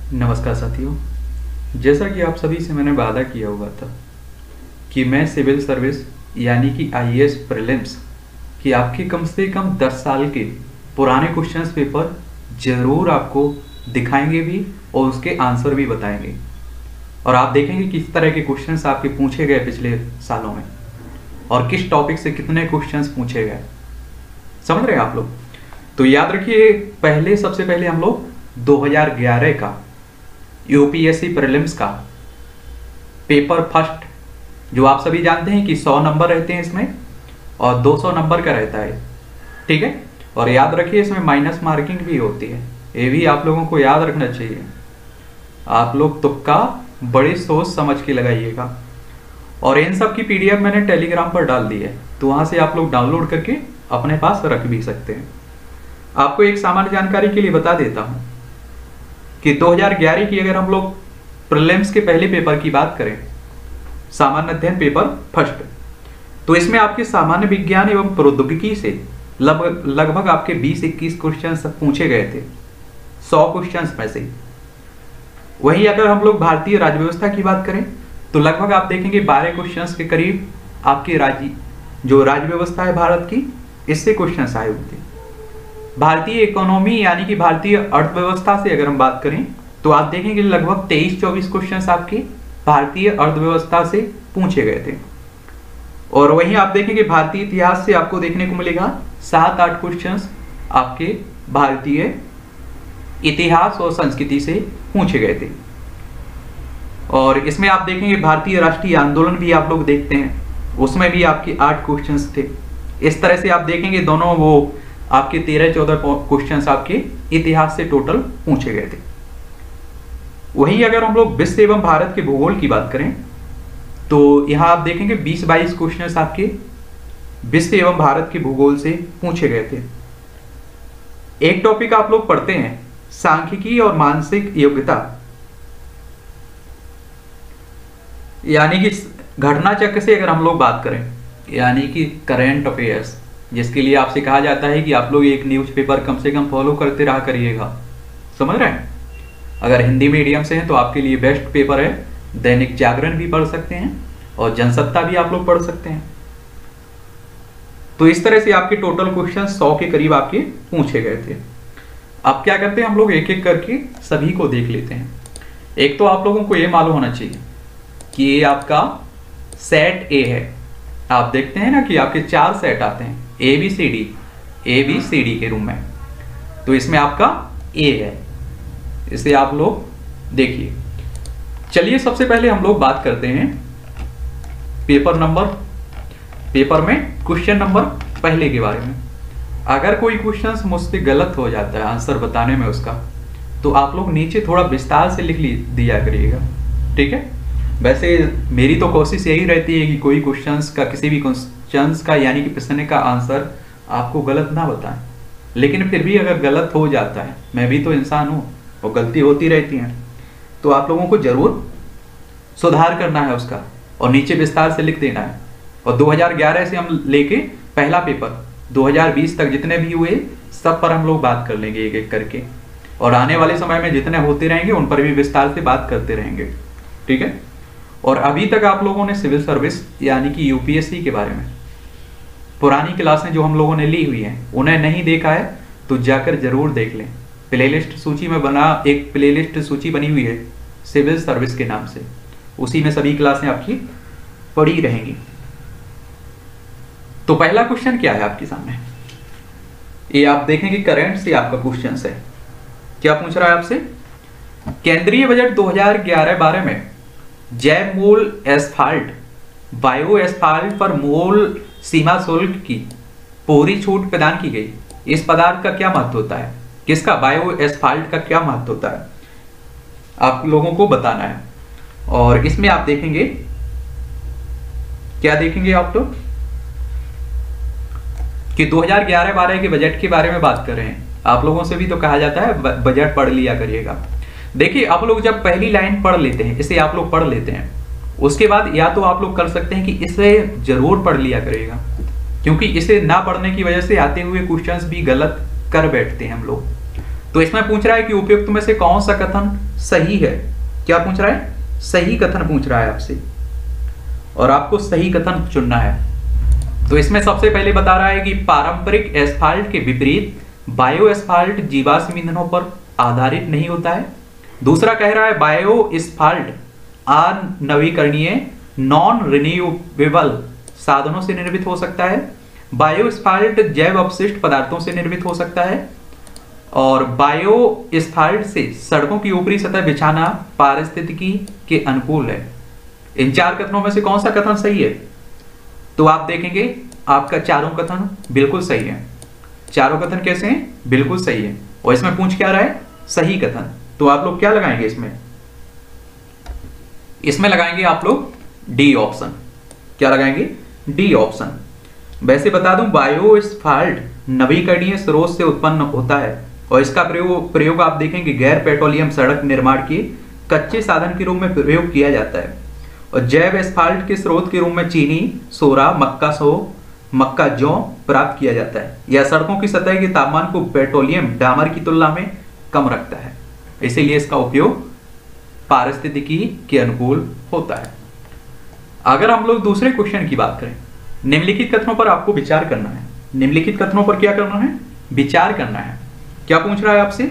नमस्कार साथियों। जैसा कि आप सभी से मैंने वादा किया हुआ था कि मैं सिविल सर्विस यानी कि आईएएस प्रीलिम्स कि आपके कम से कम 10 साल के पुराने क्वेश्चंस पेपर ज़रूर आपको दिखाएंगे भी और उसके आंसर भी बताएंगे। और आप देखेंगे किस तरह के क्वेश्चंस आपके पूछे गए पिछले सालों में और किस टॉपिक से कितने क्वेश्चंस पूछे गए। समझ रहे हैं आप लोग? तो याद रखिए, सबसे पहले हम लोग 2011 का यूपीएससी प्रीलिम्स का पेपर फर्स्ट, जो आप सभी जानते हैं कि 100 नंबर रहते हैं इसमें और 200 नंबर का रहता है, ठीक है। और याद रखिए इसमें माइनस मार्किंग भी होती है, ये भी आप लोगों को याद रखना चाहिए। आप लोग तुक्का बड़ी सोच समझ के लगाइएगा। और इन सब की पीडीएफ मैंने टेलीग्राम पर डाल दी है, तो वहां से आप लोग डाउनलोड करके अपने पास रख भी सकते हैं। आपको एक सामान्य जानकारी के लिए बता देता हूं कि 2011 की अगर हम लोग प्रीलिम्स के पहले पेपर की बात करें, सामान्य अध्ययन पेपर फर्स्ट, तो इसमें आपके सामान्य विज्ञान एवं प्रौद्योगिकी से लगभग आपके 20-21 क्वेश्चन पूछे गए थे 100 क्वेश्चन में से। वहीं अगर हम लोग भारतीय राज्य व्यवस्था की बात करें तो लगभग आप देखेंगे 12 क्वेश्चन के करीब आपके राज्य व्यवस्था है भारत की, इससे क्वेश्चन आए हुए थे। भारतीय इकोनॉमी यानी कि भारतीय अर्थव्यवस्था से अगर हम बात करें तो आप देखेंगे लगभग 23-24 क्वेश्चन आपके भारतीय अर्थव्यवस्था से पूछे गए थे। और वहीं आप देखेंगे भारतीय इतिहास से आपको देखने को मिलेगा 7-8 क्वेश्चन आपके भारतीय इतिहास और संस्कृति से पूछे गए थे। और इसमें आप देखेंगे भारतीय राष्ट्रीय आंदोलन भी आप लोग देखते हैं, उसमें भी आपके 8 क्वेश्चन थे। इस तरह से आप देखेंगे दोनों वो आपके 13-14 क्वेश्चंस आपके इतिहास से टोटल पूछे गए थे। वहीं अगर हम लोग विश्व एवं भारत के भूगोल की बात करें तो यहां आप देखेंगे 20-22 क्वेश्चंस आपके विश्व एवं भारत के भूगोल से पूछे गए थे। एक टॉपिक आप लोग पढ़ते हैं सांख्यिकी और मानसिक योग्यता, यानी कि घटना चक्र से अगर हम लोग बात करें यानी कि करंट अफेयर्स, जिसके लिए आपसे कहा जाता है कि आप लोग एक न्यूज़पेपर कम से कम फॉलो करते रहा करिएगा। समझ रहे हैं? अगर हिंदी मीडियम से हैं तो आपके लिए बेस्ट पेपर है, दैनिक जागरण भी पढ़ सकते हैं और जनसत्ता भी आप लोग पढ़ सकते हैं। तो इस तरह से आपके टोटल क्वेश्चन 100 के करीब आपके पूछे गए थे। अब क्या करते हैं हम लोग एक एक करके सभी को देख लेते हैं। एक तो आप लोगों को ये मालूम होना चाहिए कि ये आपका सेट ए है। आप देखते हैं ना कि आपके 4 सेट आते हैं ए बी सी डी के रूम में, तो इसमें आपका ए है, इसे आप लोग देखिए। चलिए सबसे पहले हम लोग बात करते हैं पेपर में क्वेश्चन नंबर पहले के बारे में। अगर कोई क्वेश्चन मुझसे गलत हो जाता है आंसर बताने में उसका, तो आप लोग नीचे थोड़ा विस्तार से लिख दिया करिएगा, ठीक है। वैसे मेरी तो कोशिश यही रहती है कि कोई क्वेश्चंस का, किसी भी क्वेश्चंस का यानी कि प्रश्न का आंसर आपको गलत ना बताएं, लेकिन फिर भी अगर गलत हो जाता है, मैं भी तो इंसान हूँ और गलती होती रहती है, तो आप लोगों को जरूर सुधार करना है उसका और नीचे विस्तार से लिख देना है। और 2011 से हम लेके पहला पेपर 2020 तक जितने भी हुए सब पर हम लोग बात कर लेंगे एक एक करके, और आने वाले समय में जितने होते रहेंगे उन पर भी विस्तार से बात करते रहेंगे, ठीक है। और अभी तक आप लोगों ने सिविल सर्विस यानी कि यूपीएससी के बारे में पुरानी क्लासें जो हम लोगों ने ली हुई हैं उन्हें नहीं देखा है तो जाकर जरूर देख लें। प्लेलिस्ट सूची में एक प्लेलिस्ट सूची बनी हुई है सिविल सर्विस के नाम से, उसी में सभी क्लासें आपकी पड़ी रहेंगी। तो पहला क्वेश्चन क्या है आपके सामने, ये आप देखेंगे करंट से आपका क्वेश्चन है। क्या पूछ रहा है आपसे? केंद्रीय बजट 2011-12 में जैव मूल एस्फाल्ट बायो एस्फाल्ट पर मूल सीमा शुल्क की पूरी छूट प्रदान की गई। इस पदार्थ का क्या महत्व होता है? किसका? बायो एस्फाल्ट का क्या महत्व होता है आप लोगों को बताना है। और इसमें आप देखेंगे, क्या देखेंगे आप लोग कि 2011-12 के बजट के बारे में बात कर रहे हैं। आप लोगों से भी तो कहा जाता है बजट पढ़ लिया करिएगा। देखिए आप लोग जब पहली लाइन पढ़ लेते हैं, इसे आप लोग पढ़ लेते हैं, उसके बाद या तो आप लोग कर सकते हैं कि इसे जरूर पढ़ लिया करिएगा, क्योंकि इसे ना पढ़ने की वजह से आते हुए क्वेश्चंस भी गलत कर बैठते हैं हम लोग। तो इसमें पूछ रहा है कि उपयुक्त में से कौन सा कथन सही है। क्या पूछ रहा है? सही कथन पूछ रहा है आपसे, और आपको सही कथन चुनना है। तो इसमें सबसे पहले बता रहा है कि पारंपरिक एस्फाल्ट के विपरीत बायो एस्फाल्ट जीवाश्म ईंधनों पर आधारित नहीं होता है। दूसरा कह रहा है बायो एस्फाल्ट अनवीकरणीय नॉन रिन्यूएबल साधनों से निर्मित हो सकता है। बायो एस्फाल्ट जैव अपशिष्ट पदार्थों से निर्मित हो सकता है। और बायो एस्फाल्ट से सड़कों की ऊपरी सतह बिछाना पारिस्थितिकी के अनुकूल है। इन चार कथनों में से कौन सा कथन सही है? तो आप देखेंगे आपका चारों कथन बिल्कुल सही है। चारों कथन कैसे हैं? बिल्कुल सही है। और इसमें पूछ क्या रहा है? सही कथन। तो आप लोग क्या लगाएंगे इसमें? इसमें लगाएंगे आप लोग डी ऑप्शन। क्या लगाएंगे? D option. वैसे बता दूं बायो एस्फाल्ट नवीकरणीय स्रोत से उत्पन्न होता है और इसका प्रयोग आप देखेंगे गैर पेट्रोलियम सड़क निर्माण के कच्चे साधन के रूप में प्रयोग किया जाता है। और जैव एस्फाल्ट के स्रोत के रूप में चीनी, सोरा, मक्का जौ प्राप्त किया जाता है। यह सड़कों की सतह के तापमान को पेट्रोलियम डामर की तुलना में कम रखता है, इसीलिए इसका उपयोग पारिस्थितिकी के अनुकूल होता है। अगर हम लोग दूसरे क्वेश्चन की बात करें, निम्नलिखित कथनों पर आपको विचार करना है। निम्नलिखित कथनों पर क्या करना है? विचार करना है। क्या पूछ रहा है आपसे?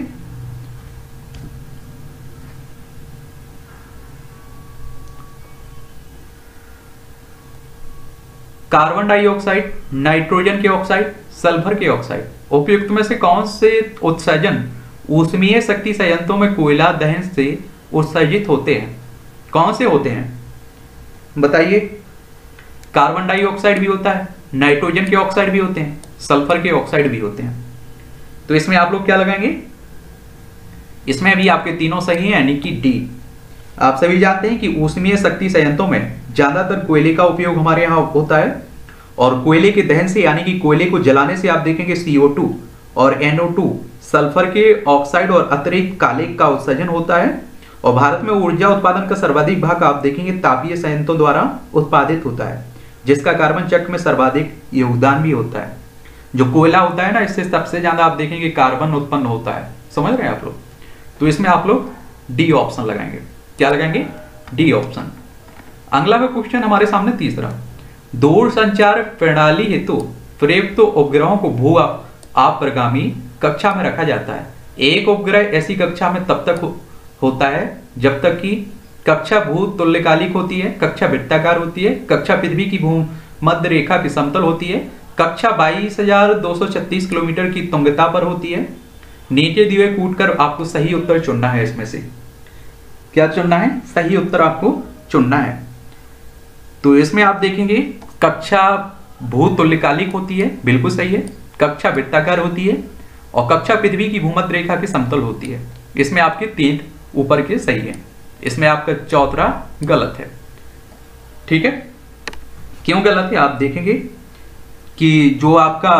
कार्बन डाइऑक्साइड, नाइट्रोजन के ऑक्साइड, सल्फर के ऑक्साइड उपयुक्त में से कौन से उत्सर्जन ऊष्मीय शक्ति संयंत्रों में कोयला दहन से उत्सर्जित होते हैं? कौन से होते हैं बताइए? कार्बन डाइऑक्साइड भी होता है, नाइट्रोजन के ऑक्साइड भी होते हैं, सल्फर के ऑक्साइड भी होते हैं। तो इसमें आप लोग क्या लगाएंगे? इसमें भी आपके तीनों सही हैं, यानी कि डी। आप सभी जानते हैं कि ऊष्मीय शक्ति संयंत्रों में ज्यादातर कोयले का उपयोग हमारे यहाँ होता है और कोयले के दहन से यानी कि कोयले को जलाने से आप देखेंगे CO2 और NO2 सल्फर के ऑक्साइड और अतिरिक्त काले का उत्सर्जन होता है। और भारत में ऊर्जा उत्पादन का सर्वाधिक भाग आप देखेंगे तापीय संयंत्रों द्वारा उत्पादित होता है, जिसका कार्बन चक्र में सर्वाधिक योगदान भी होता है। जो कोयला होता है ना, इससे सबसे ज्यादा आप देखेंगे कार्बन उत्पन्न होता है। समझ रहे हैं आप लोग? तो इसमें आप लोग डी ऑप्शन लगाएंगे। क्या लगाएंगे? D option. अगला का क्वेश्चन हमारे सामने तीसरा, दूर संचार प्रणाली हेतु प्रयुक्त उपग्रहों को भू अपरिगामी कक्षा में रखा जाता है। एक उपग्रह ऐसी कक्षा में तब तक होता है जब तक कि कक्षा भू तुल्यकालिक होती है, कक्षा वृत्ताकार होती है, कक्षा पृथ्वी की भूमध्य रेखा की समतल होती है, कक्षा 22,236 किलोमीटर की तुंगता पर होती है। नीचे दिए हुए कूटकर आपको सही उत्तर चुनना है। इसमें से क्या चुनना है? सही उत्तर आपको चुनना है। तो इसमें आप देखेंगे कक्षा भू तुल्यकालिक होती है, बिल्कुल सही है। कक्षा वृत्ताकार होती है और कक्षा पृथ्वी की भूमध्य रेखा की समतल होती है। इसमें आपके 3 ऊपर के सही है, इसमें आपका चौथा गलत है। ठीक है? क्यों गलत है? आप देखेंगे कि जो आपका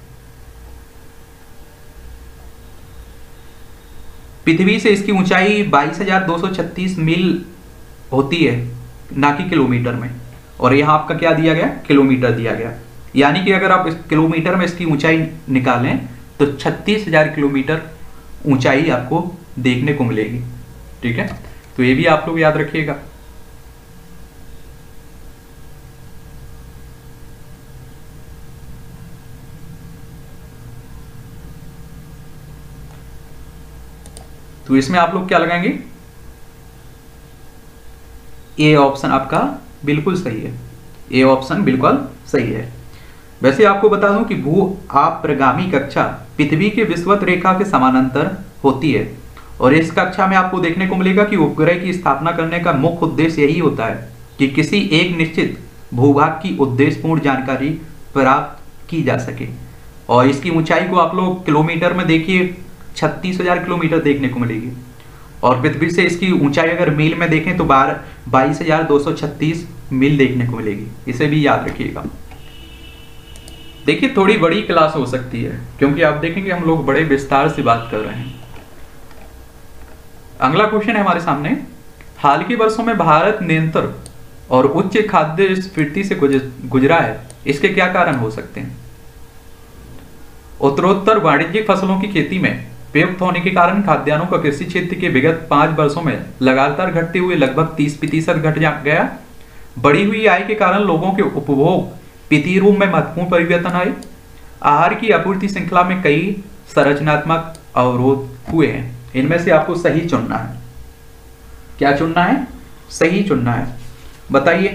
पृथ्वी से इसकी ऊंचाई 22,236 मील होती है, ना कि किलोमीटर में, और यहां आपका क्या दिया गया? किलोमीटर दिया गया। यानी कि अगर आप इस किलोमीटर में इसकी ऊंचाई निकालें तो 36,000 किलोमीटर ऊंचाई आपको देखने को मिलेगी। ठीक है? तो ये भी आप लोग याद रखिएगा। तो इसमें आप लोग क्या लगाएंगे? ए ऑप्शन आपका बिल्कुल सही है। ए ऑप्शन बिल्कुल सही है। वैसे आपको बता दूं कि भू अपरिगामी कक्षा पृथ्वी के विषुवत रेखा के समानांतर होती है और इस कक्षा में आपको देखने को मिलेगा कि उपग्रह की स्थापना करने का मुख्य उद्देश्य यही होता है कि किसी एक निश्चित भूभाग की उद्देश्यपूर्ण जानकारी प्राप्त की जा सके। और इसकी ऊंचाई को आप लोग किलोमीटर में देखिए 36,000 किलोमीटर देखने को मिलेगी, और पृथ्वी से इसकी ऊंचाई अगर मील में देखें तो 22,236 मील देखने को मिलेगी। इसे भी याद रखिएगा। देखिए थोड़ी बड़ी क्लास हो सकती है क्योंकि आप देखेंगे हम लोग बड़े विस्तार से बात कर रहे हैं। अगला क्वेश्चन है हमारे सामने, हाल के वर्षों में भारत निरंतर और उच्च खाद्य स्फीति से गुजरा है, इसके क्या कारण हो सकते हैं? उत्तरोत्तर वाणिज्यिक फसलों की खेती में प्रयुक्त होने के कारण खाद्यान्नों का कृषि क्षेत्र के विगत 5 वर्षों में लगातार घटते हुए लगभग 30% घट गया। बढ़ी हुई आय के कारण लोगों के उपभोग प्रतिरूप में महत्वपूर्ण परिवर्तन आए। आहार की आपूर्ति श्रृंखला में कई संरचनात्मक अवरोध हुए हैं। इनमें से आपको सही चुनना है। क्या चुनना है? सही चुनना है। बताइए।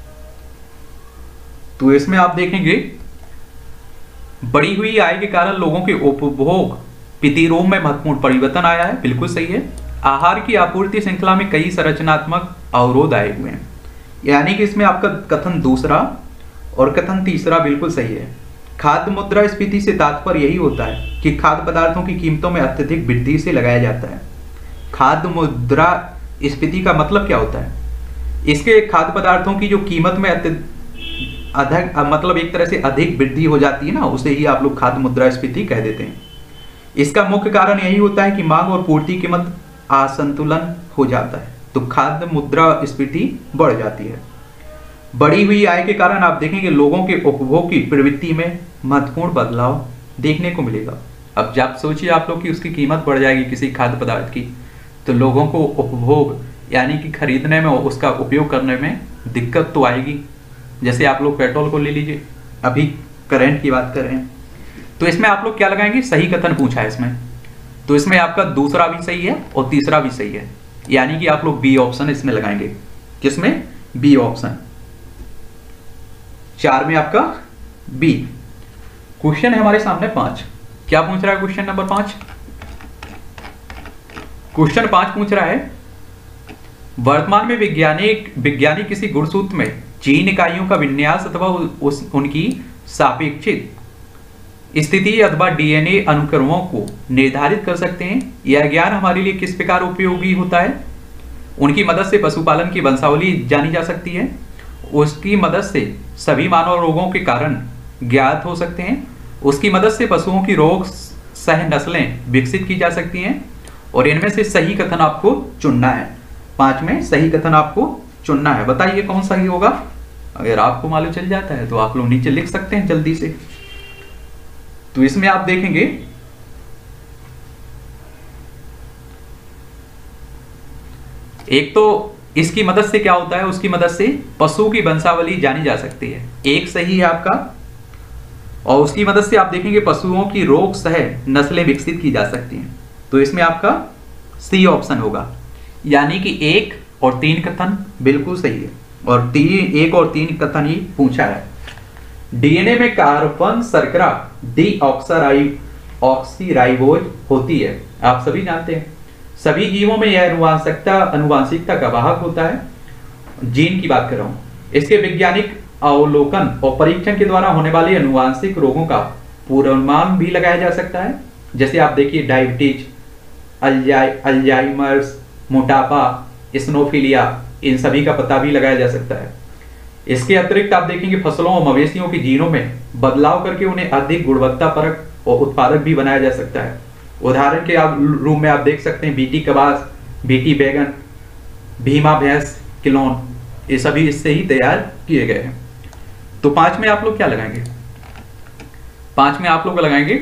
तो इसमें आप देखेंगे बढ़ी हुई आय के कारण लोगों के उपभोग प्रतिरूप में महत्वपूर्ण परिवर्तन आया है, बिल्कुल सही है। आहार की आपूर्ति श्रृंखला में कई संरचनात्मक अवरोध आए हुए हैं, यानी कि इसमें आपका कथन दूसरा और कथन तीसरा बिल्कुल सही है। खाद्य मुद्रास्फीति से तात्पर्य यही होता है कि खाद्य पदार्थों की कीमतों में अत्यधिक वृद्धि से लगाया जाता है। खाद्य मुद्रास्फीति का मतलब क्या होता है? इसके खाद्य पदार्थों की जो कीमत में अधिक मतलब एक तरह से अधिक वृद्धि हो जाती है ना, उसे ही आप लोग खाद्य मुद्रास्फीति कह देते हैं। इसका मुख्य कारण यही होता है कि मांग और पूर्ति की मध्य असंतुलन हो जाता है, तो खाद्य मुद्रास्फीति बढ़ जाती है। बढ़ी हुई आय के कारण आप देखेंगे लोगों के उपभोग की प्रवृत्ति में महत्वपूर्ण बदलाव देखने को मिलेगा। अब जब सोचिए आप लोग कि उसकी कीमत बढ़ जाएगी किसी खाद्य पदार्थ की, तो लोगों को उपभोग यानी कि खरीदने में, उसका उपयोग करने में दिक्कत तो आएगी। जैसे आप लोग पेट्रोल को ले लीजिए, अभी करंट की बात कर रहे हैं, तो इसमें आप लोग क्या लगाएंगे? सही कथन पूछा है इसमें, तो इसमें आपका दूसरा भी सही है और तीसरा भी सही है, यानी कि आप लोग बी ऑप्शन इसमें लगाएंगे। किसमें? B option. 4 में आपका बी। क्वेश्चन है हमारे सामने 5। क्या पूछ रहा है क्वेश्चन नंबर 5? क्वेश्चन 5 पूछ रहा है वर्तमान में विज्ञानी किसी गुणसूत्र में जीन इकाइयों का विन्यास अथवा उनकी सापेक्षिक स्थिति अथवा डीएनए अनुक्रमों को निर्धारित कर सकते हैं। यह ज्ञान हमारे लिए किस प्रकार उपयोगी होता है? उनकी मदद से पशुपालन की वंशावली जानी जा सकती है। उसकी मदद से सभी मानव रोगों के कारण ज्ञात हो सकते हैं। उसकी मदद से पशुओं की रोग सह नस्लें विकसित की जा सकती हैं। और इनमें से सही कथन आपको चुनना है। 5 में सही कथन आपको चुनना है। बताइए कौन सही होगा? अगर आपको मालूम चल जाता है तो आप लोग नीचे लिख सकते हैं जल्दी से। तो इसमें आप देखेंगे एक तो इसकी मदद से क्या होता है, उसकी मदद से पशु की वंशावली जानी जा सकती है, एक सही है आपका। और उसकी मदद से आप देखेंगे पशुओं की रोग सह नस्लें विकसित की जा सकती हैं, तो इसमें आपका सी ऑप्शन होगा। यानी कि 1 और 3 कथन बिल्कुल सही है, और 1 और 3 कथन ही पूछा है। डीएनए में कार्बन शर्करा डीऑक्सीराइबोज होती है, आप सभी जानते हैं। सभी जीवों में यह अनुवांशिकता का वाहक होता है। जीन की बात कर रहा हूं। इसके वैज्ञानिक अवलोकन और परीक्षण के द्वारा होने वाले अनुवांशिक रोगों का पूर्वानुमान भी लगाया जा सकता है। जैसे आप देखिए डायबिटीज, अल्जाइमर्स, मोटापा, इस्नोफिलिया, इन सभी का पता भी लगाया जा सकता है। इसके अतिरिक्त आप देखेंगे फसलों और मवेशियों के जीनों में बदलाव करके उन्हें अधिक गुणवत्तापरक और उत्पादक भी बनाया जा सकता है। उदाहरण के रूप में आप देख सकते हैं बीटी कबास, बीटी बैगन, भीमा भैंस क्लोन, ये सभी इससे ही तैयार किए गए हैं। तो 5 में आप लोग क्या लगाएंगे? 5 में आप लोग लगाएंगे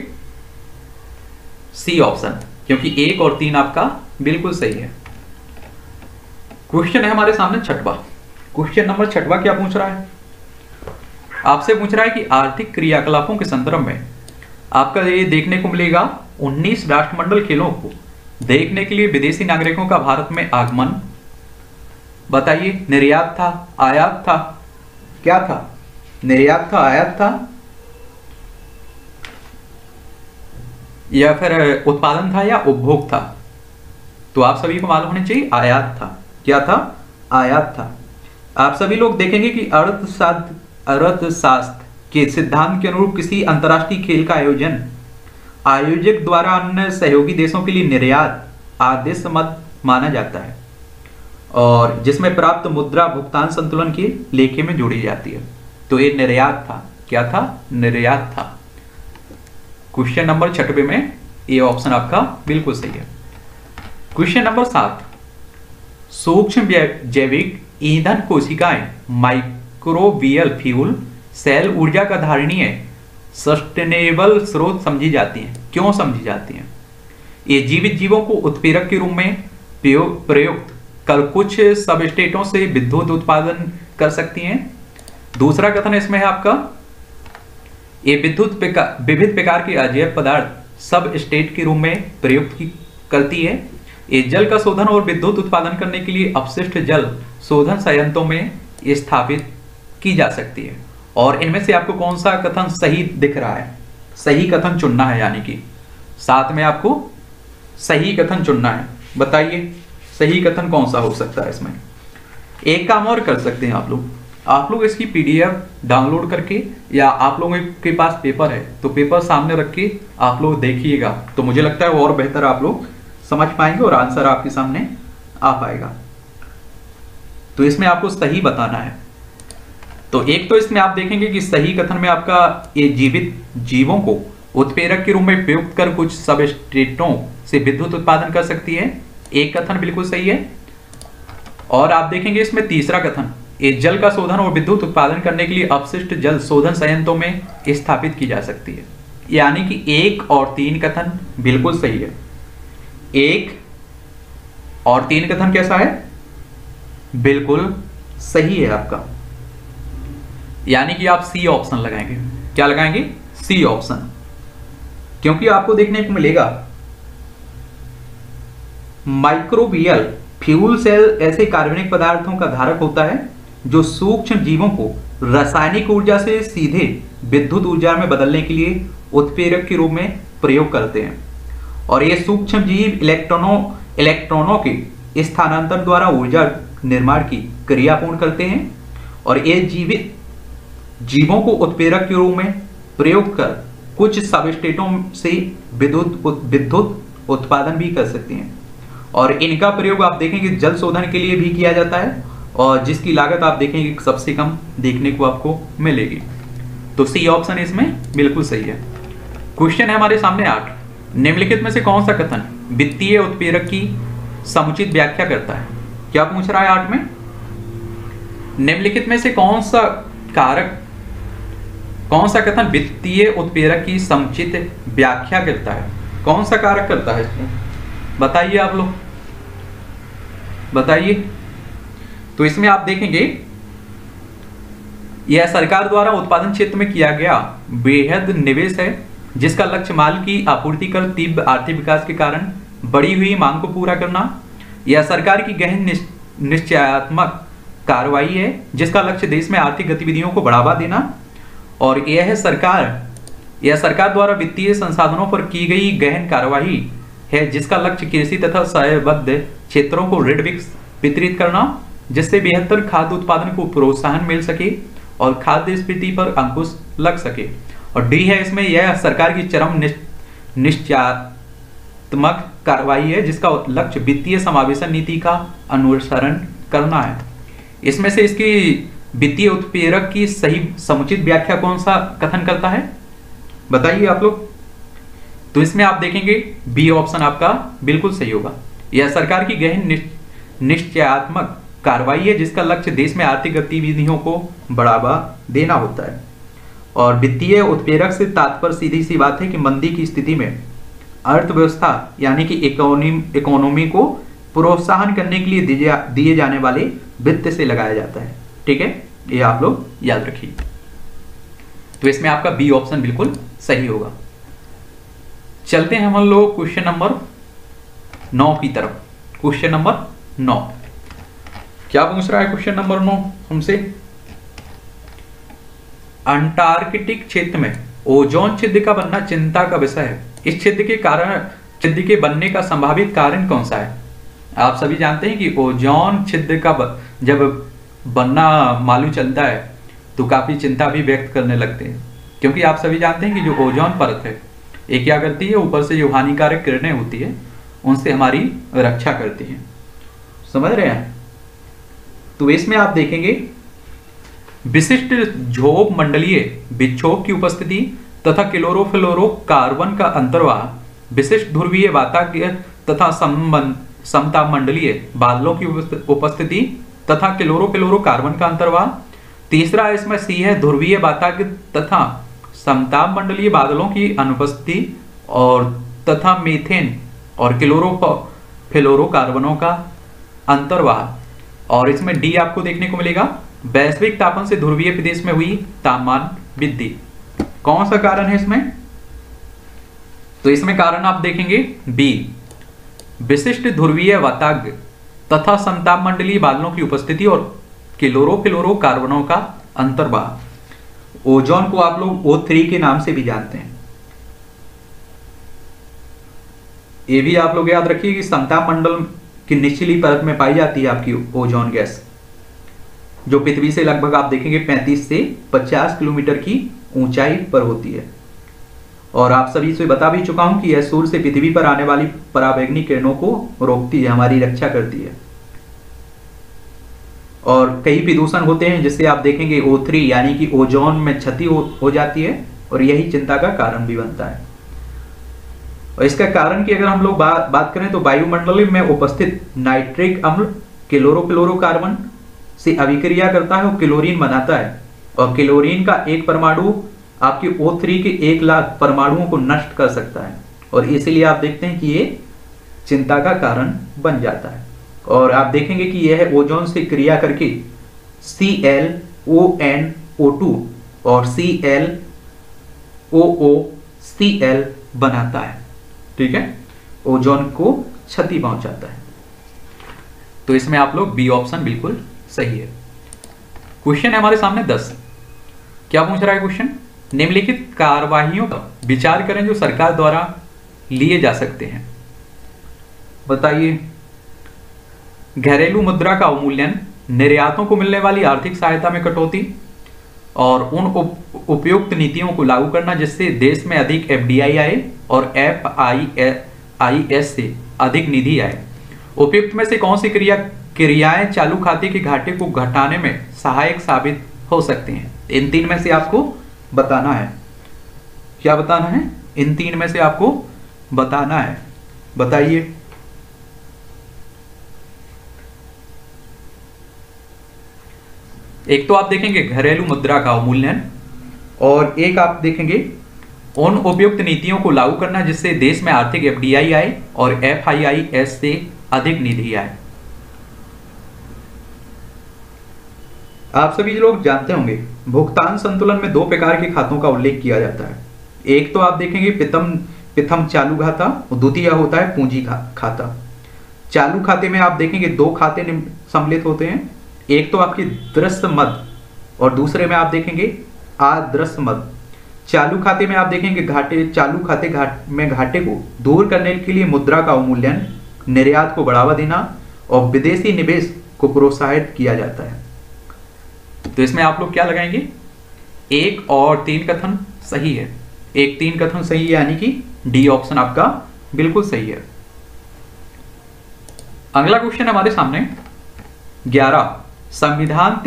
सी ऑप्शन, क्योंकि 1 और 3 आपका बिल्कुल सही है। क्वेश्चन है हमारे सामने 6वां। क्वेश्चन नंबर 6वां क्या पूछ रहा है? आपसे पूछ रहा है कि आर्थिक क्रियाकलापों के संदर्भ में आपका ये देखने को मिलेगा 19 राष्ट्रमंडल खेलों को देखने के लिए विदेशी नागरिकों का भारत में आगमन। बताइए, निर्यात था, आयात था, क्या था? निर्यात था, आयात था, या फिर उत्पादन था, या उपभोग था? तो आप सभी को मालूम होना चाहिए आयात था। क्या था? आयात था। आप सभी लोग देखेंगे कि अर्थशास्त्र के सिद्धांत के अनुरूप किसी अंतर्राष्ट्रीय खेल का आयोजक द्वारा अन्य सहयोगी देशों के लिए निर्यात आदेश मत माना जाता है, और जिसमें प्राप्त मुद्रा भुगतान संतुलन के लेखे में जोड़ी जाती है। तो ये निर्यात था। क्या था? निर्यात था। क्वेश्चन नंबर 6 में ये ऑप्शन आपका बिल्कुल सही है। क्वेश्चन नंबर 7, सूक्ष्म जैविक ईंधन कोशिकाएं माइक्रोबियल फ्यूल सेल ऊर्जा का धारणीय सस्टेनेबल स्रोत समझी जाती हैं। क्यों समझी जाती हैं? ये जीवित जीवों को उत्प्रेरक के रूप में प्रयुक्त कर कुछ सब स्टेटों से विद्युत उत्पादन कर सकती हैं। दूसरा कथन इसमें है आपका, ये विविध प्रकार के अजैव पदार्थ सब स्टेट के रूप में प्रयुक्त करती है। ये जल का शोधन और विद्युत उत्पादन करने के लिए अपशिष्ट जल शोधन संयंत्रों में स्थापित की जा सकती है। और इनमें से आपको कौन सा कथन सही दिख रहा है? सही कथन चुनना है, यानी कि साथ में आपको सही कथन चुनना है। बताइए सही कथन कौन सा हो सकता है इसमें? एक काम और कर सकते हैं आप लोग इसकी पीडीएफ डाउनलोड करके, या आप लोगों के पास पेपर है तो पेपर सामने रख के आप लोग देखिएगा, तो मुझे लगता है और बेहतर आप लोग समझ पाएंगे और आंसर आपके सामने आ पाएगा। तो इसमें आपको सही बताना है। तो एक तो इसमें आप देखेंगे कि सही कथन में आपका ये जीवित जीवों को उत्प्रेरक के रूप में प्रयुक्त कर कुछ सबस्ट्रेटों से विद्युत उत्पादन कर सकती है। एक कथन बिल्कुल सही है। और आप देखेंगे इसमें तीसरा कथन, ये जल का शोधन और विद्युत उत्पादन करने के लिए अपशिष्ट जल शोधन संयंत्रों में स्थापित की जा सकती है। यानी कि 1 और 3 कथन बिल्कुल सही है। 1 और 3 कथन कैसा है? बिल्कुल सही है आपका। यानी कि आप सी ऑप्शन लगाएंगे। क्या लगाएंगे? C option. क्योंकि आपको देखने को मिलेगा माइक्रोबियल फ्यूल सेल ऐसे कार्बनिक पदार्थों का धारक होता है जो सूक्ष्म जीवों को रासायनिक ऊर्जा से सीधे विद्युत ऊर्जा में बदलने के लिए उत्प्रेरक के रूप में प्रयोग करते हैं। और ये सूक्ष्म जीव इलेक्ट्रॉनों के स्थानांतरण द्वारा ऊर्जा निर्माण की क्रिया पूर्ण करते हैं। और ये जीवित जीवों को उत्प्रेरक के रूप में प्रयोग कर कुछ सबस्टेटों से विद्युत उत्पादन भी कर सकती हैं। और इनका प्रयोग आप देखेंगे जल शोधन के लिए भी किया जाता है, और जिसकी लागत आप देखेंगे सबसे कम देखने को आपको मिलेगी। तो सी ऑप्शन इसमें बिल्कुल सही है। क्वेश्चन है हमारे सामने 8, निम्नलिखित में से कौन सा कथन वित्तीय उत्प्रेरक की समुचित व्याख्या करता है? क्या पूछ रहा है 8 में? निम्नलिखित में से कौन सा कथन वित्तीय उत्प्रेरक की समुचित व्याख्या करता है? कौन सा कारक करता है इसमें? बताइए आप लोग, बताइए। तो इसमें आप देखेंगे यह सरकार द्वारा उत्पादन क्षेत्र में किया गया बेहद निवेश है, जिसका लक्ष्य माल की आपूर्ति कर तीव्र आर्थिक विकास के कारण बढ़ी हुई मांग को पूरा करना। यह सरकार की गहन निश्चयात्मक कार्रवाई है, जिसका लक्ष्य देश में आर्थिक गतिविधियों को बढ़ावा देना। और यह सरकार द्वारा वित्तीय संसाधनों पर की गई गहन कार्रवाई है, जिसका लक्ष्य कृषि तथा संबद्ध क्षेत्रों को ऋण वितरित करना, जिससे बेहतर खाद्य उत्पादन को प्रोत्साहन मिल सके और खाद्य स्फीति पर अंकुश लग सके। और डी है इसमें, यह सरकार की चरम निश्चयात्मक कार्रवाई है, जिसका लक्ष्य वित्तीय समावेशन नीति का अनुसरण करना है। इसमें से इसकी वित्तीय उत्प्रेरक की सही समुचित व्याख्या कौन सा कथन करता है? बताइए आप लोग। तो इसमें आप देखेंगे बी ऑप्शन आपका बिल्कुल सही होगा। यह सरकार की गहन निश्चयात्मक कार्रवाई है, जिसका लक्ष्य देश में आर्थिक गतिविधियों को बढ़ावा देना होता है। और वित्तीय उत्प्रेरक से तात्पर्य सीधी सी बात है कि मंदी की स्थिति में अर्थव्यवस्था यानी कि इकोनॉमी को प्रोत्साहन करने के लिए दिए जाने वाले वित्त से लगाया जाता है। ठीक है, ये आप लोग याद रखिए। तो इसमें आपका बी ऑप्शन बिल्कुल सही होगा। चलते हैं हम लोग क्वेश्चन नंबर 9 की तरफ। क्वेश्चन नंबर 9 क्या पूछ रहा है? क्वेश्चन नंबर 9 हमसे, अंटार्कटिक क्षेत्र में ओजोन छिद्र का बनना चिंता का विषय है। इस छिद्र के बनने का संभावित कारण कौन सा है? आप सभी जानते हैं कि ओजोन छिद्र का जब बनना मालूम चलता है तो काफी चिंता भी व्यक्त करने लगते हैं, क्योंकि आप सभी जानते हैं कि जो ओजोन परत है ये क्या करती है, ऊपर से जो हानिकारक किरणें होती है उनसे हमारी रक्षा करती है। समझ रहे हैं? तो इसमें आप देखेंगे विशिष्ट झोप मंडलीय विक्षोभ की उपस्थिति तथा क्लोरोफ्लोरोकार्बन का अंतर्वाह, विशिष्ट ध्रुवीय वातावरण तथा समताप मंडलीय बादलों की उपस्थिति तथा क्लोरोफ्लोरोकार्बन का अंतर्वाह। तीसरा इसमें सी है, ध्रुवीय वातावरण तथा समताप मंडलीय बादलों की अनुपस्थिति और तथा मीथेन और क्लोरोफ्लोरोकार्बनों का अंतर्वाह। और इसमें डी आपको देखने को मिलेगा वैश्विक तापमान से ध्रुवीय प्रदेश में हुई तापमान वृद्धि। कौन सा कारण है इसमें? तो इसमें कारण आप देखेंगे बी, विशिष्ट ध्रुवीय वाताग्र तथा समतापमंडलीय बादलों की उपस्थिति और क्लोरोफ्लोरोकार्बनों का अंतर्वाह। ओजोन को आप लोग O3 के नाम से भी जानते हैं। ये भी आप लोग याद रखिए कि समतापमंडल की निचली परत में पाई जाती है आपकी ओजोन गैस, जो पृथ्वी से लगभग आप देखेंगे 35 से 50 किलोमीटर की ऊंचाई पर होती है। और आप सभी से बता भी चुका हूं कि यह सूर्य से पृथ्वी पर आने वाली पराबैंगनी किरणों को रोकती है, हमारी रक्षा करती है। और कई प्रदूषण होते हैं जिससे आप देखेंगे O3 यानी कि ओजोन में क्षति हो जाती है, और यही चिंता का कारण भी बनता है। और इसका कारण की अगर हम लोग बात करें तो वायुमंडल में उपस्थित नाइट्रिक अम्ल क्लोरोफ्लोरोकार्बन से अभिक्रिया करता है और क्लोरीन बनाता है, और क्लोरीन का एक परमाणु आपके O3 के 1 लाख परमाणुओं को नष्ट कर सकता है, और इसलिए आप देखते हैं कि ये चिंता का कारण बन जाता है। और आप देखेंगे कि यह ओजोन से क्रिया करके ClOnO2 और ClOOCl बनाता है, ठीक है, ओजोन को क्षति पहुंचाता है। तो इसमें आप लोग बी ऑप्शन बिल्कुल सही है। क्वेश्चन है हमारे सामने 10। क्या पूछ रहा है क्वेश्चन? निम्नलिखित कार्यवाहियों का विचार करें जो सरकार द्वारा लिए जा सकते हैं। बताइए। घरेलू मुद्रा का अवमूल्यन, निर्यातों को मिलने वाली आर्थिक सहायता में कटौती, और उन उपयुक्त नीतियों को लागू करना जिससे देश में अधिक FDI आए और FIIS से अधिक निधि आए। उपयुक्त में से कौन सी क्रियाएं चालू खाते के घाटे को घटाने में सहायक साबित हो सकती हैं? इन 3 में से आपको बताना है। क्या बताना है? इन 3 में से आपको बताना है। बताइए। एक तो आप देखेंगे घरेलू मुद्रा का अवमूल्यन, और एक आप देखेंगे उन उपयुक्त नीतियों को लागू करना जिससे देश में आर्थिक FDI आए और FIIS से अधिक निधि आए। आप सभी लोग जानते होंगे भुगतान संतुलन में 2 प्रकार के खातों का उल्लेख किया जाता है। एक तो आप देखेंगे प्रथम चालू खाता, और द्वितीय होता है पूंजी खाता। चालू खाते में आप देखेंगे 2 खाते सम्मिलित होते हैं। एक तो आपकी दृश्य मद, और दूसरे में आप देखेंगे अदृश्य मद। चालू खाते में आप देखेंगे चालू खाते में घाटे को दूर करने के लिए मुद्रा का अवमूल्यन, निर्यात को बढ़ावा देना और विदेशी निवेश को प्रोत्साहित किया जाता है। तो इसमें आप लोग क्या लगाएंगे? 1 और 3 कथन सही है। 1 3 कथन सही है, यानी कि डी ऑप्शन आपका बिल्कुल सही है। अगला क्वेश्चन हमारे सामने 11। संविधान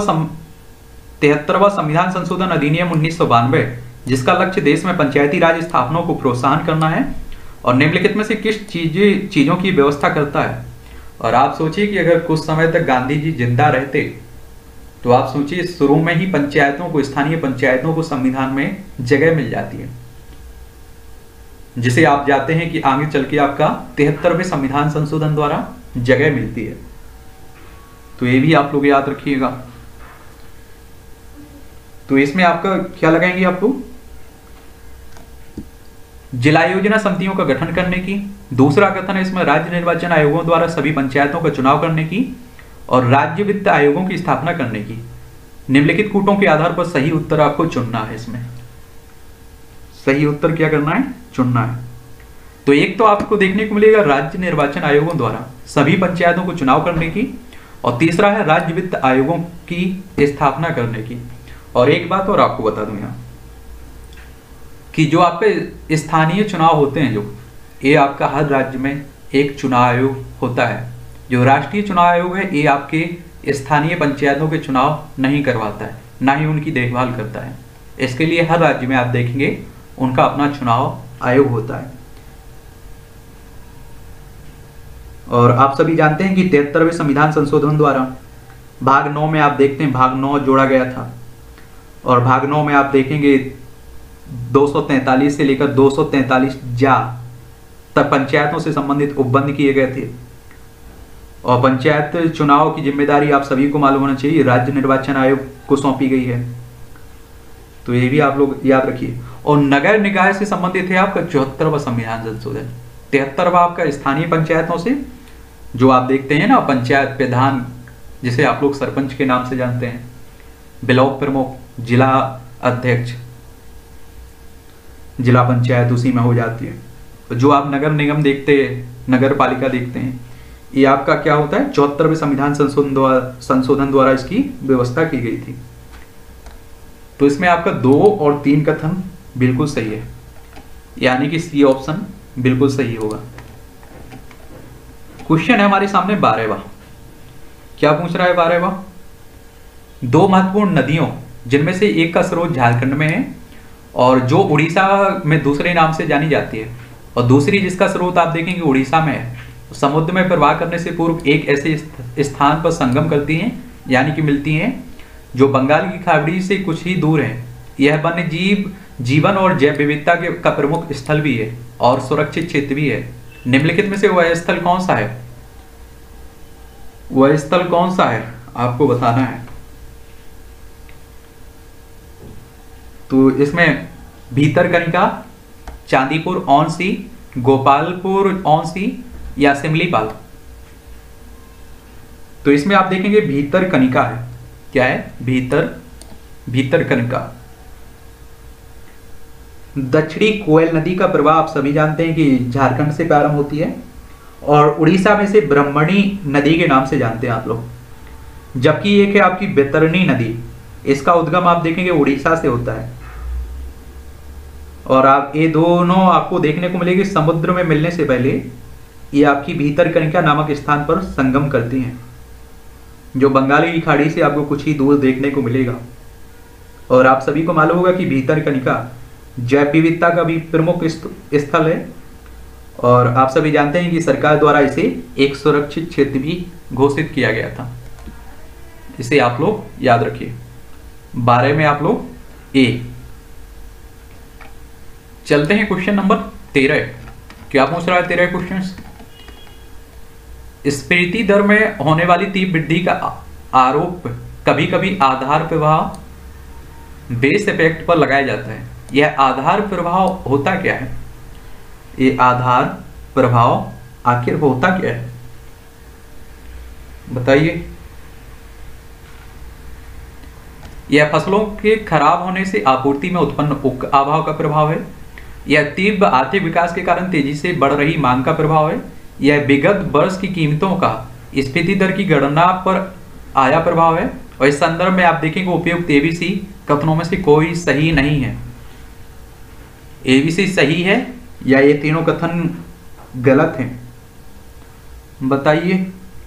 73वां संविधान संशोधन अधिनियम 1992, जिसका लक्ष्य देश में पंचायती राज स्थापनाओं को प्रोत्साहन करना है, और निम्नलिखित में से किस चीजों की व्यवस्था करता है? और आप सोचिए कि अगर कुछ समय तक गांधी जी जिंदा रहते तो आप सोचिए शुरू में ही पंचायतों को, स्थानीय पंचायतों को संविधान में जगह मिल जाती है, जिसे आप जानते हैं कि आगे चल के आपका 73वें संविधान संशोधन द्वारा जगह मिलती है। तो ये भी आप लोग याद रखिएगा। तो इसमें आपका क्या लगाएंगे आप लोग? जिला योजना समितियों का गठन करने की। दूसरा कथन है इसमें राज्य निर्वाचन आयोगों द्वारा सभी पंचायतों का चुनाव करने की और राज्य वित्त आयोगों की स्थापना करने की। निम्नलिखित कूटों के आधार पर सही उत्तर आपको चुनना है। इसमें सही उत्तर क्या करना है? चुनना है। तो एक तो आपको देखने को मिलेगा राज्य निर्वाचन आयोगों द्वारा सभी पंचायतों को चुनाव करने की, और तीसरा है राज्य वित्त आयोगों की स्थापना करने की। और एक बात और आपको बता दूं यहाँ कि जो आपके स्थानीय चुनाव होते हैं, जो ये आपका हर राज्य में एक चुनाव आयोग होता है। जो राष्ट्रीय चुनाव आयोग है ये आपके स्थानीय पंचायतों के चुनाव नहीं करवाता है, ना ही उनकी देखभाल करता है। इसके लिए हर राज्य में आप देखेंगे उनका अपना चुनाव आयोग होता है। और आप सभी जानते हैं कि 73वें संविधान संशोधन द्वारा भाग 9 में आप देखते हैं भाग 9 जोड़ा गया था, और भाग 9 में आप देखेंगे 243 से लेकर 243 जा पंचायतों से संबंधित उपबंध किए गए थे। और पंचायत चुनाव की जिम्मेदारी आप सभी को मालूम होना चाहिए राज्य निर्वाचन आयोग को सौंपी गई है, तो ये भी आप लोग याद रखिए। और नगर निकाय से संबंधित है आपका 74वां संविधान संशोधन। 73वां आपका स्थानीय पंचायतों से, जो आप देखते हैं ना पंचायत प्रधान, जिसे आप लोग सरपंच के नाम से जानते हैं, ब्लॉक प्रमुख, जिला अध्यक्ष, जिला पंचायत उसी में हो जाती है। तो जो आप नगर निगम देखते हैं, नगर पालिका देखते हैं, ये आपका क्या होता है 74वें संविधान संशोधन द्वारा इसकी व्यवस्था की गई थी। तो इसमें आपका 2 और 3 कथन बिल्कुल सही है, यानी कि सी ऑप्शन बिल्कुल सही होगा। क्वेश्चन है हमारे सामने 12वां। क्या पूछ रहा है 12वां? 2 महत्वपूर्ण नदियों जिनमें से एक का स्रोत झारखंड में है और जो उड़ीसा में दूसरे नाम से जानी जाती है, और दूसरी जिसका स्रोत आप देखेंगे उड़ीसा में है, समुद्र में प्रवाह करने से पूर्व एक ऐसे स्थान पर संगम करती हैं, यानी कि मिलती हैं, जो बंगाल की खाड़ी से कुछ ही दूर है। यह वन्य जीव जीवन और जैव विविधता का प्रमुख स्थल भी है और सुरक्षित क्षेत्र भी है। निम्नलिखित में से वह स्थल कौन सा है? वह स्थल कौन सा है आपको बताना है। तो इसमें Bhitarkanika, Chandipur on sea, Gopalpur on sea या सिमलीपाल। तो इसमें आप देखेंगे भीतरकनिका है। क्या है? भीतरकनिका। दक्षिणी कोयल नदी का प्रवाह आप सभी जानते हैं कि झारखंड से प्रारंभ होती है और उड़ीसा में से ब्रह्मणी नदी के नाम से जानते हैं आप लोग। जबकि एक है आपकी बैतरणी नदी, इसका उद्गम आप देखेंगे उड़ीसा से होता है। और आप ये दोनों आपको देखने को मिलेगी समुद्र में मिलने से पहले ये आपकी भीतरकनिका नामक स्थान पर संगम करती हैं, जो बंगाली की खाड़ी से आपको कुछ ही दूर देखने को मिलेगा। और आप सभी को मालूम होगा कि भीतरकनिका जैव विविधता का भी प्रमुख स्थल है और आप सभी जानते हैं कि सरकार द्वारा इसे एक सुरक्षित क्षेत्र भी घोषित किया गया था। इसे आप लोग याद रखिए। 12 में आप लोग ए। चलते हैं क्वेश्चन नंबर 13। क्या पूछ रहा है 13 क्वेश्चन? स्फीति दर में होने वाली तीव्र वृद्धि का आरोप कभी कभी आधार प्रभाव बेस इफेक्ट पर लगाया जाता है। यह आधार प्रभाव होता क्या है? ये आधार प्रभाव आखिर होता क्या है बताइए। यह फसलों के खराब होने से आपूर्ति में उत्पन्न अभाव का प्रभाव है, यह तीव्र आर्थिक विकास के कारण तेजी से बढ़ रही मांग का प्रभाव है, यह विगत वर्ष की कीमतों का स्फीति दर की गणना पर आया प्रभाव है। और इस संदर्भ में आप देखेंगे उपयुक्त एबीसी कथनों में से कोई सही नहीं है। एबीसी सही है या ये तीनों कथन गलत हैं बताइए।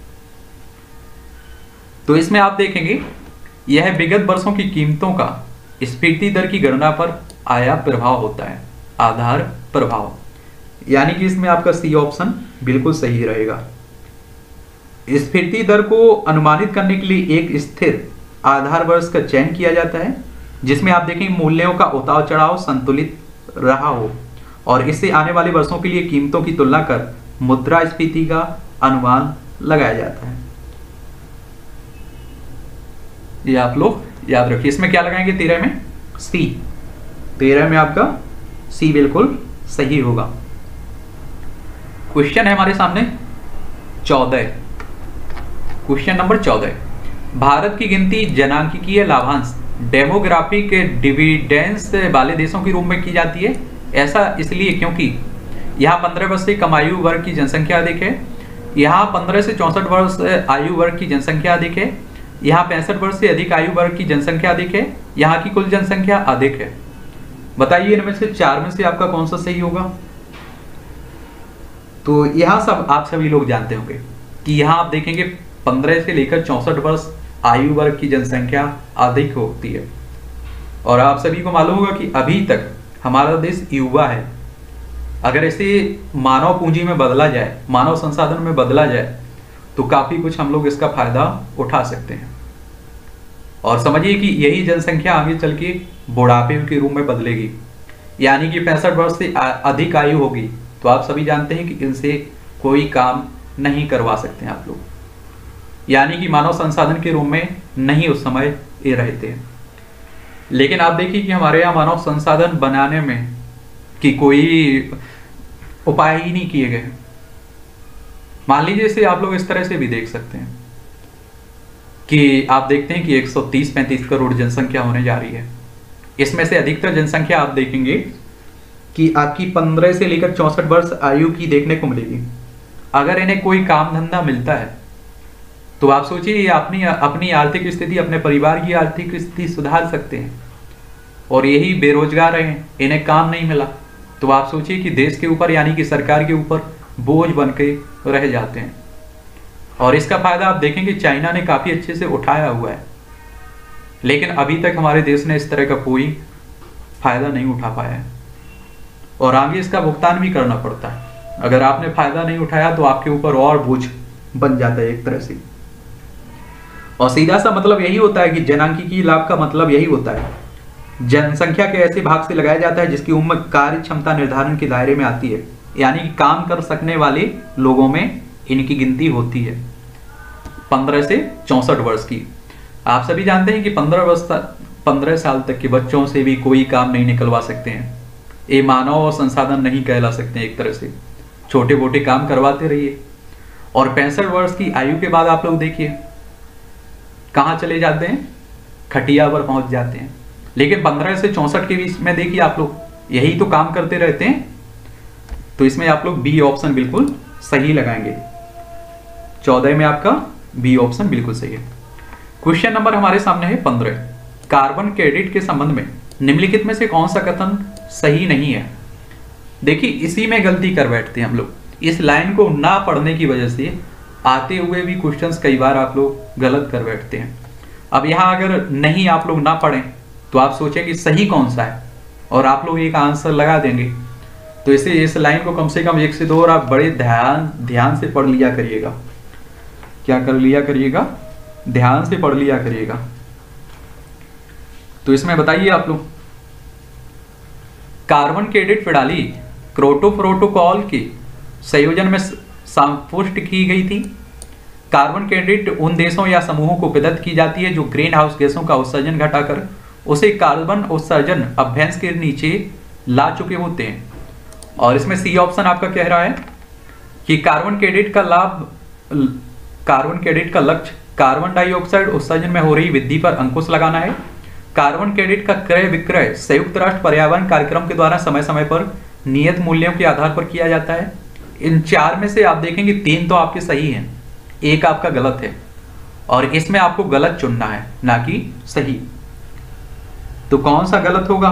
तो इसमें आप देखेंगे यह विगत वर्षों की कीमतों का स्फीति दर की गणना पर आया प्रभाव होता है, आधार प्रभाव, यानी कि इसमें आपका सी ऑप्शन बिल्कुल सही रहेगा। स्फीति दर को अनुमानित करने के लिए एक स्थिर आधार वर्ष का चयन किया जाता है जिसमें आप देखेंगे मूल्यों का उतार चढ़ाव संतुलित रहा हो और इससे आने वाले वर्षों के लिए कीमतों की तुलना कर मुद्रास्फीति का अनुमान लगाया जाता है। ये आप लोग याद रखिए। इसमें क्या लगाएंगे 13 में? सी। 13 में आपका सी बिल्कुल सही होगा। क्वेश्चन है हमारे सामने 14। Question number 14। भारत की गिनती जनांकीय लाभांश डेमोग्राफिक डिविडेंस वाले देशों के रूप में की जाती है। ऐसा इसलिए क्योंकि यहाँ 15 वर्ष से कम आयु वर्ग की जनसंख्या अधिक है, यहाँ 15 से 64 वर्ष आयु वर्ग की जनसंख्या अधिक है, यहाँ 65 वर्ष से अधिक आयु वर्ग की जनसंख्या अधिक है, यहाँ की कुल जनसंख्या अधिक है। बताइए इनमें से 4 में से आपका कौन सा सही होगा? तो यहाँ सब आप सभी लोग जानते होंगे कि यहाँ आप देखेंगे 15 से लेकर 64 वर्ष आयु वर्ग की जनसंख्या अधिक होती है और आप सभी को मालूम होगा कि अभी तक हमारा देश युवा है। अगर इसे मानव पूंजी में बदला जाए, मानव संसाधन में बदला जाए तो काफी कुछ हम लोग इसका फायदा उठा सकते हैं। और समझिए कि यही जनसंख्या आगे चल के बुढ़ापे के रूप में बदलेगी, यानी कि 65 वर्ष से अधिक आयु होगी तो आप सभी जानते हैं कि इनसे कोई काम नहीं करवा सकते हैं आप लोग, यानी कि मानव संसाधन के रूप में नहीं उस समय ये रहते हैं। लेकिन आप देखिए कि हमारे यहाँ मानव संसाधन बनाने में कि कोई उपाय ही नहीं किए गए। मान लीजिए इसे आप लोग इस तरह से भी देख सकते हैं कि आप देखते हैं कि 130-135 करोड़ जनसंख्या होने जा रही है। इसमें से अधिकतर जनसंख्या आप देखेंगे कि आपकी 15 से लेकर 64 वर्ष आयु की देखने को मिलेगी। अगर इन्हें कोई काम धंधा मिलता है तो आप सोचिए ये अपनी आर्थिक स्थिति, अपने परिवार की आर्थिक स्थिति सुधार सकते हैं। और यही बेरोजगार हैं, इन्हें काम नहीं मिला तो आप सोचिए कि देश के ऊपर यानी कि सरकार के ऊपर बोझ बन के रह जाते हैं। और इसका फायदा आप देखेंगे चाइना ने काफी अच्छे से उठाया हुआ है, लेकिन अभी तक हमारे देश ने इस तरह का कोई फायदा नहीं उठा पाया है और आगे इसका भुगतान भी करना पड़ता है। अगर आपने फायदा नहीं उठाया तो आपके ऊपर और बोझ बन जाता है एक तरह से। और सीधा सा मतलब यही होता है कि जनांकीय लाभ का मतलब यही होता है, जनसंख्या के ऐसे भाग से लगाया जाता है जिसकी उम्र कार्य क्षमता निर्धारण के दायरे में आती है, यानी कि काम कर सकने वाले लोगों में इनकी गिनती होती है 15 से 64 वर्ष की। आप सभी जानते हैं कि 15 साल तक के बच्चों से भी कोई काम नहीं निकलवा सकते हैं। ये मानव और संसाधन नहीं कहला सकते हैं, एक तरह से छोटे मोटे काम करवाते रहिए। और 65 वर्ष की आयु के बाद आप लोग देखिए कहाँ चले जाते हैं, खटिया पर पहुंच जाते हैं। लेकिन 15 से 64 के बीच में देखिए आप लोग यही तो काम करते रहते हैं। तो इसमें आप लोग बी ऑप्शन बिल्कुल सही लगाएंगे। 14 में आपका बी ऑप्शन बिल्कुल सही है। क्वेश्चन नंबर हमारे सामने है 15। कार्बन क्रेडिट के संबंध में निम्नलिखित में से कौन सा कथन सही नहीं है? देखिए इसी में गलती कर बैठते हैं हम लोग। इस लाइन को ना पढ़ने की वजह से आते हुए भी क्वेश्चंस कई बार आप लोग गलत कर बैठते हैं। अब यहाँ अगर नहीं आप लोग ना पढ़ें तो आप सोचें कि सही कौन सा है और आप लोग एक आंसर लगा देंगे। तो इसे इस लाइन को कम से कम 1 से 2 और आप बड़े ध्यान से पढ़ लिया करिएगा। क्या कर लिया करिएगा? ध्यान से पढ़ लिया करिएगा। तो इसमें बताइए आप लोग, कार्बन क्रेडिट प्रणाली क्योटो प्रोटोकॉल के संयोजन में संपुष्ट की गई थी। कार्बन क्रेडिट उन देशों या समूहों को प्रदत्त की जाती है जो ग्रीन हाउस गैसों का उत्सर्जन घटाकर उसे कार्बन उत्सर्जन अभ्यंश के नीचे ला चुके होते हैं। और इसमें सी ऑप्शन आपका कह रहा है कि कार्बन क्रेडिट का लक्ष्य कार्बन डाइऑक्साइड उत्सर्जन में हो रही वृद्धि पर अंकुश लगाना है। कार्बन क्रेडिट का क्रय विक्रय संयुक्त राष्ट्र पर्यावरण कार्यक्रम के द्वारा समय समय पर नियत मूल्यों के आधार पर किया जाता है। इन 4 में से आप देखेंगे 3 तो आपके सही हैं, 1 आपका गलत है और इसमें आपको गलत चुनना है ना कि सही। तो कौन सा गलत होगा?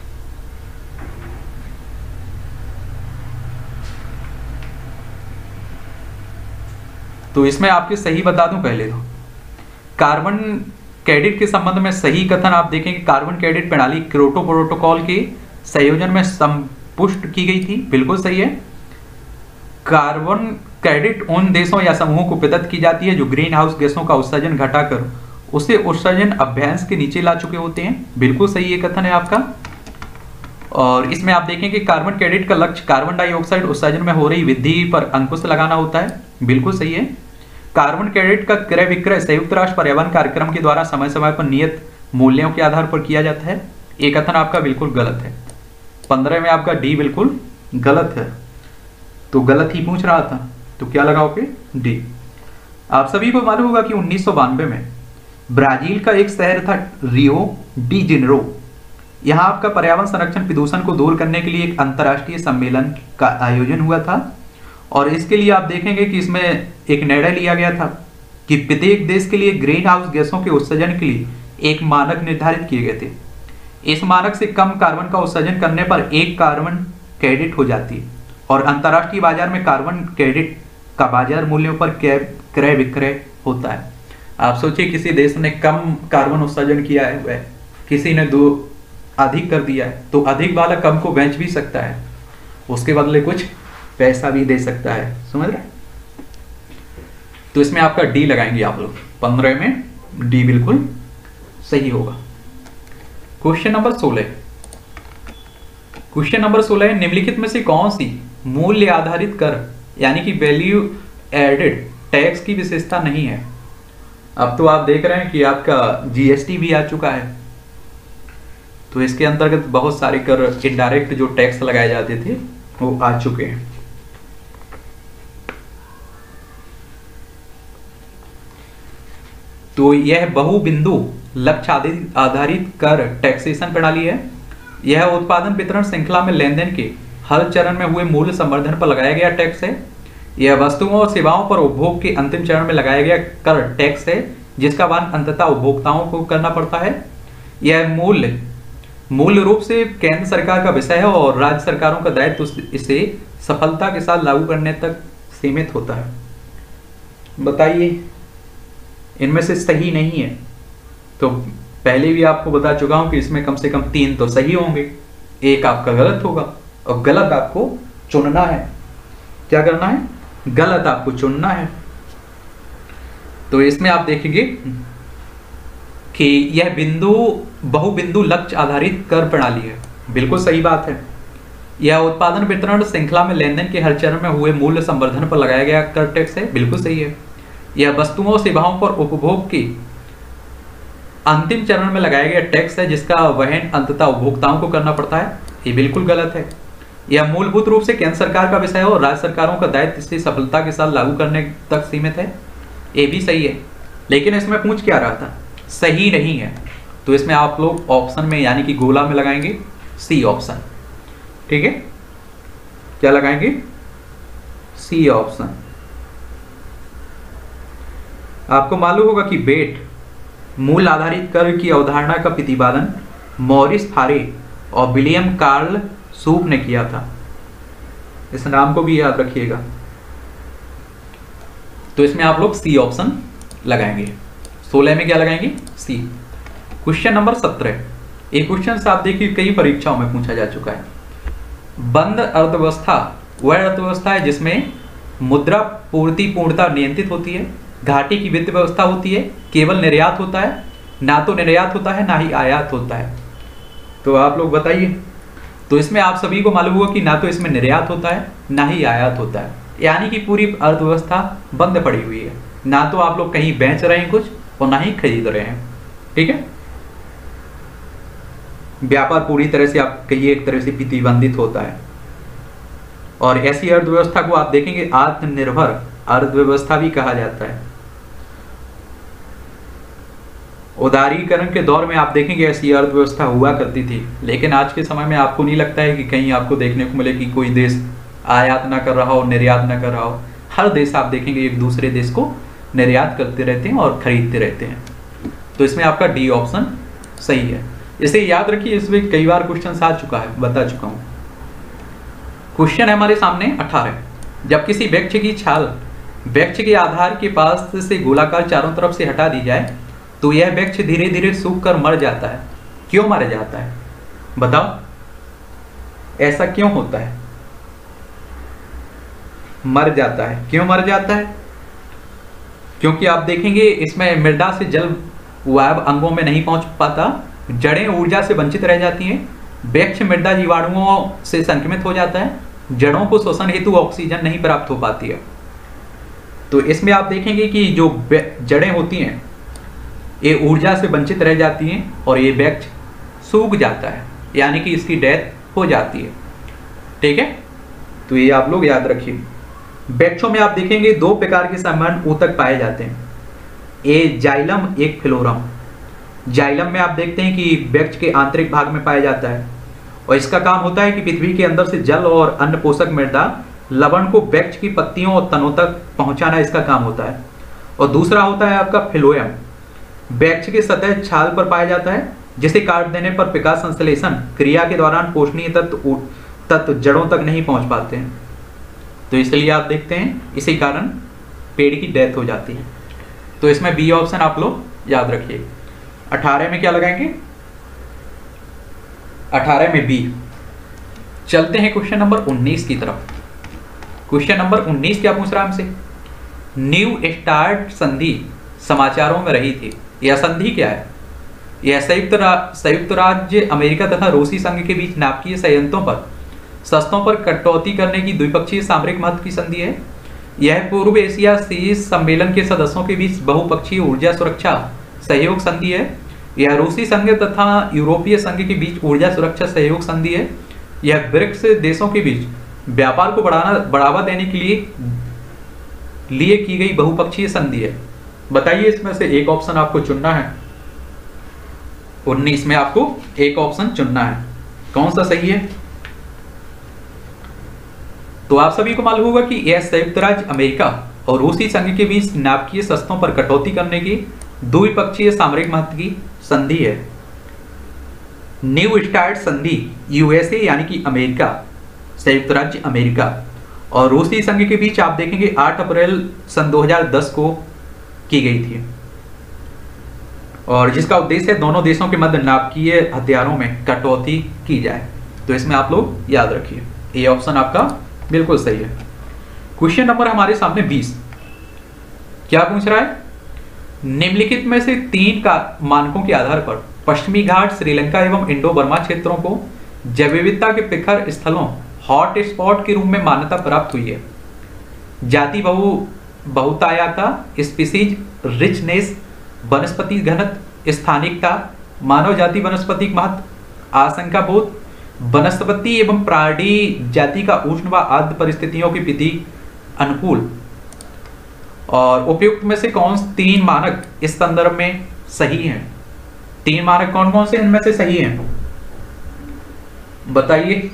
तो इसमें आपके सही बता दूं पहले तो। कार्बन क्रेडिट के संबंध में सही कथन आप देखेंगे कार्बन क्रेडिट प्रणाली क्योटो प्रोटोकॉल के संयोजन में संपुष्ट की गई थी, बिल्कुल सही है। कार्बन क्रेडिट उन देशों या समूहों को प्रदत्त की जाती है जो ग्रीन हाउस गैसों का उत्सर्जन घटाकर उसे उत्सर्जन अभ्यंश के नीचे ला चुके होते हैं, बिल्कुल सही ये कथन है आपका। और इसमें आप देखेंगे कार्बन क्रेडिट का लक्ष्य कार्बन डाइऑक्साइड उत्सर्जन में हो रही वृद्धि पर अंकुश लगाना होता है, बिल्कुल सही है। कार्बन क्रेडिट का क्रय विक्रय संयुक्त राष्ट्र पर्यावरण कार्यक्रम के द्वारा समय समय पर नियत मूल्यों के आधार पर किया जाता है, ये कथन आपका बिल्कुल गलत है। 15 में आपका डी बिल्कुल गलत है। तो गलत ही पूछ रहा था तो क्या लगाओगे? डी। आप सभी को मालूम होगा कि 1992 में ब्राजील का एक शहर था रियो डी जेनेरो। यहाँ आपका पर्यावरण संरक्षण प्रदूषण को दूर करने के लिए एक अंतर्राष्ट्रीय सम्मेलन का आयोजन हुआ था और इसके लिए आप देखेंगे कि इसमें एक निर्णय लिया गया था कि प्रत्येक देश के लिए ग्रीन हाउस गैसों के उत्सर्जन के लिए एक मानक निर्धारित किए गए थे। इस मानक से कम कार्बन का उत्सर्जन करने पर 1 कार्बन क्रेडिट हो जाती है और अंतर्राष्ट्रीय बाजार में कार्बन क्रेडिट का बाजार मूल्यों पर क्रय विक्रय होता है। आप सोचिए किसी देश ने कम कार्बन उत्सर्जन किया है, किसी ने अधिक कर दिया है, तो अधिक वाला कम को बेच भी सकता है, उसके बदले कुछ पैसा भी दे सकता है, समझ रहे? तो इसमें आपका डी लगाएंगे आप लोग। 15 में डी बिल्कुल सही होगा। क्वेश्चन नंबर 16 है। निम्नलिखित में से कौन सी मूल्य आधारित कर यानी कि वैल्यू एडेड टैक्स की विशेषता नहीं है। अब तो आप देख रहे हैं कि आपका जीएसटी भी आ चुका है, तो इसके अंतर्गत बहुत सारे कर इनडायरेक्ट जो टैक्स लगाए जाते थे वो आ चुके हैं। तो यह बहुबिंदु लक्ष्य आधारित कर टैक्सेशन प्रणाली है। यह उत्पादन वितरण श्रृंखला में लेन देन के हर चरण में हुए मूल्य संवर्धन पर लगाया गया टैक्स है। यह वस्तुओं और सेवाओं पर उपभोग के अंतिम चरण में लगाया गया कर टैक्स है, जिसका वहन अंततः उपभोक्ताओं को करना पड़ता है। यह मूल रूप से केंद्र सरकार का विषय है और राज्य सरकारों का दायित्व इसे सफलता के साथ लागू करने तक सीमित होता है। बताइए, इनमें से सही नहीं है। तो पहले भी आपको बता चुका हूं कि इसमें कम से कम 3 तो सही होंगे, एक आपका गलत होगा, और गलत आपको चुनना है। क्या करना है? गलत आपको चुनना है। तो इसमें आप देखेंगे कि यह बहुबिंदु लक्ष्य आधारित कर प्रणाली है। बिल्कुल सही बात है। यह उत्पादन वितरण श्रृंखला में लेन देन के हर चरण में हुए मूल्य संवर्धन पर लगाया गया कर टैक्स है। बिल्कुल सही है। यह वस्तुओं और सेवाओं पर उपभोग की अंतिम चरण में लगाया गया टैक्स है, जिसका वहन अंततः उपभोक्ताओं को करना पड़ता है। ये बिल्कुल गलत है। यह मूलभूत रूप से केंद्र सरकार का विषय है और राज्य सरकारों का दायित्व इसे सफलता के साथ लागू करने तक सीमित है। ये भी सही है, लेकिन इसमें पूछ क्या रहा था? सही नहीं है। तो इसमें आप लोग ऑप्शन में यानी कि गोला में लगाएंगे सी ऑप्शन। ठीक है, क्या लगाएंगे? C option. आपको मालूम होगा कि बेट मूल आधारित कर की अवधारणा का प्रतिपादन मॉरिस फारे और विलियम कार्ल सूप ने किया था। इस नाम को भी याद रखिएगा। तो इसमें आप लोग सी ऑप्शन लगाएंगे। 16 में क्या लगाएंगे? सी। Question number 17। एक क्वेश्चन से आप देखिए कई परीक्षाओं में पूछा जा चुका है। बंद अर्थव्यवस्था वह अर्थव्यवस्था है जिसमें मुद्रा पूर्ति पूर्णतः नियंत्रित होती है, घाटे की वित्त व्यवस्था होती है, केवल निर्यात होता है, ना तो निर्यात होता है ना ही आयात होता है। तो आप लोग बताइए। तो इसमें आप सभी को मालूम होगा कि ना तो इसमें निर्यात होता है ना ही आयात होता है, यानी कि पूरी अर्थव्यवस्था बंद पड़ी हुई है। ना तो आप लोग कहीं बेच रहे हैं कुछ और ना ही खरीद रहे हैं। ठीक है, व्यापार पूरी तरह से आप कहिए एक तरह से प्रतिबंधित होता है। और ऐसी अर्थव्यवस्था को आप देखेंगे आत्मनिर्भर अर्थव्यवस्था भी कहा जाता है। उदारीकरण के दौर में आप देखेंगे ऐसी अर्थव्यवस्था हुआ करती थी, लेकिन आज के समय में आपको नहीं लगता है कि कहीं आपको देखने को मिले कि कोई देश आयात ना कर रहा हो, निर्यात ना कर रहा हो। हर देश आप देखेंगे एक दूसरे देश को निर्यात करते रहते हैं और खरीदते रहते हैं। तो इसमें आपका डी ऑप्शन सही है। इसे याद रखिए, इसमें कई बार क्वेश्चन आ चुका है, बता चुका हूं। क्वेश्चन है हमारे सामने 18। जब किसी वृक्ष की छाल वृक्ष के आधार के पास से गोलाकार चारों तरफ से हटा दी जाए तो यह वृक्ष धीरे धीरे सूख कर मर जाता है। क्यों मर जाता है? बताओ, ऐसा क्यों होता है? मर जाता है। क्यों मर जाता है? क्योंकि आप देखेंगे इसमें मृदा से जल वायु अंगों में नहीं पहुंच पाता, जड़ें ऊर्जा से वंचित रह जाती हैं, वृक्ष मृदा जीवाणुओं से संक्रमित हो जाता है, जड़ों को श्वसन हेतु ऑक्सीजन नहीं प्राप्त हो पाती है। तो इसमें आप देखेंगे कि जो जड़ें होती हैं ये ऊर्जा से वंचित रह जाती हैं और ये वृक्ष सूख जाता है, यानी कि इसकी डेथ हो जाती है। ठीक है, तो ये आप लोग याद रखिए। वृक्षों में आप देखेंगे 2 प्रकार के सामान्य ऊतक पाए जाते हैं, एक जाइलम एक फ्लोरम। जाइलम में आप देखते हैं कि वृक्ष के आंतरिक भाग में पाया जाता है और इसका काम होता है कि पृथ्वी के अंदर से जल और अन्य पोषक मृदा लवण को वृक्ष की पत्तियों और तनों तक पहुंचाना इसका काम होता है। और दूसरा होता है आपका फ्लोएम, वृक्ष के सतह छाल पर पाया जाता है, जिसे काट देने पर प्रकाश संश्लेषण क्रिया के दौरान पोषणीय तत्व जड़ों तक नहीं पहुंच पाते हैं। तो इसलिए आप देखते हैं इसी कारण पेड़ की डेथ हो जाती है। तो इसमें बी ऑप्शन आप लोग याद रखिए। 18 में क्या लगाएंगे? 18 में बी। चलते हैं क्वेश्चन नंबर 19 की तरफ। क्वेश्चन नंबर 19 क्या पूछ रहा है हमसे? न्यू स्टार्ट संधि समाचारों में रही थी। यह संधि क्या है? यह संयुक्त राज्य अमेरिका तथा रूसी संघ के बीच नाभिकीय संयंत्रों पर शस्त्रों पर कटौती करने की द्विपक्षीय सामरिक महत्व की संधि है। यह पूर्व एशिया शीर्ष सम्मेलन के सदस्यों के बीच बहुपक्षीय ऊर्जा सुरक्षा सहयोग संधि है। यह रूसी संघ तथा यूरोपीय संघ के बीच ऊर्जा सुरक्षा सहयोग संधि है। यह ब्रिक्स देशों के बीच व्यापार को बढ़ावा देने के लिए की गई बहुपक्षीय संधि है। बताइए इसमें से एक ऑप्शन आपको चुनना है। 19 में आपको एक ऑप्शन चुनना है, कौन सा सही है? तो आप सभी को मालूम होगा कि यह संयुक्त राज्य अमेरिका और रूसी संघ के बीच नाभिकीय शस्त्रों पर कटौती करने की द्विपक्षीय सामरिक महत्व की संधि है। न्यू स्टार्ट संधि यूएसए यानी कि अमेरिका, संयुक्त राज्य अमेरिका और रूसी संघ के बीच आप देखेंगे 8 अप्रैल सन 2010 को की गई थी, और जिसका उद्देश्य है दोनों देशों के मध्य नाभिकीय हथियारों में कटौती की जाए। तो इसमें आप लोग याद रखिए, ये ऑप्शन आपका बिल्कुल सही है। क्वेश्चन नंबर हमारे सामने 20 क्या पूछ रहा है? निम्नलिखित में से 3 का मानकों के आधार पर पश्चिमी घाट, श्रीलंका एवं इंडो बर्मा क्षेत्रों को जैव विविधता के प्रखर स्थलों हॉट स्पॉट के रूप में मान्यता प्राप्त हुई है। जाति बहुतायता, स्पीसीज रिचनेस, वनस्पति घनत्व, स्थानिकता, मानव जाति वनस्पतिक महत्व, आशंका बोध, वनस्पति एवं प्राणी जाति का उष्ण व आर्द्र परिस्थितियों के प्रति अनुकूल, और उपयुक्त में से कौन 3 मानक इस संदर्भ में सही हैं? 3 मानक कौन कौन से इनमें से सही हैं, बताइए।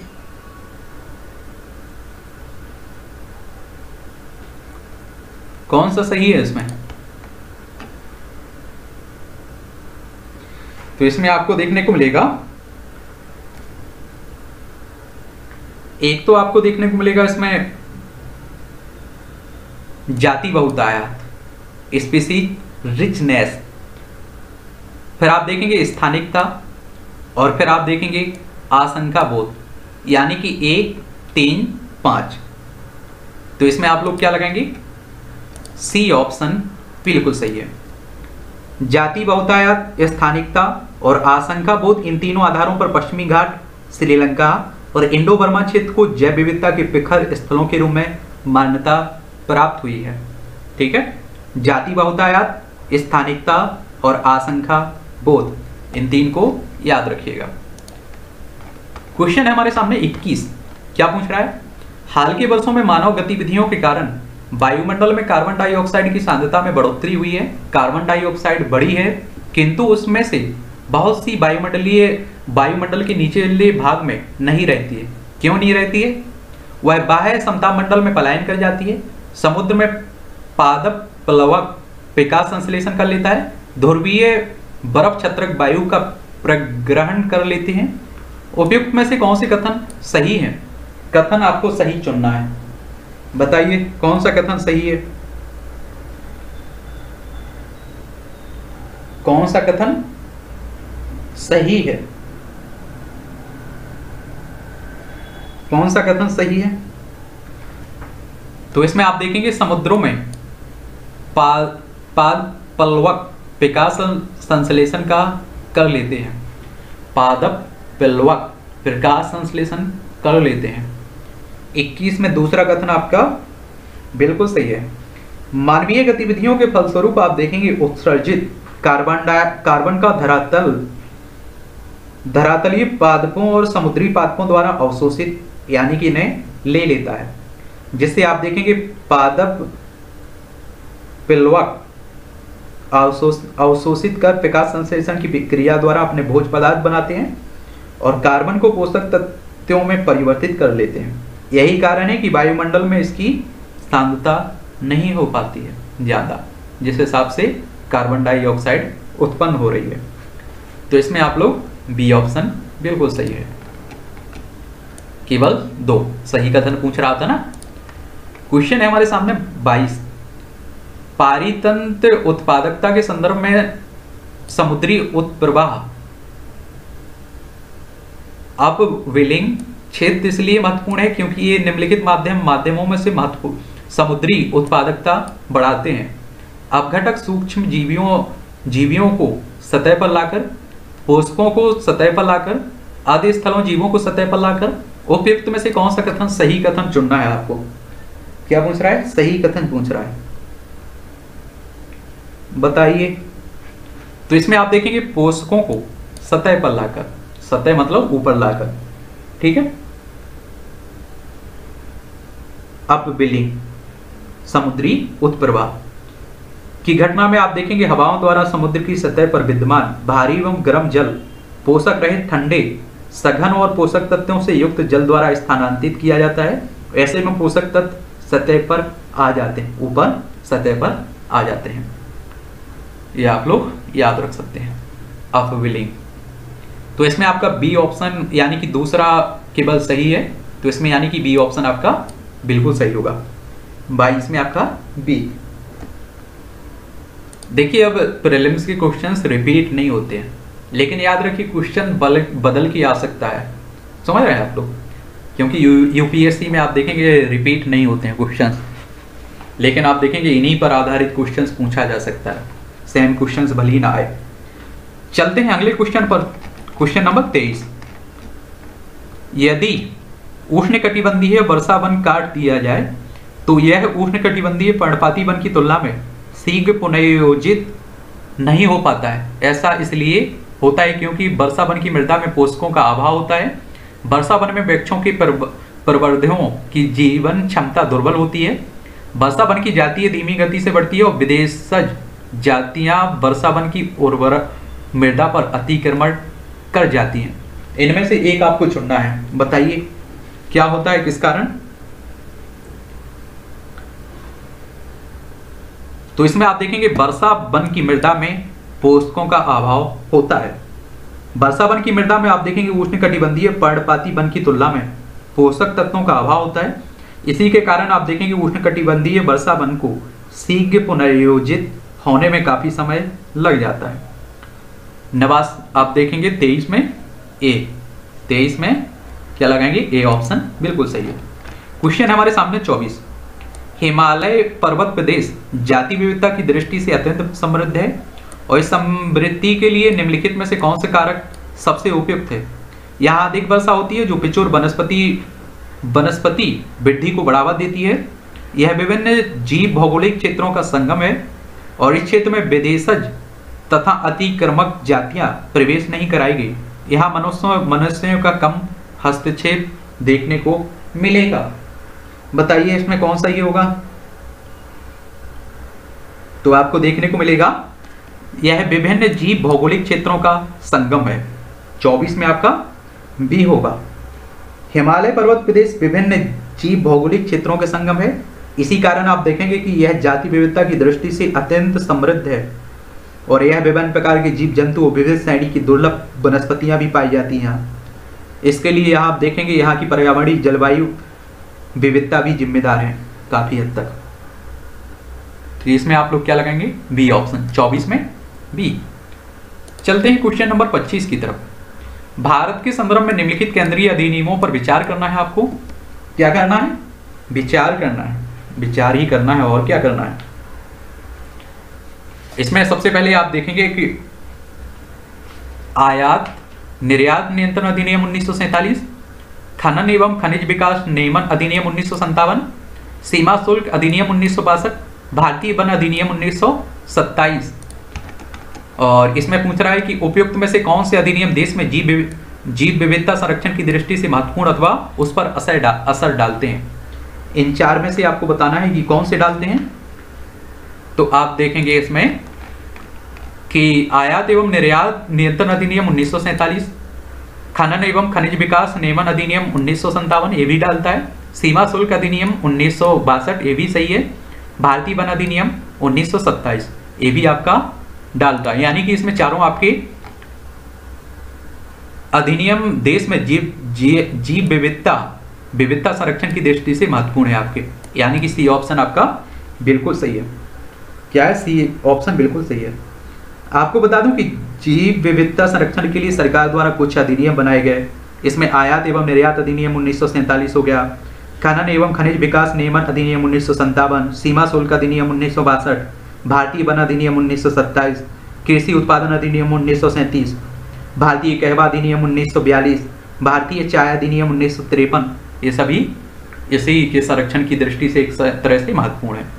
कौन सा सही है इसमें? तो इसमें आपको देखने को मिलेगा, एक तो आपको देखने को मिलेगा इसमें जाति बहुतायत, स्पीसीज रिचनेस, फिर आप देखेंगे स्थानिकता, और फिर आप देखेंगे आशंका बोध, यानी कि 1, 3, 5। तो इसमें आप लोग क्या लगाएंगे? सी ऑप्शन बिल्कुल सही है। जाति बहुतायत, स्थानिकता और आशंका बोध, इन तीनों आधारों पर पश्चिमी घाट, श्रीलंका और इंडो बर्मा क्षेत्र को जैव विविधता के प्रखर स्थलों के रूप में मान्यता प्राप्त हुई है। ठीक है, जाति बहुतायत, स्थानिकता और आशंका बोध, इन 3 को याद रखिएगा। क्वेश्चन है हमारे सामने 21 क्या पूछ रहा है? हाल के वर्षों में मानव गतिविधियों के कारण वायुमंडल में कार्बन डाइऑक्साइड की सांद्रता में बढ़ोतरी हुई है। कार्बन डाइऑक्साइड बढ़ी है, किंतु उसमें से बहुत सी वायुमंडल के निचले भाग में नहीं रहती है। क्यों नहीं रहती है? वह बाह्य समताप मंडल में पलायन कर जाती है, समुद्र में पादप प्लवक विकास संश्लेषण कर लेता है, ध्रुवीय बर्फ छत्रक वायु का प्रग्रहण कर लेते हैं। उपयुक्त में से कौन से कथन सही है? कथन आपको सही चुनना है, बताइए कौन सा कथन सही है? कौन सा कथन सही है? कौन सा कथन सही है? तो इसमें आप देखेंगे समुद्रों में पाद पल्वक विकास संश्लेषण का कर लेते हैं, पादप पल्वक विकास संश्लेषण कर लेते हैं। 21 में दूसरा कथन आपका बिल्कुल सही है। मानवीय गतिविधियों के फलस्वरूप आप देखेंगे उत्सर्जित कार्बन का धरातलीय पादपों और समुद्री पादपों द्वारा अवशोषित यानी कि इन्हें ले लेता है, जिससे आप देखेंगे पादप पिलवक अवशोषित कर विकास संश्लेषण की क्रिया द्वारा अपने भोज्य पदार्थ बनाते हैं और कार्बन को पोषक तत्वों में परिवर्तित कर लेते हैं। यही कारण है कि वायुमंडल में इसकी सांद्रता नहीं हो पाती है ज़्यादा, जिस हिसाब से कार्बन डाइऑक्साइड उत्पन्न हो रही है। तो इसमें आप लोग बी ऑप्शन बिल्कुल सही है। केवल 2 सही कथन पूछ रहा था ना। क्वेश्चन है हमारे सामने 22, पारितंत्र उत्पादकता के संदर्भ में समुद्री उत्प्रवाह अपवेलिंग क्षेत्र इसलिए महत्वपूर्ण है क्योंकि ये निम्नलिखित माध्यमों में से महत्वपूर्ण समुद्री उत्पादकता बढ़ाते हैं। अपघटक सूक्ष्म जीवियों को सतह पर लाकर, पोषकों को सतह पर लाकर, आदि स्थलों जीवों को सतह पर लाकर उपयुक्त में से कौन सा कथन सही कथन चुनना है आपको। क्या पूछ रहा है, सही कथन पूछ रहा है, बताइए। तो इसमें आप देखेंगे पोषकों को सतह पर लाकर, सतह मतलब ऊपर लाकर, ठीक है, अपवेलिंग समुद्री उत्प्रवाह की घटना में आप देखेंगे हवाओं द्वारा समुद्र की सतह पर विद्यमान भारी एवं गर्म जल पोषक रहित ठंडे सघन और पोषक तत्वों से युक्त जल द्वारा स्थानांतरित किया जाता है। ऐसे में पोषक तत्व सतह पर आ जाते हैं, ऊपर सतह पर आ जाते हैं। ये आप लोग याद रख सकते हैं, अपवेलिंग। तो इसमें आपका बी ऑप्शन यानी कि दूसरा केवल सही है, तो इसमें यानी कि बी ऑप्शन आपका बिल्कुल सही होगा। 22 में आपका बी। देखिए अब प्रीलिम्स के क्वेश्चंस रिपीट नहीं होते हैं, लेकिन याद रखिए क्वेश्चन बदल की आ सकता है, समझ रहे हैं आप लोग, क्योंकि यूपीएससी में आप देखेंगे रिपीट नहीं होते हैं क्वेश्चंस, लेकिन आप देखेंगे इन्हीं पर आधारित क्वेश्चंस पूछा जा सकता है, सेम क्वेश्चंस भले ही ना आए। चलते हैं अगले क्वेश्चन पर, क्वेश्चन नंबर 23। यदि उष्णकटिबंधीय वर्षा वन काट दिया जाए तो यह उष्णकटिबंधीय पर्णपाती वन की तुलना में शीघ्र पुनर्योजित नहीं हो पाता है। ऐसा इसलिए होता है क्योंकि वर्षा वन की मृदा में पोषकों का अभाव होता है। वर्षा वन में वृक्षों के प्रवर्धकों की जीवन क्षमता दुर्बल होती है। वर्षा वन की जातियां धीमी गति से बढ़ती है और विदेशज जातियां वर्षा वन की उर्वर मृदा पर अतिक्रमण कर जाती हैं। इनमें से एक आपको चुनना है, बताइए क्या होता है, किस कारण। तो इसमें आप देखेंगे वर्षा वन की मृदा में पोषकों का अभाव होता है। वर्षा वन की मृदा में आप देखेंगे उष्णकटिबंधीय पर्णपाती वन की तुलना में पोषक तत्वों का अभाव होता है। इसी के कारण आप देखेंगे उष्णकटिबंधीय वर्षा वन को शीघ्र पुनर्योजित होने में काफी समय लग जाता है। नवास आप देखेंगे 23 में ए, 23 में क्या लगाएंगे, ए ऑप्शन बिल्कुल सही है। क्वेश्चन हमारे सामने 24। हिमालय पर्वत प्रदेश जाति विविधता की दृष्टि से अत्यंत समृद्ध है और इस समृद्धि के लिए निम्नलिखित में से कौन से कारक सबसे उपयुक्त है। यहाँ अधिक वर्षा होती है जो पिछोर वनस्पति वृद्धि को बढ़ावा देती है। यह विभिन्न जीव भौगोलिक क्षेत्रों का संगम है और इस क्षेत्र में विदेशज तथा अतिक्रमक जातियां प्रवेश नहीं कराएगी। यहाँ मनुष्यों का कम हस्तक्षेप देखने को मिलेगा। बताइए इसमें कौन सा ये होगा। तो आपको देखने को मिलेगा यह विभिन्न जीव भौगोलिक क्षेत्रों का संगम है। 24 में आपका बी होगा। हिमालय पर्वत प्रदेश विभिन्न जीव भौगोलिक क्षेत्रों के संगम है। इसी कारण आप देखेंगे कि यह जाति विविधता की दृष्टि से अत्यंत समृद्ध है और यह विभिन्न प्रकार के जीव जंतु और विविध श्रेणी की दुर्लभ वनस्पतियां भी पाई जाती हैं। इसके लिए यहाँ आप देखेंगे यहाँ की पर्यावरणीय जलवायु विविधता भी जिम्मेदार है काफी हद तक। तो इसमें आप लोग क्या लगाएंगे, बी ऑप्शन, 24 में बी। चलते हैं क्वेश्चन नंबर 25 की तरफ। भारत के संदर्भ में निम्नलिखित केंद्रीय अधिनियमों पर विचार करना है। आपको क्या करना है, विचार करना है, विचार ही करना है और क्या करना है। इसमें सबसे पहले आप देखेंगे कि आयात निर्यात नियंत्रण अधिनियम 1947, खनन एवं खनिज विकास नियमन अधिनियम 1957, सीमा शुल्क अधिनियम 1962, भारतीय वन अधिनियम 1927। और इसमें पूछ रहा है कि उपयुक्त में से कौन से अधिनियम देश में जीव विविधता संरक्षण की दृष्टि से महत्वपूर्ण अथवा उस पर असर डालते हैं। इन चार में से आपको बताना है कि कौन से डालते हैं। तो आप देखेंगे इसमें कि आयात एवं निर्यात नियंत्रण अधिनियम 1947, खनन एवं खनिज विकास नियमन अधिनियम 1957 ये भी डालता है, सीमा शुल्क अधिनियम 1962 ये भी सही है, भारतीय वन अधिनियम 1927 ये भी आपका डालता है। यानी कि इसमें चारों आपके अधिनियम देश में जीव विविधता संरक्षण की दृष्टि से महत्वपूर्ण है आपके, यानी कि सी ऑप्शन आपका बिल्कुल सही है। क्या है, सी ऑप्शन बिल्कुल सही है। आपको बता दूं कि जीव विविधता संरक्षण के लिए सरकार द्वारा कुछ अधिनियम बनाए गए। इसमें आयात एवं निर्यात अधिनियम 1947 हो गया, खनन एवं खनिज विकास नियमन अधिनियम 1957, सीमा शुल्क अधिनियम 1962, भारतीय वन अधिनियम 1927, कृषि उत्पादन अधिनियम 1937, भारतीय कहवा अधिनियम 1942, भारतीय चाय अधिनियम 1953, ये सभी इसी के संरक्षण की दृष्टि से एक तरह से महत्वपूर्ण है।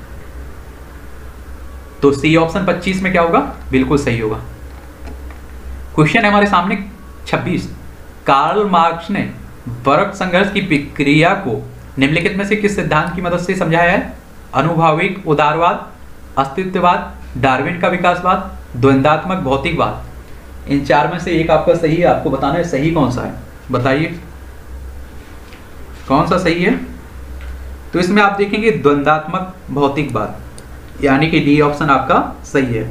तो सी ऑप्शन 25 में क्या होगा, बिल्कुल सही होगा। क्वेश्चन है हमारे सामने 26, कार्ल मार्क्स ने वर्ग संघर्ष की प्रक्रिया को निम्नलिखित में से किस सिद्धांत की मदद से समझाया है? अनुभवविक उदारवाद, अस्तित्ववाद, डार्विन का विकासवाद, द्वंद्वात्मक भौतिकवाद। इन चार में से एक आपका सही है, आपको बताना है सही कौन सा है, बताइए कौन सा सही है। तो इसमें आप देखेंगे द्वंद्वात्मक भौतिकवाद, यानी कि डी ऑप्शन आपका सही है।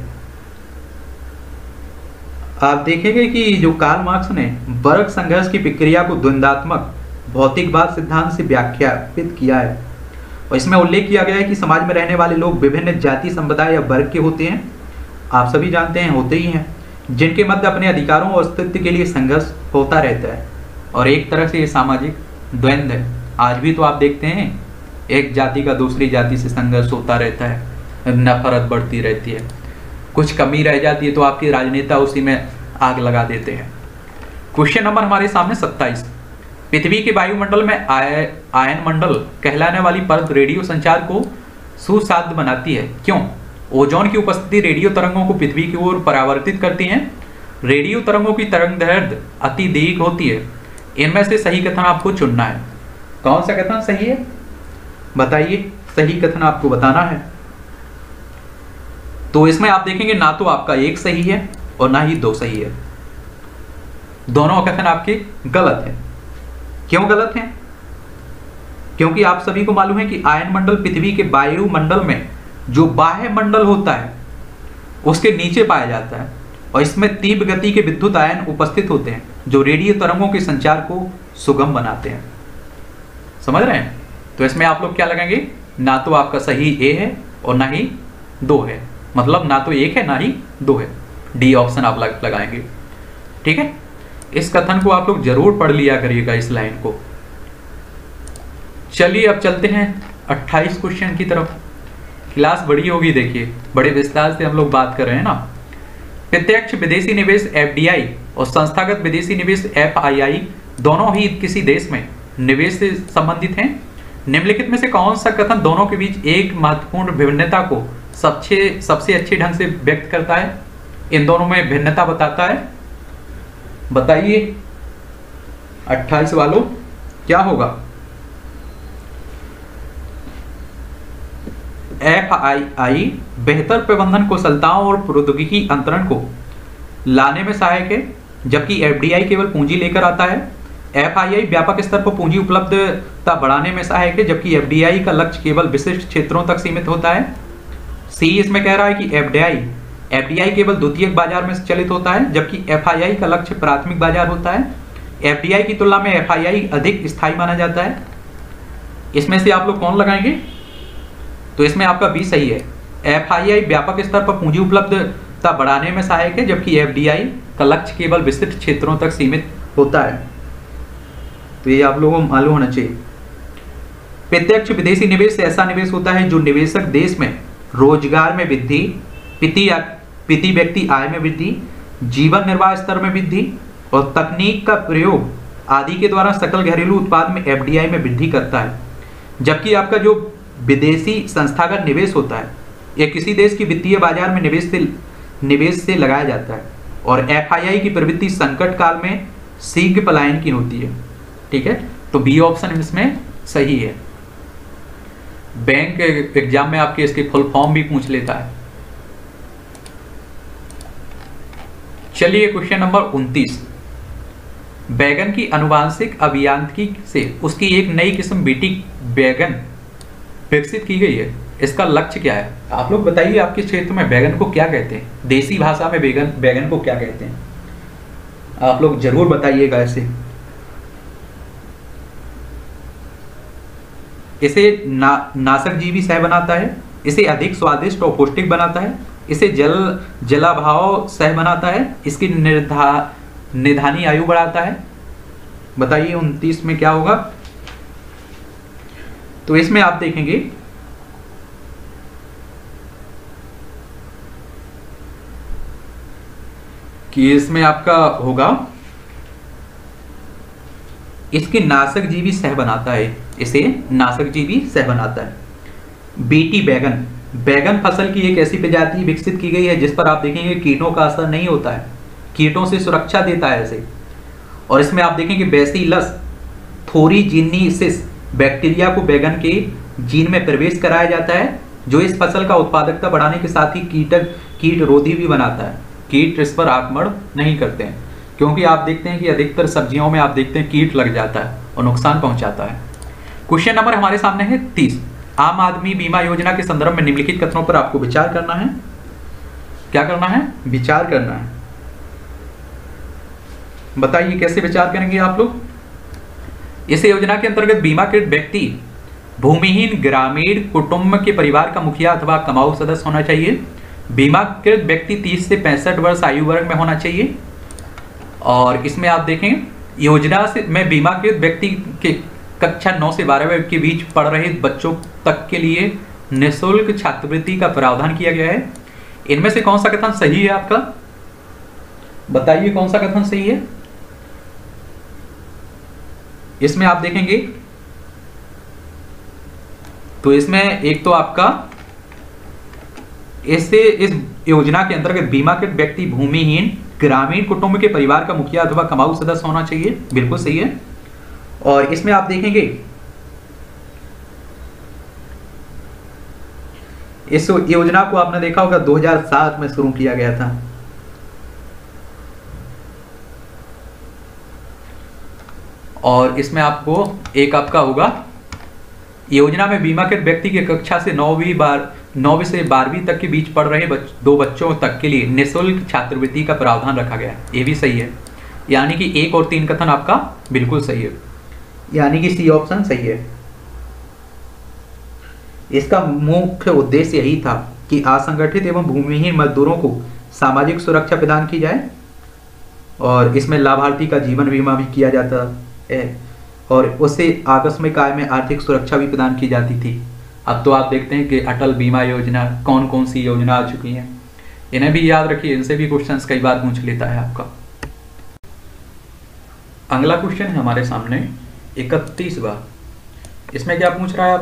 आप देखेंगे कि जो कार्ल मार्क्स ने वर्ग संघर्ष की प्रक्रिया को द्वंद्वात्मक भौतिकवाद सिद्धांत से व्याख्यापित किया है, और इसमें उल्लेख किया गया है कि समाज में रहने वाले लोग विभिन्न जाति, संप्रदाय या वर्ग के होते हैं। आप सभी जानते हैं, होते ही हैं, जिनके मध्य अपने अधिकारों और अस्तित्व के लिए संघर्ष होता रहता है, और एक तरह से ये सामाजिक द्वंद्व है। आज भी तो आप देखते हैं एक जाति का दूसरी जाति से संघर्ष होता रहता है, नफरत बढ़ती रहती है, कुछ कमी रह जाती है तो आपके राजनेता उसी में आग लगा देते हैं। क्वेश्चन नंबर हमारे सामने 27, पृथ्वी के वायुमंडल में आयन मंडल कहलाने वाली परत रेडियो संचार को सुसाध्य बनाती है, क्यों? ओजोन की उपस्थिति रेडियो तरंगों को पृथ्वी की ओर परावर्तित करती है। रेडियो तरंगों की तरंगदैर्घ्य अति दीर्घ होती है। इनमें से सही कथन आपको चुनना है। कौन सा कथन सही है, बताइए, सही कथन आपको बताना है। तो इसमें आप देखेंगे ना तो आपका एक सही है और ना ही दो सही है, दोनों कथन आपके गलत है। क्यों गलत है? क्योंकि आप सभी को मालूम है कि आयन मंडल पृथ्वी के वायुमंडल में जो बाह्य मंडल होता है उसके नीचे पाया जाता है, और इसमें तीव्र गति के विद्युत आयन उपस्थित होते हैं जो रेडियो तरंगों के संचार को सुगम बनाते हैं। समझ रहे हैं? तो इसमें आप लोग क्या लगाएंगे, ना तो आपका सही ए है और ना ही दो है, मतलब ना तो एक है ना ही दो है। डी ऑप्शन आप लगाएंगे, ठीक है। इस कथन को आप लोग जरूर पढ़ लिया करिएगा, इस लाइन को। चलिए अब चलते हैं 28 क्वेश्चन की तरफ। क्लास बड़ी होगी, देखिए बड़े विस्तार से हम लोग बात कर रहे हैं ना। प्रत्यक्ष विदेशी निवेश FDI और संस्थागत विदेशी निवेश FII दोनों ही किसी देश में निवेश से संबंधित हैं। निम्नलिखित में से कौन सा कथन दोनों के बीच एक महत्वपूर्ण विभिन्नता को सबसे अच्छे ढंग से व्यक्त करता है, इन दोनों में भिन्नता बताता है? बताइए 28 वालों, क्या होगा? FII बेहतर प्रबंधन कुशलताओं और प्रौद्योगिकी अंतरण को लाने में सहायक है, जबकि FDI केवल पूंजी लेकर आता है। FII व्यापक स्तर पर पूंजी उपलब्धता बढ़ाने में सहायक है, जबकि FDI का लक्ष्य केवल विशिष्ट क्षेत्रों तक सीमित होता है। सी इसमें कह रहा है कि FDI केवल द्वितीयक बाजार में चलित होता है, जबकि FII का लक्ष्य प्राथमिक बाजार होता है। FDI की तुलना में FII अधिक स्थायी माना जाता है। इसमें से आप लोग कौन लगाएंगे? तो इसमें आपका बी सही है। FII व्यापक स्तर पर पूंजी उपलब्धता बढ़ाने में सहायक है, जबकि FDI का लक्ष्य केवल विशिष्ट क्षेत्रों तक सीमित होता है। तो ये आप लोगों को मालूम होना चाहिए। प्रत्यक्ष विदेशी निवेश ऐसा निवेश होता है जो निवेशक देश में रोजगार में वृद्धि, प्रति व्यक्ति आय में वृद्धि, जीवन निर्वाह स्तर में वृद्धि और तकनीक का प्रयोग आदि के द्वारा सकल घरेलू उत्पाद में FDI में वृद्धि करता है। जबकि आपका जो विदेशी संस्थागत निवेश होता है यह किसी देश की वित्तीय बाजार में निवेश से लगाया जाता है, और FII की प्रवृत्ति संकट काल में शीघ्र पलायन की होती है। ठीक है, तो बी ऑप्शन इसमें सही है। बैंक एग्जाम में आपके इसके फुल फॉर्म भी पूछ लेता है। चलिए क्वेश्चन नंबर 29, बैगन की आनुवांशिक अभियांत्रिकी से उसकी एक नई किस्म बीटी बैगन विकसित की गई है, इसका लक्ष्य क्या है? आप लोग बताइए, आपके क्षेत्र में बैगन को क्या कहते हैं? देसी भाषा में बैगन को क्या कहते हैं? आप लोग जरूर बताइएगा। इसे नाशक जीवी सह बनाता है, इसे अधिक स्वादिष्ट और पौष्टिक बनाता है, इसे जलाभाव सह बनाता है, इसकी निधानी आयु बढ़ाता है। बताइए 29 में क्या होगा? तो इसमें आप देखेंगे कि इसमें आपका होगा इसकी नाशक जीवी सह बनाता है, इसे नाशक जीवी सह बनाता है। बीटी बैगन, बैगन फसल की एक ऐसी प्रजाति विकसित की गई है जिस पर आप देखेंगे कीटों का असर नहीं होता है, कीटों से सुरक्षा देता है इसे। और इसमें आप देखेंगे बेसिलस थोरीजिनिसिस बैक्टीरिया को बैगन के जीन में प्रवेश कराया जाता है, जो इस फसल का उत्पादकता बढ़ाने के साथ ही कीट रोधी भी बनाता है। कीट इस पर आक्रमण नहीं करते हैं, क्योंकि आप देखते हैं कि अधिकतर सब्जियों में आप देखते हैं कीट लग जाता है और नुकसान पहुंचाता है। क्वेश्चन नंबर हमारे सामने है 30। आम आदमी बीमा योजना के संदर्भ में निम्नलिखित कथनों पर आपको विचार करना है। क्या करना है? विचार करना है। बताइए कैसे विचार करेंगे आप लोग। इस योजना के अंतर्गत बीमाकृत व्यक्ति भूमिहीन ग्रामीण कुटुंब के परिवार का मुखिया अथवा कमाऊ सदस्य होना चाहिए। बीमाकृत व्यक्ति 30 से 65 वर्ष आयु वर्ग में होना चाहिए। और इसमें आप देखें योजना से में बीमाकृत व्यक्ति के कक्षा 9 से 12 के बीच पढ़ रहे बच्चों तक के लिए निःशुल्क छात्रवृत्ति का प्रावधान किया गया है। इनमें से कौन सा कथन सही है आपका? बताइए कौन सा कथन सही है। इसमें आप देखेंगे तो इसमें एक तो आपका इस योजना के अंतर्गत बीमाकृत व्यक्ति भूमिहीन ग्रामीण कुटुंब के परिवार का मुखिया अथवा कमाऊ सदस्य होना चाहिए, बिल्कुल सही है। और इसमें आप देखेंगे इस योजना को आपने देखा होगा 2007 में शुरू किया गया था। और इसमें आपको एक आपका होगा योजना में बीमाकृत व्यक्ति की कक्षा से 9वीं से 12वीं तक के बीच पढ़ रहे दो बच्चों तक के लिए निःशुल्क छात्रवृत्ति का प्रावधान रखा गया है। ये भी सही है, यानी कि 1 और 3 कथन आपका बिल्कुल सही है, यानी कि सी ऑप्शन सही है। इसका मुख्य उद्देश्य यही था कि असंगठित एवं भूमिहीन मजदूरों को सामाजिक सुरक्षा प्रदान की जाए, और इसमें लाभार्थी का जीवन बीमा भी किया जाता है और उससे आकस्मिक आय में आर्थिक सुरक्षा भी प्रदान की जाती थी। अब तो आप देखते हैं कि अटल बीमा योजना, कौन कौन सी योजना आ चुकी हैं, इन्हें भी याद रखिए, इनसे भी क्वेश्चंस कई बार पूछ लेता है आपका। अगला क्वेश्चन है हमारे सामने 31वां। इसमें क्या पूछ रहा है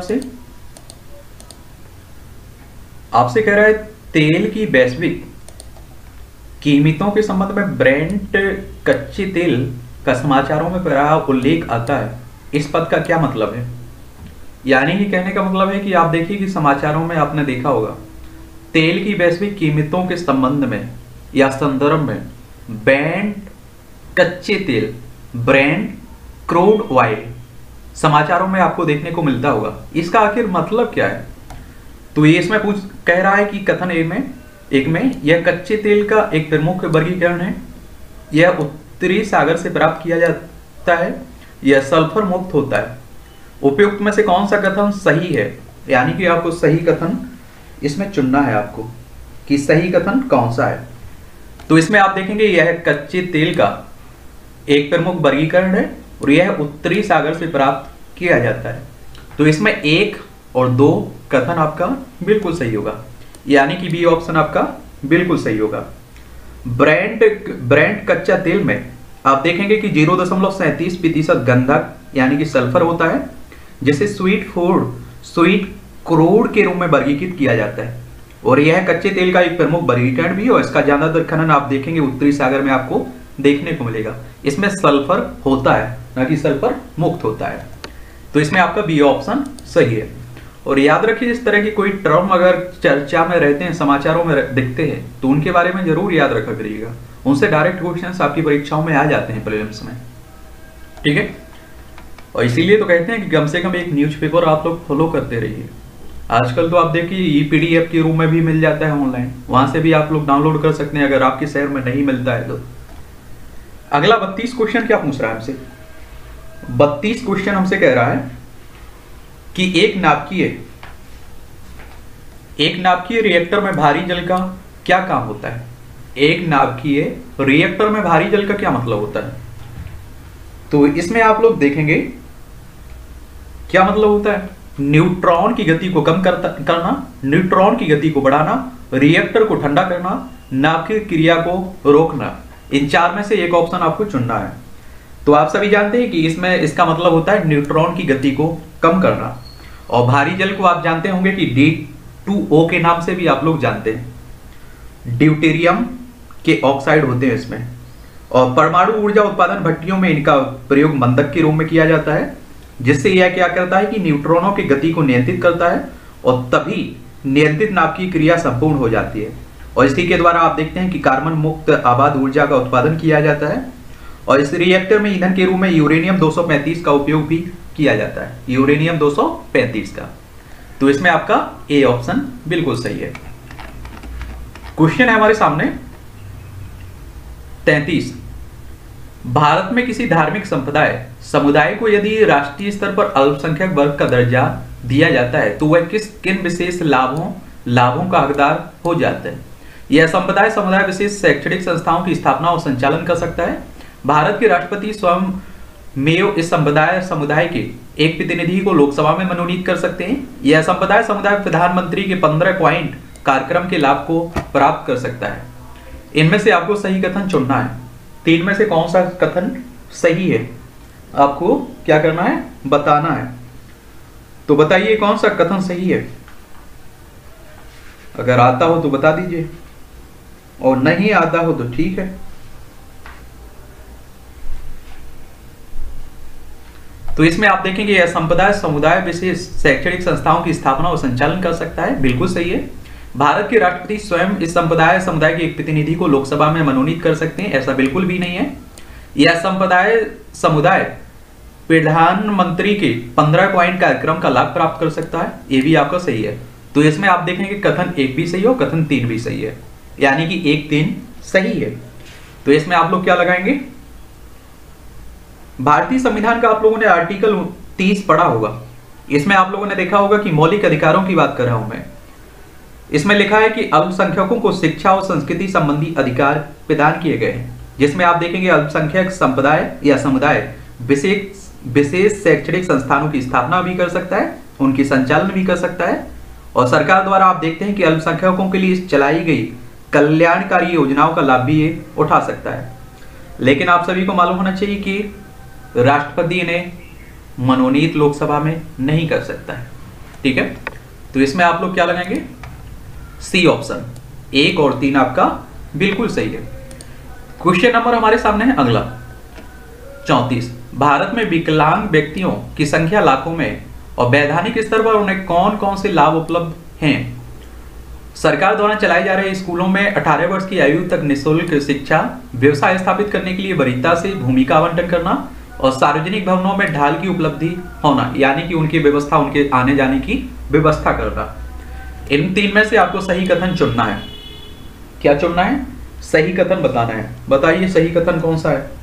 आपसे कह रहा है तेल की वैश्विक कीमतों के संबंध में ब्रेंट कच्चे तेल का समाचारों में प्रायः उल्लेख आता है। इस पद का क्या मतलब है? यानी कि कहने का मतलब है कि आप देखिए कि समाचारों में आपने देखा होगा तेल की वैश्विक कीमतों के संबंध में या संदर्भ में ब्रेंट कच्चे तेल, ब्रेंट क्रूड ऑयल समाचारों में आपको देखने को मिलता होगा। इसका आखिर मतलब क्या है? तो ये इसमें कह रहा है कि कथन एक में यह कच्चे तेल का एक प्रमुख वर्गीकरण है, यह उत्तरी सागर से प्राप्त किया जाता है, यह सल्फर मुक्त होता है। उपयुक्त में से कौन सा कथन सही है? यानी कि आपको सही कथन इसमें चुनना है आपको कि सही कथन कौन सा है। तो इसमें आप देखेंगे यह कच्चे तेल का एक प्रमुख वर्गीकरण है और यह उत्तरी सागर से प्राप्त किया जाता है। तो इसमें 1 और 2 कथन आपका बिल्कुल सही होगा, यानी कि बी ऑप्शन आपका बिल्कुल सही होगा। ब्रेंट कच्चा तेल में आप देखेंगे कि 0.37% गंधक यानी कि सल्फर होता है, जिसे स्वीट क्रूड के रूप में वर्गीकृत किया जाता है। और यह कच्चे तेल का एक प्रमुख वर्गीकरण भी है और इसका ज्यादातर खनन आप देखेंगे उत्तरी सागर में आपको देखने को मिलेगा। इसमें सल्फर होता है, ना कि सल्फर मुक्त होता है। तो इसमें आपका बी ऑप्शन सही है। और याद रखिए इस तरह की कोई टर्म अगर चर्चा में रहते हैं, समाचारों में दिखते हैं, तो उनके बारे में जरूर याद रखा करिएगा। उनसे डायरेक्ट क्वेश्चंस आपकी परीक्षाओं में आ जाते हैं प्रीलिम्स में, ठीक है। और इसीलिए तो कहते हैं कि कम से कम एक न्यूज़पेपर आप लोग फॉलो करते रहिए। आजकल तो आप देखिए PDF के रूप में भी मिल जाता है ऑनलाइन, वहां से भी आप लोग डाउनलोड कर सकते हैं अगर आपके शहर में नहीं मिलता है तो। अगला 32 क्वेश्चन क्या पूछ रहा है हमसे? 32 क्वेश्चन हमसे कह रहा है कि एक नाभिकीय रिएक्टर में भारी जल का क्या काम होता है? एक नाभिकीय रिएक्टर में भारी जल का क्या मतलब होता है? तो इसमें आप लोग देखेंगे क्या मतलब होता है। न्यूट्रॉन की गति को कम करना, न्यूट्रॉन की गति को बढ़ाना, रिएक्टर को ठंडा करना, नाभिकीय क्रिया को रोकना। इन 4 में से एक ऑप्शन आपको चुनना है। तो आप सभी जानते हैं कि इसमें इसका मतलब होता है न्यूट्रॉन की गति को कम करना। और भारी जल को आप जानते होंगे कि D2O के नाम से भी आप लोग जानते हैं, ड्यूटेरियम के ऑक्साइड होते हैं इसमें। और परमाणु ऊर्जा उत्पादन भट्टियों में इनका प्रयोग मंदक के रूप में किया जाता है, जिससे यह क्या करता है कि न्यूट्रॉनों की गति को नियंत्रित करता है और तभी नियंत्रित नाप की क्रिया संपूर्ण हो जाती है। और इसी के द्वारा आप देखते हैं कि कार्बन मुक्त आबाद ऊर्जा का उत्पादन किया जाता है। और इस रिएक्टर में ईंधन के रूप में यूरेनियम 235 का उपयोग भी किया जाता है, यूरेनियम 235 का। तो इसमें आपका ए ऑप्शन बिल्कुल सही है। क्वेश्चन है हमारे सामने 33। भारत में किसी धार्मिक समुदाय को यदि राष्ट्रीय स्तर पर अल्पसंख्यक वर्ग का दर्जा दिया जाता है तो वह किन विशेष लाभों का हकदार हो जाता है? यह समुदाय विशेष शैक्षणिक संस्थाओं की स्थापना और संचालन कर सकता है। भारत के राष्ट्रपति स्वयं में इस समुदाय के एक प्रतिनिधि को लोकसभा में मनोनीत कर सकते हैं। यह समुदाय प्रधानमंत्री के 15 पॉइंट कार्यक्रम के लाभ को प्राप्त कर सकता है। इनमें से आपको सही कथन चुनना है। 3 में से कौन सा कथन सही है आपको क्या करना है, बताना है। तो बताइए कौन सा कथन सही है। अगर आता हो तो बता दीजिए और नहीं आता हो तो ठीक है। तो इसमें आप देखेंगे यह समुदाय विशेष शैक्षणिक संस्थाओं की स्थापना और संचालन कर सकता है, बिल्कुल सही है। भारत के राष्ट्रपति स्वयं इस समुदाय के एक प्रतिनिधि को लोकसभा में मनोनीत कर सकते हैं, ऐसा बिल्कुल भी नहीं है। यह समुदाय प्रधानमंत्री के 15 पॉइंट कार्यक्रम का लाभ प्राप्त कर सकता है, ये भी आपका सही है। तो इसमें आप देखेंगे कथन 1 भी सही है और कथन 3 भी सही है, यानी कि 1, 3 सही है। तो इसमें आप लोग क्या लगाएंगे, भारतीय संविधान का आप लोगों ने आर्टिकल 30 पढ़ा होगा। इसमें आप लोगों ने देखा होगा कि मौलिक अधिकारों की बात कर रहा हूं मैं। इसमें लिखा है कि अल्पसंख्यकों को शिक्षा और संस्कृति संबंधी अधिकार प्रदान किए गए हैं, जिसमें आप देखेंगे अल्पसंख्यक संप्रदाय या समुदाय विशेष शैक्षणिक संस्थानों की स्थापना भी कर सकता है, उनकी संचालन भी कर सकता है। और सरकार द्वारा आप देखते हैं कि अल्पसंख्यकों के लिए चलाई गई कल्याणकारी योजनाओं का लाभ भी ये उठा सकता है। लेकिन आप सभी को मालूम होना चाहिए कि राष्ट्रपति इन्हें मनोनीत लोकसभा में नहीं कर सकता है, ठीक है। तो इसमें आप लोग क्या लगाएंगे, सी ऑप्शन, 1 और 3 आपका बिल्कुल सही है। क्वेश्चन नंबर हमारे सामने है अगला 34। भारत में विकलांग व्यक्तियों की संख्या लाखों में और वैधानिक स्तर पर उन्हें कौन कौन से लाभ उपलब्ध हैं? सरकार द्वारा चलाए जा रहे स्कूलों में 18 वर्ष की आयु तक निःशुल्क शिक्षा, व्यवसाय स्थापित करने के लिए वरीयता से भूमि का आवंटन करना और सार्वजनिक भवनों में ढाल की उपलब्धि होना, यानी कि उनकी व्यवस्था, उनके आने जाने की व्यवस्था करना। इन 3 में से आपको सही कथन चुनना है। क्या चुनना है? सही कथन बताना है। बताइए सही कथन कौन सा है।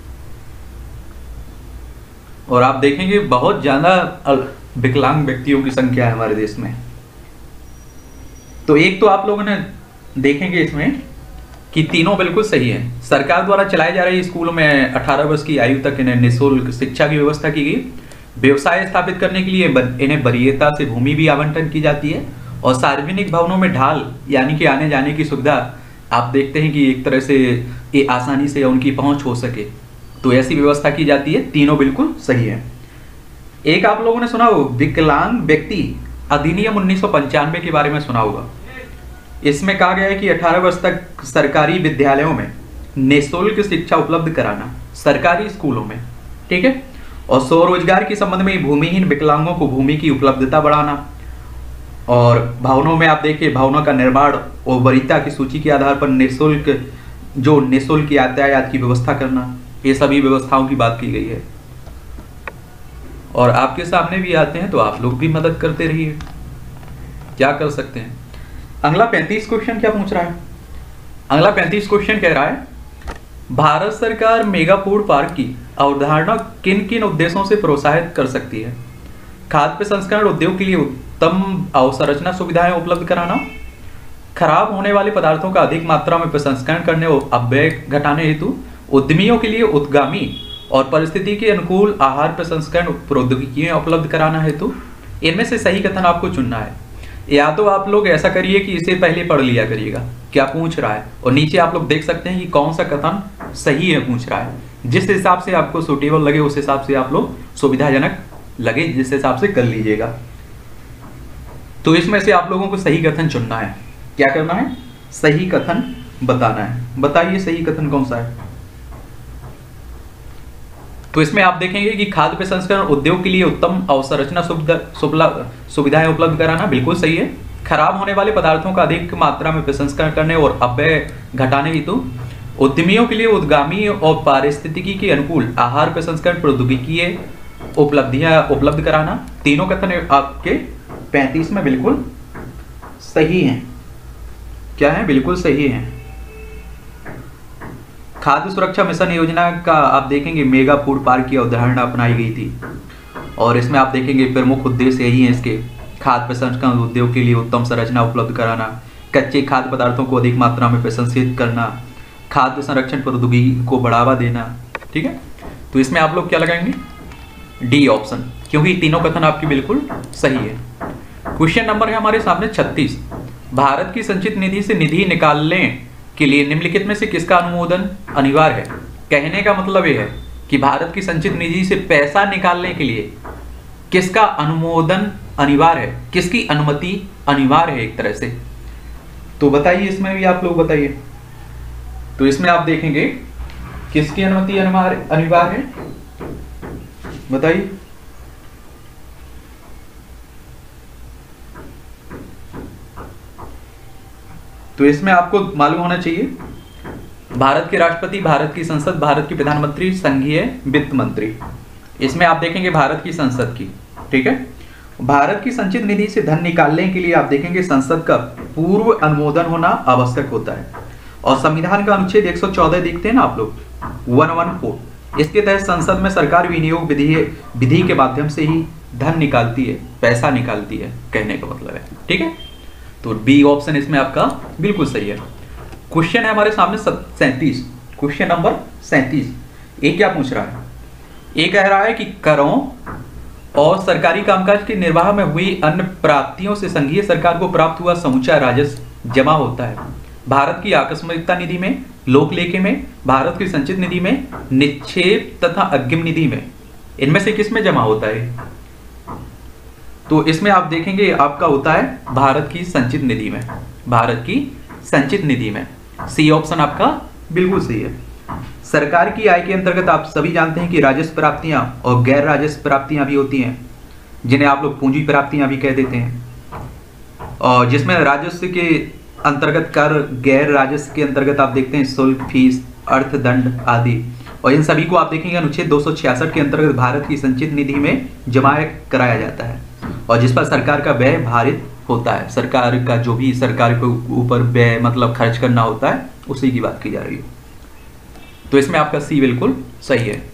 और आप देखेंगे बहुत ज्यादा विकलांग व्यक्तियों की संख्या है हमारे देश में। तो एक तो आप लोगों ने देखेंगे इसमें कि तीनों बिल्कुल सही है। सरकार द्वारा चलाए जा रहे स्कूलों में 18 वर्ष की आयु तक इन्हें निःशुल्क शिक्षा की व्यवस्था की गई, व्यवसाय स्थापित करने के लिए इन्हें वरीयता से भूमि भी आवंटन की जाती है और सार्वजनिक भवनों में ढाल यानी कि आने जाने की सुविधा आप देखते हैं कि एक तरह से ये आसानी से उनकी पहुंच हो सके, तो ऐसी व्यवस्था की जाती है। तीनों बिल्कुल सही है। एक आप लोगों ने सुना हो विकलांग व्यक्ति अधिनियम 1995 के बारे में सुना होगा। इसमें कहा गया है कि 18 वर्ष तक सरकारी विद्यालयों में निःशुल्क शिक्षा उपलब्ध कराना, सरकारी स्कूलों में, ठीक है। और स्वरोजगार के संबंध में भूमिहीन विकलांगों को भूमि की उपलब्धता बढ़ाना और भवनों में आप देखिए भवनों का निर्माण और वरीयता की सूची के आधार पर निःशुल्क यातायात की व्यवस्था करना, ये सभी व्यवस्थाओं की बात की गई है। और आपके सामने भी आते हैं तो आप लोग भी मदद करते रहिए, क्या कर सकते हैं। अगला 35 क्वेश्चन क्या पूछ रहा है? अगला 35 क्वेश्चन कह रहा है भारत सरकार मेगा फूड पार्क की अवधारणा किन किन उद्देश्यों से प्रोत्साहित कर सकती है? खाद्य प्रसंस्करण उद्योग के लिए उत्तम अवसंरचना सुविधाएं उपलब्ध कराना, खराब होने वाले पदार्थों का अधिक मात्रा में प्रसंस्करण करने और अपव्यय घटाने हेतु उद्यमियों के लिए उद्गामी और परिस्थिति के अनुकूल आहार प्रसंस्करण प्रौद्योगिकियां उपलब्ध कराना हेतु। इनमें से सही कथन आपको चुनना है। या तो आप लोग ऐसा करिए कि इसे पहले पढ़ लिया करिएगा क्या पूछ रहा है, और नीचे आप लोग देख सकते हैं कि कौन सा कथन सही है पूछ रहा है। जिस हिसाब से आपको सूटेबल लगे उस हिसाब से आप लोग सुविधाजनक लगे जिस हिसाब से कर लीजिएगा। तो इसमें से आप लोगों को सही कथन चुनना है। क्या करना है? सही कथन बताना है। बताइए सही कथन कौन सा है? तो इसमें आप देखेंगे कि खाद्य प्रसंस्करण उद्योग के लिए उत्तम अवसंरचना सुविधाएं उपलब्ध कराना, बिल्कुल सही है। खराब होने वाले पदार्थों का अधिक मात्रा में प्रसंस्करण करने और अपव्यय घटाने हेतु उद्यमियों के लिए उद्गामी और पारिस्थितिकी के अनुकूल आहार प्रसंस्करण प्रौद्योगिकी उपलब्धियां उपलब्ध कराना। तीनों कथन आपके 35 में बिल्कुल सही हैं। क्या है? बिल्कुल सही है। खाद्य सुरक्षा मिशन योजना का आप देखेंगे मेगा फूड पार्क की अवधारणा अपनाई गई थी और इसमें आप देखेंगे प्रमुख उद्देश्य यही है इसके। खाद्य प्रसंस्करण उद्योग के लिए उत्तम संरचना उपलब्ध कराना, कच्चे खाद्य पदार्थों को अधिक मात्रा में प्रसंस्कृत करना, खाद्य संरक्षण प्रौद्योगिकी को बढ़ावा देना। ठीक है, तो इसमें आप लोग क्या लगाएंगे? डी ऑप्शन, क्योंकि तीनों कथन आपकी बिल्कुल सही है। क्वेश्चन नंबर है हमारे सामने 36। भारत की संचित निधि से निधि निकालने के लिए निम्नलिखित में से किसका अनुमोदन अनिवार्य है? कहने का मतलब यह है कि भारत की संचित निधि से पैसा निकालने के लिए किसका अनुमोदन अनिवार्य है, किसकी अनुमति अनिवार्य है एक तरह से। तो बताइए, इसमें भी आप लोग बताइए। तो इसमें आप देखेंगे किसकी अनुमति अनिवार्य है, बताइए। तो इसमें आपको मालूम होना चाहिए भारत के राष्ट्रपति, भारत की संसद, भारत की प्रधानमंत्री, संघीय वित्त मंत्री। इसमें आप देखेंगे भारत की संसद की। ठीक है, भारत की संचित निधि से धन निकालने के लिए आप देखेंगे संसद का पूर्व अनुमोदन होना आवश्यक होता है और संविधान का अनुच्छेद 114 देखते हैं ना आप लोग, 114, इसके तहत संसद में सरकार विनियोग विधि के माध्यम से ही धन निकालती है, पैसा निकालती है, कहने का मतलब है। ठीक है, तो बी ऑप्शन इसमें आपका बिल्कुल सही है। क्वेश्चन है हमारे सामने 37, क्वेश्चन नंबर 37। एक क्या पूछ रहा है? एक कह रहा है कि करों और सरकारी कामकाज के निर्वाह में हुई अन्य प्राप्तियों से संघीय सरकार को प्राप्त हुआ समूचा राजस्व जमा होता है भारत की आकस्मिकता निधि में, लोक लेखे में, भारत की संचित निधि में, निक्षेप तथा अग्रिम निधि में। इनमें से किस में जमा होता है? तो इसमें आप देखेंगे आपका होता है भारत की संचित निधि में, भारत की संचित निधि में। सी ऑप्शन आपका बिल्कुल सही है। सरकार की आय के अंतर्गत आप सभी जानते हैं कि राजस्व प्राप्तियां और गैर राजस्व प्राप्तियां भी होती हैं, जिन्हें आप लोग पूंजी प्राप्तियां भी कह देते हैं। और जिसमें राजस्व के अंतर्गत कर, गैर राजस्व के अंतर्गत आप देखते हैं शुल्क, फीस, अर्थदंड आदि। और इन सभी को आप देखेंगे अनुच्छेद 266 के अंतर्गत भारत की संचित निधि में जमा कराया जाता है और जिस पर सरकार का व्यय भारित होता है। सरकार का जो भी सरकार के ऊपर व्यय मतलब खर्च करना होता है उसी की बात की जा रही है। तो इसमें आपका सी बिल्कुल सही है।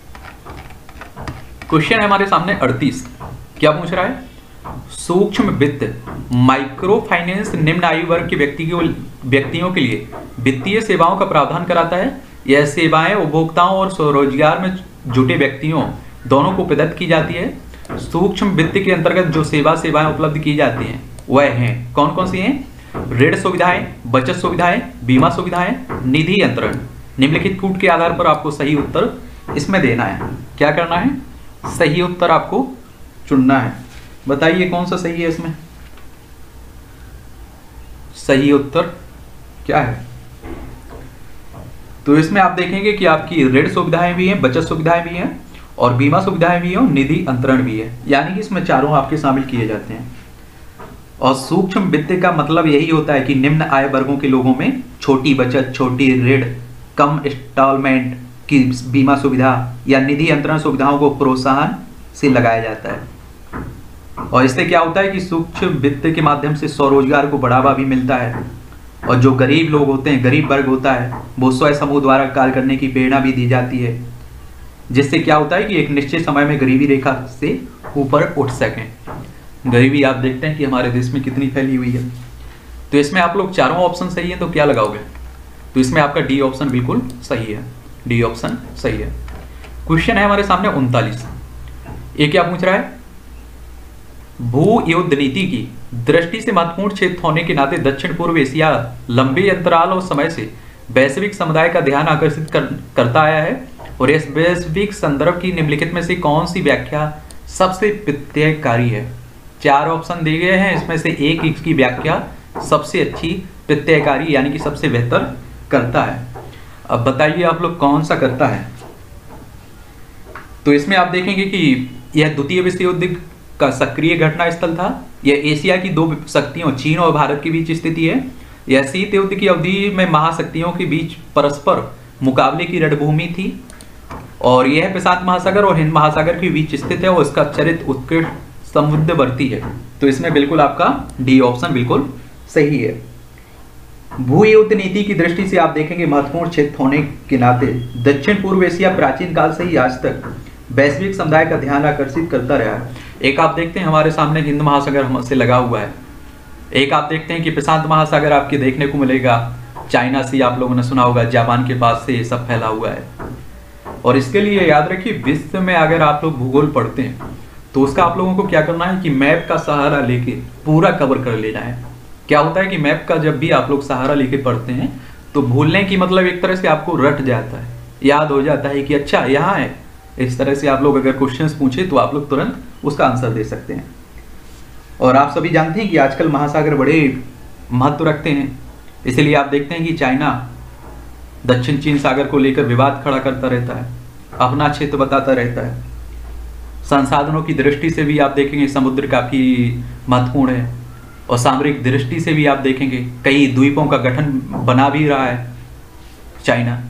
क्वेश्चन है हमारे सामने 38। क्या पूछ रहा है? सूक्ष्म वित्त माइक्रो फाइनेंस निम्न आयु वर्ग के व्यक्तियों के लिए वित्तीय सेवाओं का प्रावधान कराता है। यह सेवाएं उपभोक्ताओं और स्वरोजगार में जुटे व्यक्तियों दोनों को प्रदत्त की जाती है। सूक्ष्म वित्त के अंतर्गत जो सेवाएं उपलब्ध की जाती हैं वह हैं, कौन कौन सी हैं? ऋण सुविधाएं, बचत सुविधाएं, बीमा सुविधाएं, निधि अंतरण। निम्नलिखित कूट के आधार पर आपको सही उत्तर इसमें देना है। क्या करना है? सही उत्तर आपको चुनना है। बताइए कौन सा सही है इसमें? सही उत्तर क्या है? तो इसमें आप देखेंगे कि आपकी ऋण सुविधाएं भी हैं, बचत सुविधाएं भी हैं और बीमा सुविधाएं भी हैं और निधि अंतरण भी है, यानी कि इसमें चारों आपके शामिल किए जाते हैं। और सूक्ष्म वित्त का मतलब यही होता है कि निम्न आय वर्गों के लोगों में छोटी बचत, छोटी ऋण, कम इंस्टॉलमेंट की बीमा सुविधा या निधि अंतरण सुविधाओं को प्रोत्साहन से लगाया जाता है। और इससे क्या होता है कि सूक्ष्म वित्त के माध्यम से स्वरोजगार को बढ़ावा भी मिलता है और जो गरीब लोग होते हैं, गरीब वर्ग होता है, वो स्वयं समूह द्वारा कार्य करने की प्रेरणा भी दी जाती है, जिससे क्या होता है कि एक निश्चित समय में गरीबी रेखा से ऊपर उठ सकें। गरीबी आप देखते हैं कि हमारे देश में कितनी फैली हुई है। तो इसमें आप लोग चारों ऑप्शन सही है, तो क्या लगाओगे? तो इसमें आपका डी ऑप्शन बिल्कुल सही है, डी ऑप्शन सही है। क्वेश्चन है हमारे सामने 39। ये क्या पूछ रहा है? भू युद्ध नीति की दृष्टि से महत्वपूर्ण क्षेत्र होने के नाते दक्षिण पूर्व एशिया लंबे अंतराल और समय से वैश्विक समुदाय का ध्यान आकर्षित करता आया है और इस वैश्विक संदर्भ की निम्नलिखित में से कौन सी व्याख्या सबसे प्रत्ययकारी है? 4 ऑप्शन दिए गए हैं, इसमें से एक इसकी व्याख्या सबसे अच्छी प्रत्ययकारी यानी कि सबसे बेहतर करता है। अब बताइए आप लोग कौन सा करता है। तो इसमें आप देखेंगे कि यह द्वितीय विश्व युद्ध का सक्रिय घटना स्थल था। यह एशिया की 2 शक्तियों चीन और भारत के बीच स्थिति है। यह शीत युद्ध की अवधि में महाशक्तियों के बीच परस्पर मुकाबले की रणभूमि थी और यह प्रशांत महासागर और हिंद महासागर के बीच स्थित है और इसका चरित्र उत्कृष्ट समुद्रवर्ती है। तो इसमें बिल्कुल आपका डी ऑप्शन बिल्कुल सही है। भू युद्ध नीति की दृष्टि से आप देखेंगे महत्वपूर्ण क्षेत्र होने के नाते दक्षिण पूर्व एशिया प्राचीन काल से ही आज तक वैश्विक समुदाय का ध्यान आकर्षित करता रहा है। एक आप देखते हैं हमारे सामने हिंद महासागर हमसे लगा हुआ है, एक आप देखते हैं कि प्रशांत महासागर आपके देखने को मिलेगा, चाइना सी आप लोगों ने सुना होगा, जापान के पास से ये सब फैला हुआ है। और इसके लिए याद रखिए विश्व में अगर आप लोग भूगोल पढ़ते हैं तो उसका आप लोगों को क्या करना है कि मैप का सहारा लेके पूरा कवर कर लेना है। क्या होता है कि मैप का जब भी आप लोग सहारा लेके पढ़ते हैं तो भूलने की मतलब एक तरह से आपको रट जाता है, याद हो जाता है कि अच्छा यहाँ है। इस तरह से आप लोग अगर क्वेश्चंस पूछे तो आप लोग तुरंत उसका आंसर दे सकते हैं। और आप सभी जानते हैं कि आजकल महासागर बड़े महत्व रखते हैं, इसलिए आप देखते हैं कि चाइना दक्षिण चीन सागर को लेकर विवाद खड़ा करता रहता है, अपना क्षेत्र बताता रहता है। संसाधनों की दृष्टि से भी आप देखेंगे समुद्र काफी महत्वपूर्ण है और सामरिक दृष्टि से भी आप देखेंगे कई द्वीपों का गठन बना भी रहा है चाइना।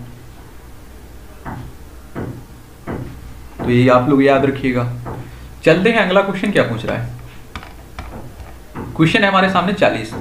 तो ये आप लोग याद रखिएगा। चलते हैं अगला क्वेश्चन क्या पूछ रहा है। क्वेश्चन है हमारे सामने 40।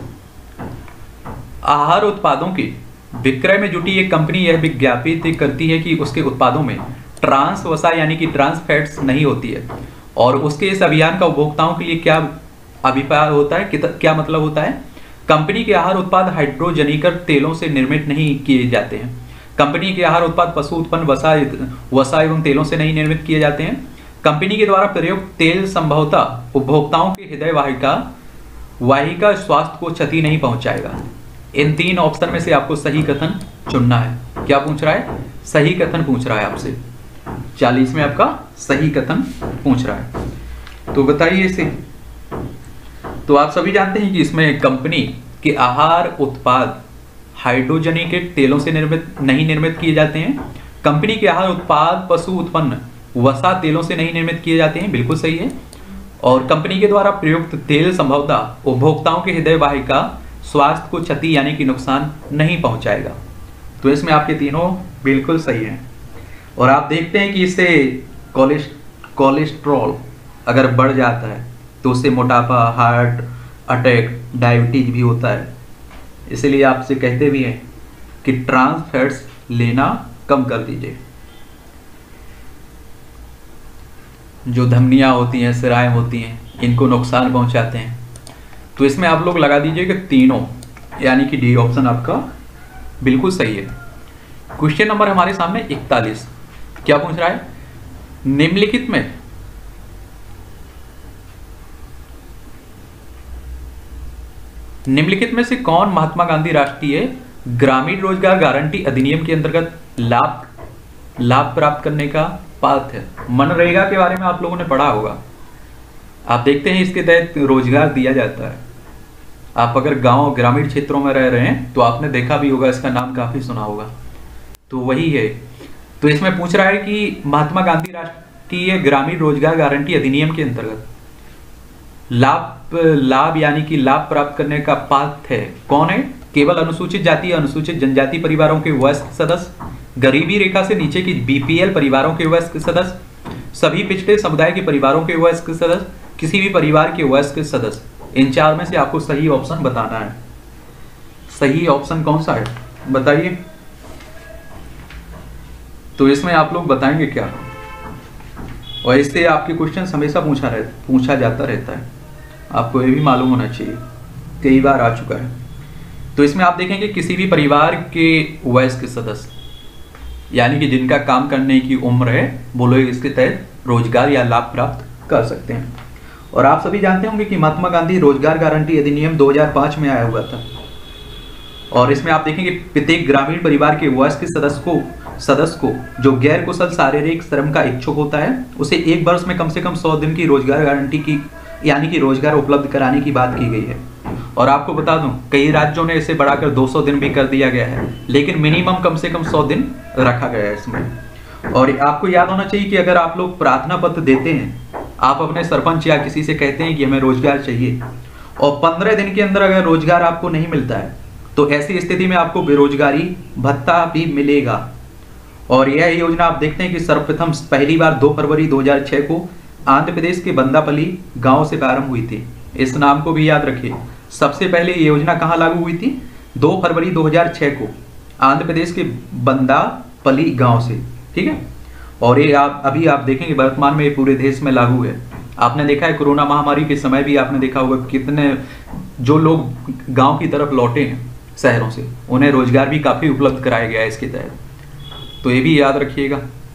आहार उत्पादों के विक्रय में जुटी एक कंपनी यह विज्ञापित करती है कि उसके उत्पादों में ट्रांस वसा यानी कि ट्रांस फैट्स नहीं होती है और उसके इस अभियान का उपभोक्ताओं के लिए क्या अभिप्राय होता है, क्या मतलब होता है। कंपनी के आहार उत्पाद हाइड्रोजनीकर तेलों से निर्मित नहीं किए जाते हैं। कंपनी के आहार उत्पाद पशु उत्पन्न वसा एवं तेलों से नहीं निर्मित किए जाते हैं। कंपनी के द्वारा प्रयुक्त तेल संभवतः उपभोक्ताओं के हृदय वाहिका स्वास्थ्य को क्षति नहीं पहुंचाएगा। इन 3 ऑप्शन में से आपको सही कथन चुनना है। क्या पूछ रहा है? सही कथन पूछ रहा है आपसे। 40 में आपका सही कथन पूछ रहा है, तो बताइए इसे। तो आप सभी जानते हैं कि इसमें कंपनी के आहार उत्पाद हाइड्रोजनीकेट तेलों से नहीं निर्मित किए जाते हैं। कंपनी के आहार उत्पाद पशु उत्पन्न वसा तेलों से नहीं निर्मित किए जाते हैं, बिल्कुल सही है। और कंपनी के द्वारा प्रयुक्त तेल संभवतः उपभोक्ताओं के हृदय वाहिका स्वास्थ्य को क्षति यानी कि नुकसान नहीं पहुंचाएगा। तो इसमें आपके तीनों बिल्कुल सही हैं। और आप देखते हैं कि इससे कोलेस्ट्रॉल अगर बढ़ जाता है तो उससे मोटापा, हार्ट अटैक, डायबिटीज भी होता है। इसलिए आपसे कहते भी हैं कि ट्रांस फैट्स लेना कम कर दीजिए। जो धमनियां होती हैं, सिराएं होती हैं, इनको नुकसान पहुंचाते हैं। तो इसमें आप लोग लगा दीजिए कि तीनों यानी कि डी ऑप्शन आपका बिल्कुल सही है। क्वेश्चन नंबर हमारे सामने 41 क्या पूछ रहा है। निम्नलिखित में से कौन महात्मा गांधी राष्ट्रीय ग्रामीण रोजगार गारंटी अधिनियम के अंतर्गत लाभ प्राप्त करने का पात्र है। मनरेगा के बारे में आप लोगों ने पढ़ा होगा। आप देखते हैं इसके तहत रोजगार दिया जाता है। आप अगर गांव ग्रामीण क्षेत्रों में रह रहे हैं तो आपने देखा भी होगा, इसका नाम काफी सुना होगा। तो वही है। तो इसमें पूछ रहा है कि महात्मा गांधी राष्ट्रीय ग्रामीण रोजगार गारंटी अधिनियम के अंतर्गत लाभ यानी कि लाभ प्राप्त करने का पात्र है कौन है। केवल अनुसूचित जाति, अनुसूचित जनजाति परिवारों के वयस्क सदस्य, गरीबी रेखा से नीचे की बीपीएल परिवारों के वयस्क सदस्य, सभी पिछड़े समुदाय के परिवारों के वयस्क सदस्य, किसी भी परिवार के वयस्क सदस्य। इन 4 में से आपको सही ऑप्शन बताना है। सही ऑप्शन कौन सा है बताइए। तो इसमें आप लोग बताएंगे क्या। और इससे आपके क्वेश्चन हमेशा पूछा जाता रहता है, आपको ये भी मालूम होना चाहिए, कई बार आ चुका है। तो इसमें आप देखेंगे किसी भी परिवार के वयस्क सदस्य यानी कि जिनका काम करने की उम्र है वो लोग इसके तहत रोजगार या लाभ प्राप्त कर सकते हैं। और आप सभी जानते होंगे कि महात्मा गांधी रोजगार गारंटी अधिनियम 2005 में आया हुआ था। और इसमें आप देखेंगे प्रत्येक ग्रामीण परिवार के वयस्क सदस्य को सदस्य को जो गैर कुशल शारीरिक श्रम का इच्छुक होता है उसे 1 वर्ष में कम से कम 100 दिन की रोजगार गारंटी की यानी कि रोजगार उपलब्ध कराने की बात की गई है। और आपको बता दूं कई राज्यों ने इसे बढ़ाकर 200 दिन भी कर दिया गया है, लेकिन मिनिमम कम से कम 100 दिन रखा गया है इसमें। और आपको याद होना चाहिए कि अगर आप लोग प्रार्थना पत्र देते हैं, आप अपने सरपंच या किसी से कहते हैं कि हमें रोजगार चाहिए और 15 दिन के अंदर अगर रोजगार आपको नहीं मिलता है तो ऐसी स्थिति में आपको बेरोजगारी भत्ता भी मिलेगा। और यह योजना आप देखते हैं कि सर्वप्रथम पहली बार 2 फरवरी 2006 को आंध्र प्रदेश के बंदापल्ली गांव से प्रारंभ हुई थी। इस नाम को भी याद रखिए। सबसे पहले ये योजना कहां लागू हुई थी? 2 फरवरी 2006 को आंध्र प्रदेश के बंदापल्ली गांव से, ठीक है। और ये अभी आप देखेंगे वर्तमान में ये पूरे देश में लागू है। आपने देखा है कोरोना महामारी के समय भी आपने देखा होगा कितने जो लोग गांव की तरफ लौटे हैं शहरों से, उन्हें रोजगार भी काफी उपलब्ध कराया गया है इसके तहत, तो ये भी याद रखिएगा।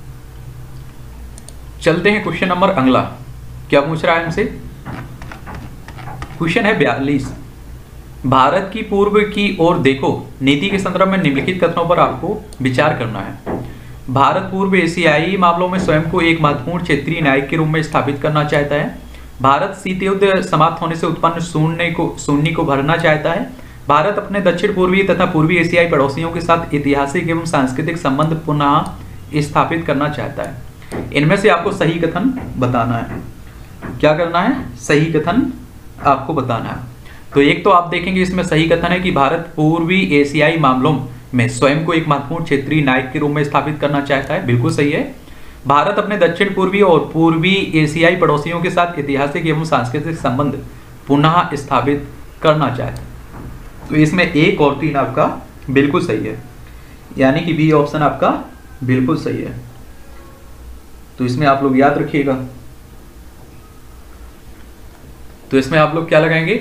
चलते हैं क्वेश्चन नंबर अगला। क्या पूछ रहा है हमसे? क्वेश्चन है 42। भारत की पूर्व की ओर देखो नीति के संदर्भ में निम्नलिखित कथनों पर आपको विचार करना है। भारत पूर्व एशियाई मामलों में स्वयं को एक महत्वपूर्ण क्षेत्रीय नायक के रूप में स्थापित करना चाहता है। भारत शीत युद्ध समाप्त होने से उत्पन्न शून्य को भरना चाहता है। भारत अपने दक्षिण पूर्वी तथा पूर्वी एशियाई पड़ोसियों के साथ ऐतिहासिक एवं सांस्कृतिक संबंध पुनः स्थापित करना चाहता है। इनमें से आपको सही कथन बताना है। क्या करना है? सही कथन आपको बताना है। तो एक तो आप देखेंगे इसमें सही कथन है कि भारत पूर्वी एशियाई मामलों में स्वयं को एक महत्वपूर्ण क्षेत्रीय नायक के रूप में स्थापित करना चाहता है, बिल्कुल सही है। भारत अपने दक्षिण पूर्वी और पूर्वी एशियाई पड़ोसियों के साथ ऐतिहासिक एवं सांस्कृतिक संबंध पुनः स्थापित करना चाहता है। तो इसमें 1 और 3 आपका बिल्कुल सही है, यानी कि बी ऑप्शन आपका बिल्कुल सही है। तो इसमें आप लोग याद रखिएगा। तो इसमें आप लोग क्या लगाएंगे?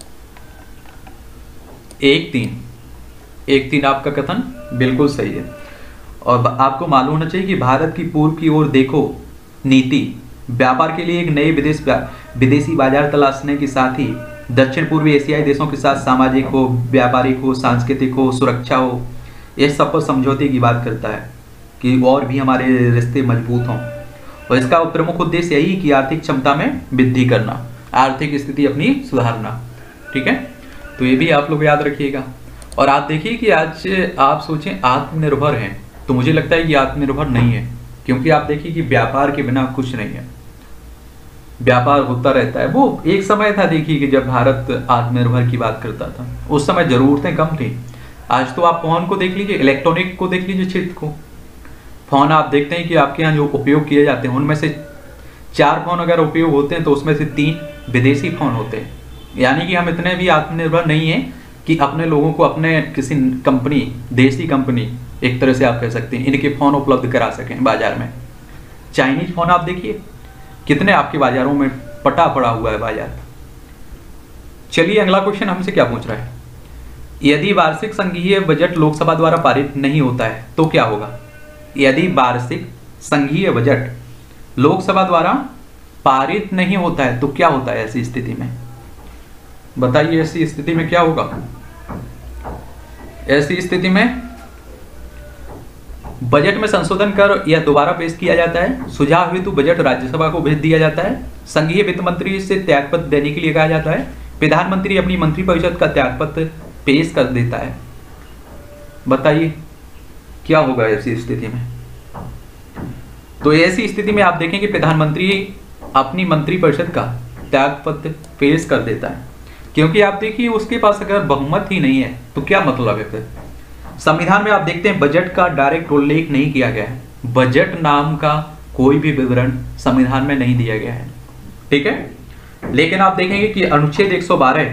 1 3 आपका कथन बिल्कुल सही है। और आपको मालूम होना चाहिए कि भारत की पूर्व की ओर देखो नीति व्यापार के लिए एक नए विदेशी बाजार तलाशने के साथ ही दक्षिण पूर्वी एशियाई देशों के साथ सामाजिक हो, व्यापारिक हो, सांस्कृतिक हो, सुरक्षा हो, ये सब पर समझौते की बात करता है कि और भी हमारे रिश्ते मजबूत हों। और इसका प्रमुख उद्देश्य यही कि आर्थिक क्षमता में वृद्धि करना, आर्थिक स्थिति अपनी सुधारना, ठीक है। तो ये भी आप लोग याद रखिएगा। और आप देखिए कि आज आप सोचें आत्मनिर्भर हैं, तो मुझे लगता है कि आत्मनिर्भर नहीं है, क्योंकि आप देखिए कि व्यापार के बिना कुछ नहीं है। व्यापार होता रहता है। वो एक समय था देखिए कि जब भारत आत्मनिर्भर की बात करता था, उस समय जरूरतें कम थी। आज तो आप फोन को देख लीजिए, इलेक्ट्रॉनिक को देख लीजिए, क्षेत्र को। फोन आप देखते हैं कि आपके यहाँ जो उपयोग किए जाते हैं उनमें से 4 फोन अगर उपयोग होते हैं तो उसमें से 3 विदेशी फोन होते हैं। यानी कि हम इतने भी आत्मनिर्भर नहीं है कि अपने लोगों को अपने किसी कंपनी, देसी कंपनी एक तरह से आप कह सकते हैं, इनके फोन उपलब्ध करा सकें बाजार में। चाइनीज फोन आप देखिए कितने आपके बाजारों में पटा पड़ा हुआ है बाजार। चलिए अगला क्वेश्चन हमसे क्या पूछ रहा है? यदि वार्षिक संघीय बजट लोकसभा द्वारा पारित नहीं होता है तो क्या होगा? यदि वार्षिक संघीय बजट लोकसभा द्वारा पारित नहीं होता है तो क्या होता है ऐसी स्थिति में? बताइए ऐसी स्थिति में क्या होगा? ऐसी स्थिति में बजट में संशोधन कर या दोबारा पेश किया जाता है। सुझाव हेतु बजट राज्यसभा को भेज दिया जाता है। संघीय वित्त मंत्री से त्यागपत्र देने के लिए कहा जाता है। प्रधानमंत्री अपनी मंत्रिपरिषद का त्यागपत्र पेश कर देता है। बताइए क्या होगा ऐसी स्थिति में? तो ऐसी स्थिति में आप देखेंगे प्रधानमंत्री अपनी मंत्रिपरिषद का त्यागपत्र पेश कर देता है, क्योंकि आप देखिए उसके पास अगर बहुमत ही नहीं है तो क्या मतलब है फिर? संविधान में आप देखते हैं बजट का डायरेक्ट उल्लेख नहीं किया गया है। बजट नाम का कोई भी विवरण संविधान में नहीं दिया गया है, ठीक है। लेकिन आप देखेंगे कि अनुच्छेद 112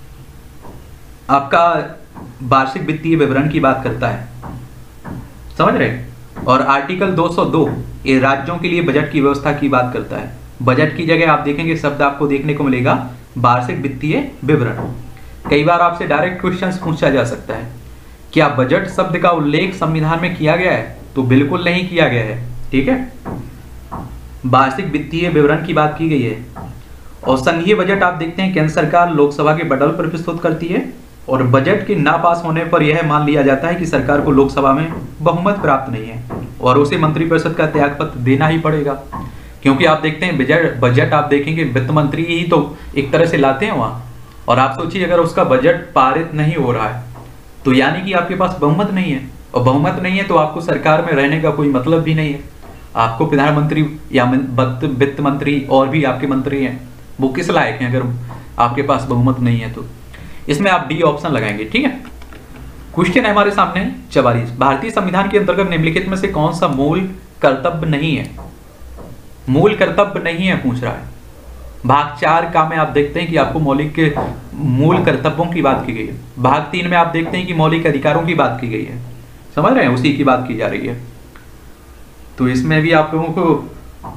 आपका वार्षिक वित्तीय विवरण की बात करता है, समझ रहे। और आर्टिकल 202 ये राज्यों के लिए बजट की व्यवस्था की बात करता है। बजट की जगह आप देखेंगे शब्द आपको देखने को मिलेगा वार्षिक वित्तीय विवरण। कई बार आपसे डायरेक्ट क्वेश्चन पूछा जा सकता है, क्या बजट शब्द का उल्लेख संविधान में किया गया है? तो बिल्कुल नहीं किया गया है, ठीक है। वार्षिक वित्तीय विवरण की बात की गई है। और संघीय बजट आप देखते हैं केंद्र सरकार लोकसभा के बदल पर प्रस्तुत करती है, और बजट के ना पास होने पर यह मान लिया जाता है कि सरकार को लोकसभा में बहुमत प्राप्त नहीं है। और उसे मंत्रिपरिषद का त्यागपत्र देना ही पड़ेगा, क्योंकि आप देखते हैं बजट आप देखेंगे वित्त मंत्री ही तो एक तरह से लाते हैं वहां। और आप सोचिए अगर उसका बजट पारित नहीं हो रहा है तो यानी कि आपके पास बहुमत नहीं है, और बहुमत नहीं है तो आपको सरकार में रहने का कोई मतलब भी नहीं है। आपको प्रधानमंत्री या वित्त मंत्री और भी आपके मंत्री हैं, वो किस लायक हैं अगर आपके पास बहुमत नहीं है तो। इसमें आप डी ऑप्शन लगाएंगे, ठीक है। क्वेश्चन है हमारे सामने 44, भारतीय संविधान के अंतर्गत निम्नलिखित में से कौन सा मूल कर्तव्य नहीं है? मूल कर्तव्य नहीं है पूछ रहा है। भाग 4 का में आप देखते हैं कि आपको मौलिक के मूल कर्तव्यों की बात की गई है। भाग 3 में आप देखते हैं कि मौलिक अधिकारों की बात की गई है, समझ रहे हैं, उसी की बात की जा रही है। तो इसमें भी आप लोगों को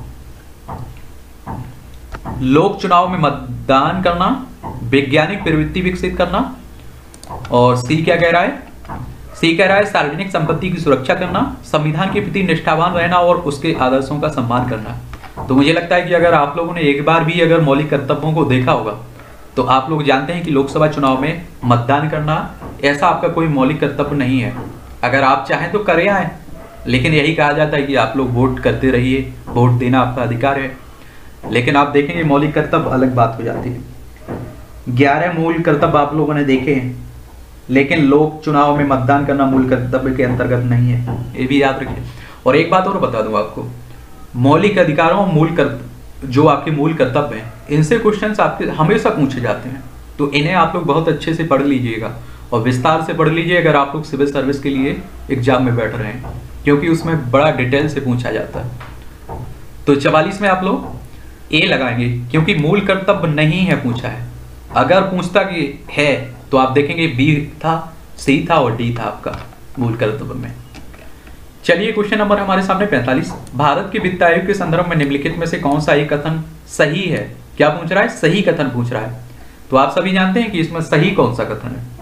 लोक चुनाव में मतदान करना, वैज्ञानिक प्रवृत्ति विकसित करना, और सी क्या कह रहा है? सी कह रहा है सार्वजनिक संपत्ति की सुरक्षा करना, संविधान के प्रति निष्ठावान रहना और उसके आदर्शों का सम्मान करना। तो मुझे लगता है कि अगर आप लोगों ने एक बार भी अगर मौलिक कर्तव्यों को देखा होगा तो आप लोग जानते हैं कि लोकसभा चुनाव में मतदान करना ऐसा आपका कोई मौलिक कर्तव्य नहीं है। अगर आप चाहें तो करें आए, लेकिन यही कहा जाता है कि आप लोग वोट करते रहिए, वोट देना आपका अधिकार है। लेकिन आप देखेंगे मौलिक कर्तव्य अलग बात हो जाती है। 11 मूल कर्तव्य आप लोगों ने देखे हैं, लेकिन लोक चुनाव में मतदान करना मूल कर्तव्य के अंतर्गत नहीं है, ये भी याद रखिए। और एक बात और बता दूं आपको, मौलिक अधिकारों जो आपके मूल कर्तव्य हैं, इनसे क्वेश्चंस आपके हमेशा पूछे जाते हैं। तो इन्हें आप लोग बहुत अच्छे से पढ़ लीजिएगा और विस्तार से पढ़ लीजिए अगर आप लोग सिविल सर्विस के लिए एग्जाम में बैठ रहे हैं, क्योंकि उसमें बड़ा डिटेल से पूछा जाता है। तो 44 में आप लोग ए लगाएंगे, क्योंकि मूल कर्तव्य नहीं है पूछा है। अगर पूछता कि है तो आप देखेंगे बी था, सी था और डी था आपका मूल कर्तव्य में। चलिए क्वेश्चन नंबर हमारे सामने 45, भारत के वित्त आयोग के संदर्भ में निम्नलिखित में से कौन सा एक कथन सही है? क्या पूछ रहा है? सही कथन पूछ रहा है। तो आप सभी जानते हैं कि इसमें सही कौन सा कथन है?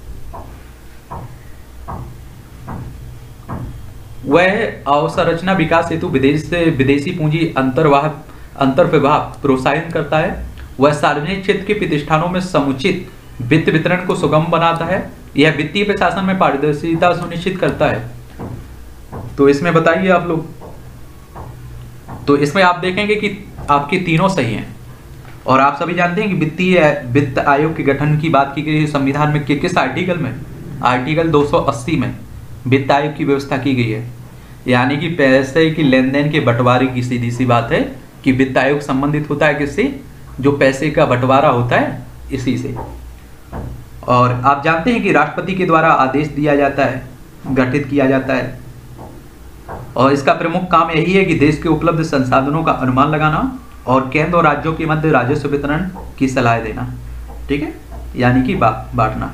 वह अवसंरचना विकास हेतु विदेश से विदेशी पूंजी अंतर्प्रवाह प्रोत्साहित करता है। वह सार्वजनिक क्षेत्र के प्रतिष्ठानों में समुचित वित्त वितरण को सुगम बनाता है। यह वित्तीय प्रशासन में पारदर्शिता सुनिश्चित करता है। तो इसमें बताइए आप लोग। तो इसमें आप देखेंगे कि आपके तीनों सही हैं। और आप सभी जानते हैं कि वित्त आयोग के गठन की बात की गई है संविधान में किस आर्टिकल में? आर्टिकल 280 में वित्त आयोग की व्यवस्था की गई है। यानी कि पैसे की लेन देन के बंटवारे की सीधी सी बात है कि वित्त आयोग संबंधित होता है किससे? जो पैसे का बंटवारा होता है इसी से। और आप जानते हैं कि राष्ट्रपति के द्वारा आदेश दिया जाता है, गठित किया जाता है, और इसका प्रमुख काम यही है कि देश के उपलब्ध संसाधनों का अनुमान लगाना और केंद्र और राज्यों के मध्य राजस्व वितरण की सलाह देना, ठीक है, यानी कि बांटना।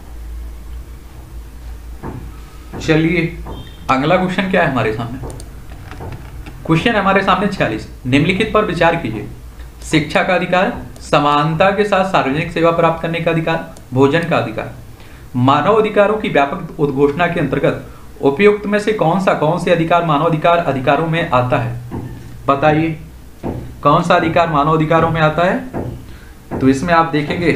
चलिए अगला क्वेश्चन क्या है हमारे सामने? क्वेश्चन हमारे सामने 46, निम्नलिखित पर विचार कीजिए। शिक्षा का अधिकार, समानता के साथ सार्वजनिक सेवा प्राप्त करने का अधिकार, भोजन का अधिकार। मानव अधिकारों की व्यापक उद्घोषणा के अंतर्गत उपयुक्त में से कौन से अधिकार मानव अधिकारों में आता है? बताइए कौन सा अधिकार मानव अधिकारों में आता है? तो इसमें आप देखेंगे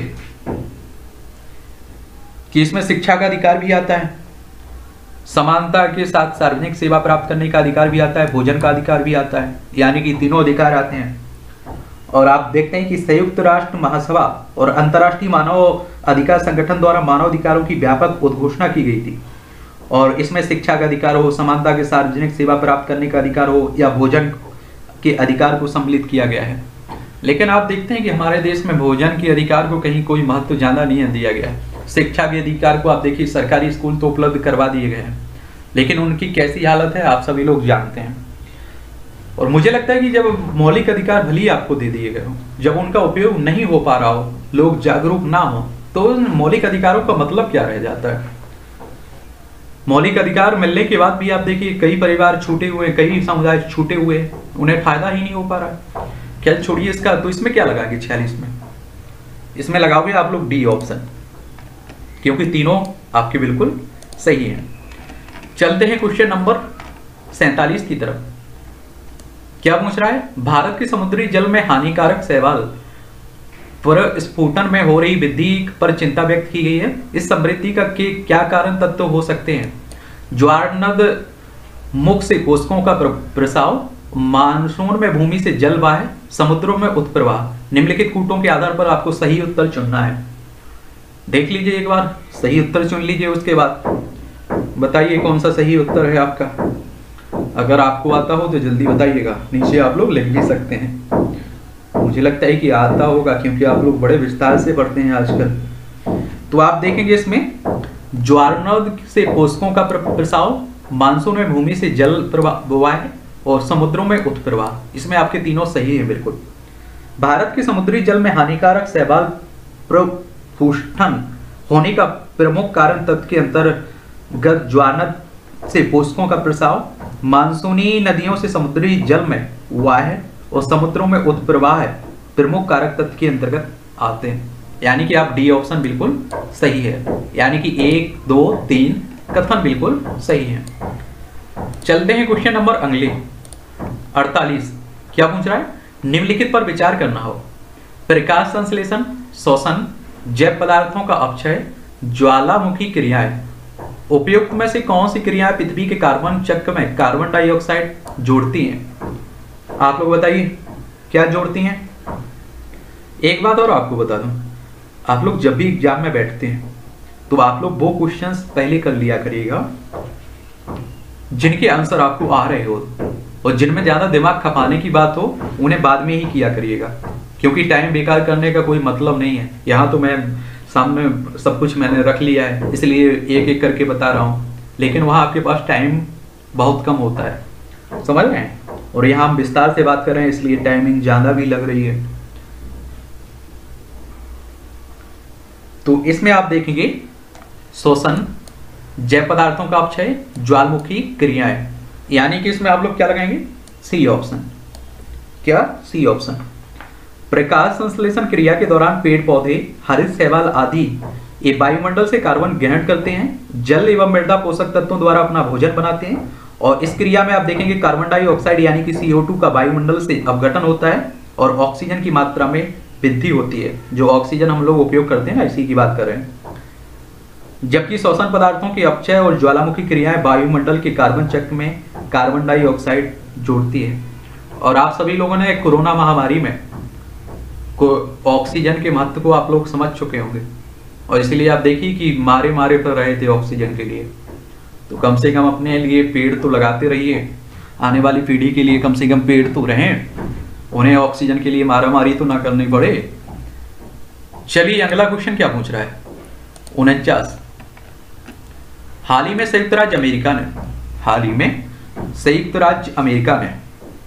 कि इसमें शिक्षा का अधिकार भी आता है, समानता के साथ सार्वजनिक सेवा प्राप्त करने का अधिकार भी आता है, भोजन का अधिकार भी आता है, यानी कि तीनों अधिकार आते हैं। और आप देखते हैं कि संयुक्त राष्ट्र महासभा और अंतर्राष्ट्रीय मानव अधिकार संगठन द्वारा मानव अधिकारों की व्यापक उद्घोषणा की गई थी, और इसमें शिक्षा का अधिकार हो, समानता के सार्वजनिक सेवा प्राप्त करने का अधिकार हो या भोजन के अधिकार को सम्मिलित किया गया है। लेकिन आप देखते हैं कि हमारे देश में भोजन के अधिकार को कहीं कोई महत्व ज्यादा नहीं दिया गया है। शिक्षा के अधिकार को आप देखिए, सरकारी स्कूल तो उपलब्ध करवा दिए गए हैं, लेकिन उनकी कैसी हालत है आप सभी लोग जानते हैं। और मुझे लगता है कि जब मौलिक अधिकार भले ही आपको दे दिए गए हो, जब उनका उपयोग नहीं हो पा रहा हो, लोग जागरूक ना हो, तो उन मौलिक अधिकारों का मतलब क्या रह जाता है? मौलिक अधिकार मिलने के बाद भी आप देखिए कई परिवार छूटे हुए, कई समुदाय छूटे हुए, उन्हें फायदा ही नहीं हो पा रहा है। क्या छोड़िए इसका, तो इसमें क्या लगाएंगे 46 में? इसमें लगाओगे आप लोग डी ऑप्शन, क्योंकि तीनों आपके बिल्कुल सही हैं। चलते हैं क्वेश्चन नंबर 47 की तरफ। क्या पूछ रहा है? भारत के समुद्री जल में हानिकारक शैवाल पर स्फुटन में हो रही वृद्धि पर चिंता व्यक्त की गई है। इस समृद्धि का क्या कारण तत्व हो सकते हैं? ज्वार नद मुख से कोशिकाओं का प्रसाव, मानसून में भूमि से जल वाह, समुद्रों में उत्प्रवाह। निम्नलिखित कूटों के आधार पर आपको सही उत्तर चुनना है। देख लीजिए एक बार, सही उत्तर चुन लीजिए, उसके बाद बताइए कौन सा सही उत्तर है आपका। अगर आपको आता हो तो जल्दी बताइएगा, नीचे आप लोग लिख भी सकते हैं। मुझे लगता है कि आता होगा क्योंकि आप लोग बड़े विस्तार से पढ़ते हैं आजकल। तो आप देखेंगे इसमें ज्वारनद से कोशिकाओं का प्रसाव, मानसून में भूमि से जल प्रवाह और समुद्रों में उत्प्रवाह। इसमें आपके तीनों सही है बिल्कुल। भारत के समुद्री जल में हानिकारक शैवाल प्रभूषण होने का प्रमुख कारण तत्व के अंतर्गत ज्वारनद से कोशिकाओं का प्रसाव, मानसूनी नदियों से समुद्री जल में वाह और समुद्रों में उत्प्रवाह प्रमुख कारक तत्व के अंतर्गत आते हैं। यानी कि आप डी ऑप्शन बिल्कुल सही है, यानी कि 1, 2, 3 कथन बिल्कुल सही है। चलते हैं क्वेश्चन नंबर अगले 48। क्या पूछ रहा है? निम्नलिखित पर विचार करना हो। प्रकाश संश्लेषण, श्वसन, जैव पदार्थों का अपक्षय, ज्वालामुखी क्रियाएं। उपयुक्त में से कौन सी क्रियाएं पृथ्वी के कार्बन चक्र में कार्बन डाइऑक्साइड जोड़ती हैं? आप लोग बताइए क्या जोड़ती हैं। एक बात और आपको बता दूं, आप लोग जब भी एग्जाम में बैठते हैं तो आप लोग वो क्वेश्चंस पहले कर लिया करिएगा जिनके आंसर आपको आ रहे हो, और जिनमें ज्यादा दिमाग खपाने की बात हो उन्हें बाद में ही किया करिएगा, क्योंकि टाइम बेकार करने का कोई मतलब नहीं है। यहाँ तो मैं सामने सब कुछ मैंने रख लिया है, इसलिए एक एक करके बता रहा हूँ, लेकिन वहां आपके पास टाइम बहुत कम होता है, समझ रहे हैं। और यहाँ हम विस्तार से बात कर रहे हैं इसलिए टाइमिंग ज्यादा भी लग रही है। तो इसमें आप देखेंगे श्वसन, जैव पदार्थों का अपक्षय, ज्वालामुखी क्रियाएं, यानी कि इसमें आप लोग क्या लगाएंगे? C option. क्या? C option. प्रकाश संश्लेषण क्रिया के दौरान पेड़ पौधे, हरित शैवाल आदि ये वायुमंडल से कार्बन ग्रहण करते हैं, जल एवं मृदा पोषक तत्वों द्वारा अपना भोजन बनाते हैं, और इस क्रिया में आप देखेंगे कार्बन डाइऑक्साइड यानी कि CO2 का वायुमंडल से अपघटन होता है और ऑक्सीजन की मात्रा में वृद्धि होती है। जो ऑक्सीजन हम लोग उपयोग करते हैं ना, इसी की बात कर रहे हैं। जबकि श्वसन पदार्थों के अपक्षय और ज्वालामुखी क्रियाएं वायुमंडल के कार्बन चक्र में कार्बन डाइऑक्साइड जोड़ती है। और आप सभी लोगों ने कोरोना महामारी में ऑक्सीजन के महत्व को आप लोग समझ चुके होंगे, और इसीलिए आप देखिए कि मारे मारे पर रहे थे ऑक्सीजन के लिए। तो कम से कम अपने लिए पेड़ तो लगाते रहिए, आने वाली पीढ़ी के लिए कम से कम पेड़ तो रहें, उन्हें ऑक्सीजन के लिए मारामारी तो ना करनी पड़े। चलिए अगला क्वेश्चन क्या पूछ रहा है? 49। हाल ही में संयुक्त राज्य अमेरिका ने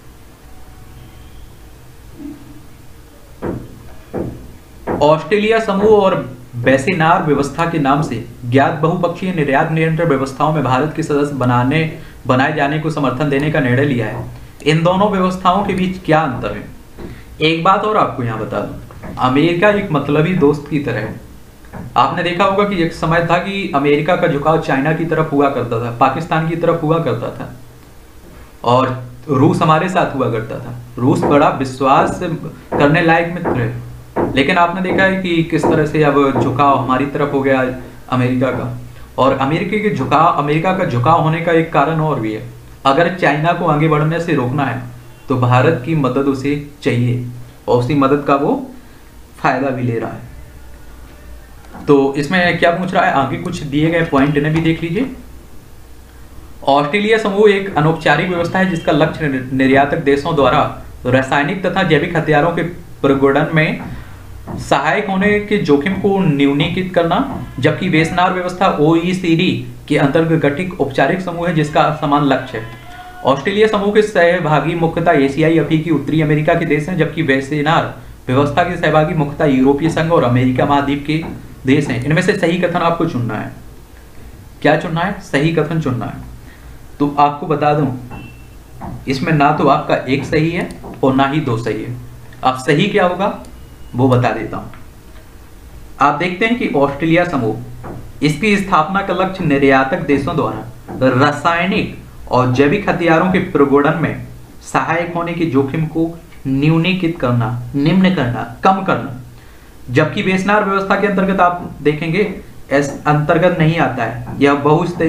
ऑस्ट्रेलिया समूह और बेसिनार व्यवस्था के नाम से ज्ञात बहुपक्षीय निर्यात नियंत्रण व्यवस्थाओं में भारत के सदस्य बनाए जाने को समर्थन देने का निर्णय लिया है। इन दोनों व्यवस्थाओं के बीच क्या अंतर है? एक बात और आपको यहाँ बता दूं, अमेरिका एक मतलबी दोस्त की तरह है। आपने देखा होगा कि एक समय था कि अमेरिका का झुकाव चाइना की तरफ हुआ करता था, पाकिस्तान की तरफ हुआ करता था, और रूस हमारे साथ हुआ करता था। रूस बड़ा विश्वास करने लायक मित्र है, लेकिन आपने देखा है कि किस तरह से अब झुकाव हमारी तरफ हो गया अमेरिका का। और अमेरिका का झुकाव होने का एक कारण और भी है। अगर चाइना को आगे बढ़ने से रोकना है तो भारत की मदद उसे चाहिए, और उसी मदद का वो फायदा भी ले रहा है। तो इसमें क्या पूछ रहा है, आगे कुछ दिए गए पॉइंट इन्हें भी देख लीजिए। ऑस्ट्रेलिया समूह एक अनौपचारिक व्यवस्था है जिसका लक्ष्य निर्यातक देशों द्वारा रासायनिक तथा जैविक हथियारों के प्रगुणन में सहायक होने के जोखिम को न्यूनीकृत करना, जबकि बेसनार व्यवस्था OECD के अंतर्गत गठित औपचारिक समूह है जिसका समान लक्ष्य है। ऑस्ट्रेलिया समूह के सहभागी मुख्यतः एशियाई, अफ्रीकी, उत्तरी अमेरिका के देश हैं, जबकि बेसनार व्यवस्था के सहभागी मुख्यतः यूरोपीय संघ और अमेरिका महाद्वीप के देश हैं। इनमें से सही कथन आपको चुनना है। क्या चुनना है? सही कथन चुनना है। तो आपको बता दूं, इसमें ना तो आपका एक सही है और ना ही दो सही है। अब सही क्या होगा वो बता देता हूं। आप देखते हैं कि ऑस्ट्रेलिया समूह, इसकी स्थापना का लक्ष्य निर्यातक देशों द्वारा रासायनिक और जैविक हथियारों के प्रगुणन में सहायक होने के जोखिम को न्यूनीकृत करना, निम्न करना, कम करना, जबकि बेसनार व्यवस्था के अंतर्गत आप देखेंगे अंतर्गत नहीं आता है। यह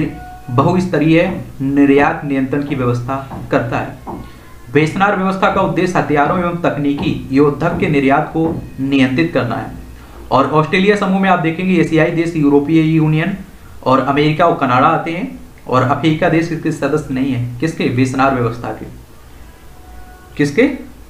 बहुस्तरीय निर्यात नियंत्रण की व्यवस्था करता है। बेसनार व्यवस्था का उद्देश्य हथियारों एवं तकनीकी योद्धक के निर्यात को नियंत्रित करना है। और ऑस्ट्रेलिया समूह में आप देखेंगे एशियाई देश, यूरोपीय यूनियन और अमेरिका और कनाडा आते हैं, और अफ्रीका देश इसके सदस्य नहीं है। किसके? बेसनार व्यवस्था के। किसके?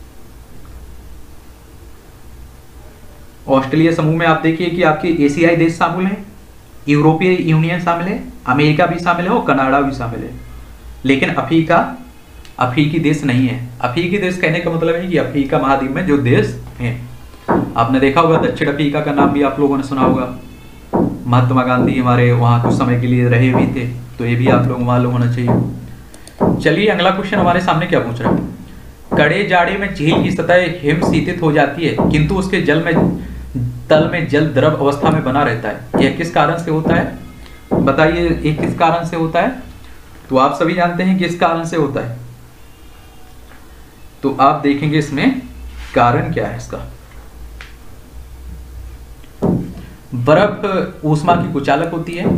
ऑस्ट्रेलिया समूह में आप देखिए कि आपके एशियाई देश शामिल हैं, यूरोपीय यूनियन शामिल है, अमेरिका भी शामिल है और कनाडा भी शामिल है। लेकिन अफ्रीकी देश नहीं है। अफ्रीकी देश कहने का मतलब है कि अफ्रीका महाद्वीप में जो देश हैं, आपने देखा होगा दक्षिण अफ्रीका का नाम भी आप लोगों ने सुना होगा। महात्मा गांधी हमारे वहां कुछ समय के लिए रहे भी थे, तो ये भी आप लोगों को मालूम होना चाहिए। चलिए अगला क्वेश्चन हमारे सामने क्या पूछ रहा है। कड़े जाड़े में झील की सतह हिमशीतित हो जाती है, किंतु उसके तल में जल द्रव अवस्था में बना रहता है। यह किस कारण से होता है? बताइए, ये किस कारण से होता है? तो आप सभी जानते हैं किस कारण से होता है। तो आप देखेंगे इसमें कारण क्या है इसका। बर्फ ऊष्मा की कुचालक होती है।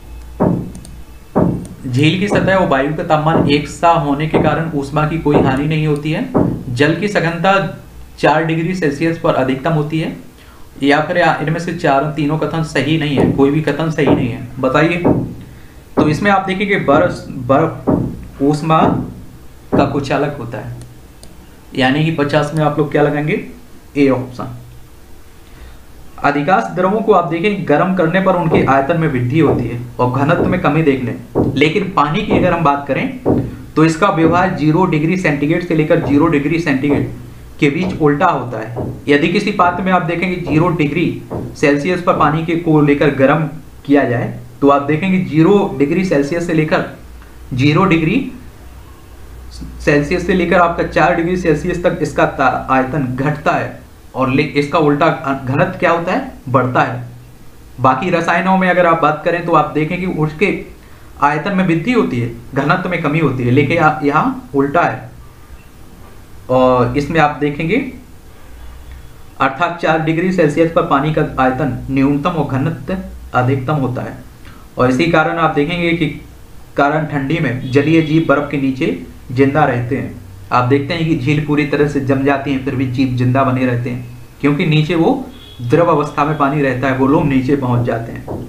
झील की सतह और वायु का तापमान एक सा होने के कारण ऊष्मा की कोई हानि नहीं होती है। जल की सघनता 4 डिग्री सेल्सियस पर अधिकतम होती है। या फिर इनमें से तीनों कथन सही नहीं है, कोई भी कथन सही नहीं है। बताइए। तो इसमें आप देखिए कि बर्फ ऊष्मा का कुचालक होता है, यानी कि 50 में आप लोग क्या लगाएंगे? A option. अधिकांश द्रवों को आप देखें गर्म करने पर उनके आयतन में वृद्धि होती है और घनत्व में कमी देखने, लेकिन पानी की अगर हम बात करें तो इसका व्यवहार 0 डिग्री सेंटीग्रेड से लेकर 0 डिग्री सेंटीग्रेड के बीच उल्टा होता है। यदि किसी पात्र में आप देखेंगे 0 डिग्री सेल्सियस पर पानी के को लेकर गर्म किया जाए, तो आप देखेंगे 0 डिग्री सेल्सियस से लेकर 0 डिग्री सेल्सियस से लेकर आपका 4 डिग्री सेल्सियस तक इसका आयतन घटता है, और इसका उल्टा घनत्व क्या होता है? बढ़ता है। बाकी रसायनों में अगर आप बात करें तो आप देखें कि उसके आयतन में वृद्धि होती है, घनत्व में कमी होती है, लेकिन यहाँ उल्टा है। और इसमें आप देखेंगे अर्थात 4 डिग्री सेल्सियस पर पानी का आयतन न्यूनतम और घनत्व अधिकतम होता है। और इसी कारण आप देखेंगे कि कारण ठंडी में जलीय जीव बर्फ के नीचे जिंदा रहते हैं। आप देखते हैं कि झील पूरी तरह से जम जाती है, फिर भी जीव जिंदा बने रहते हैं, क्योंकि नीचे वो द्रव अवस्था में पानी रहता है, वो लोग नीचे पहुंच जाते हैं।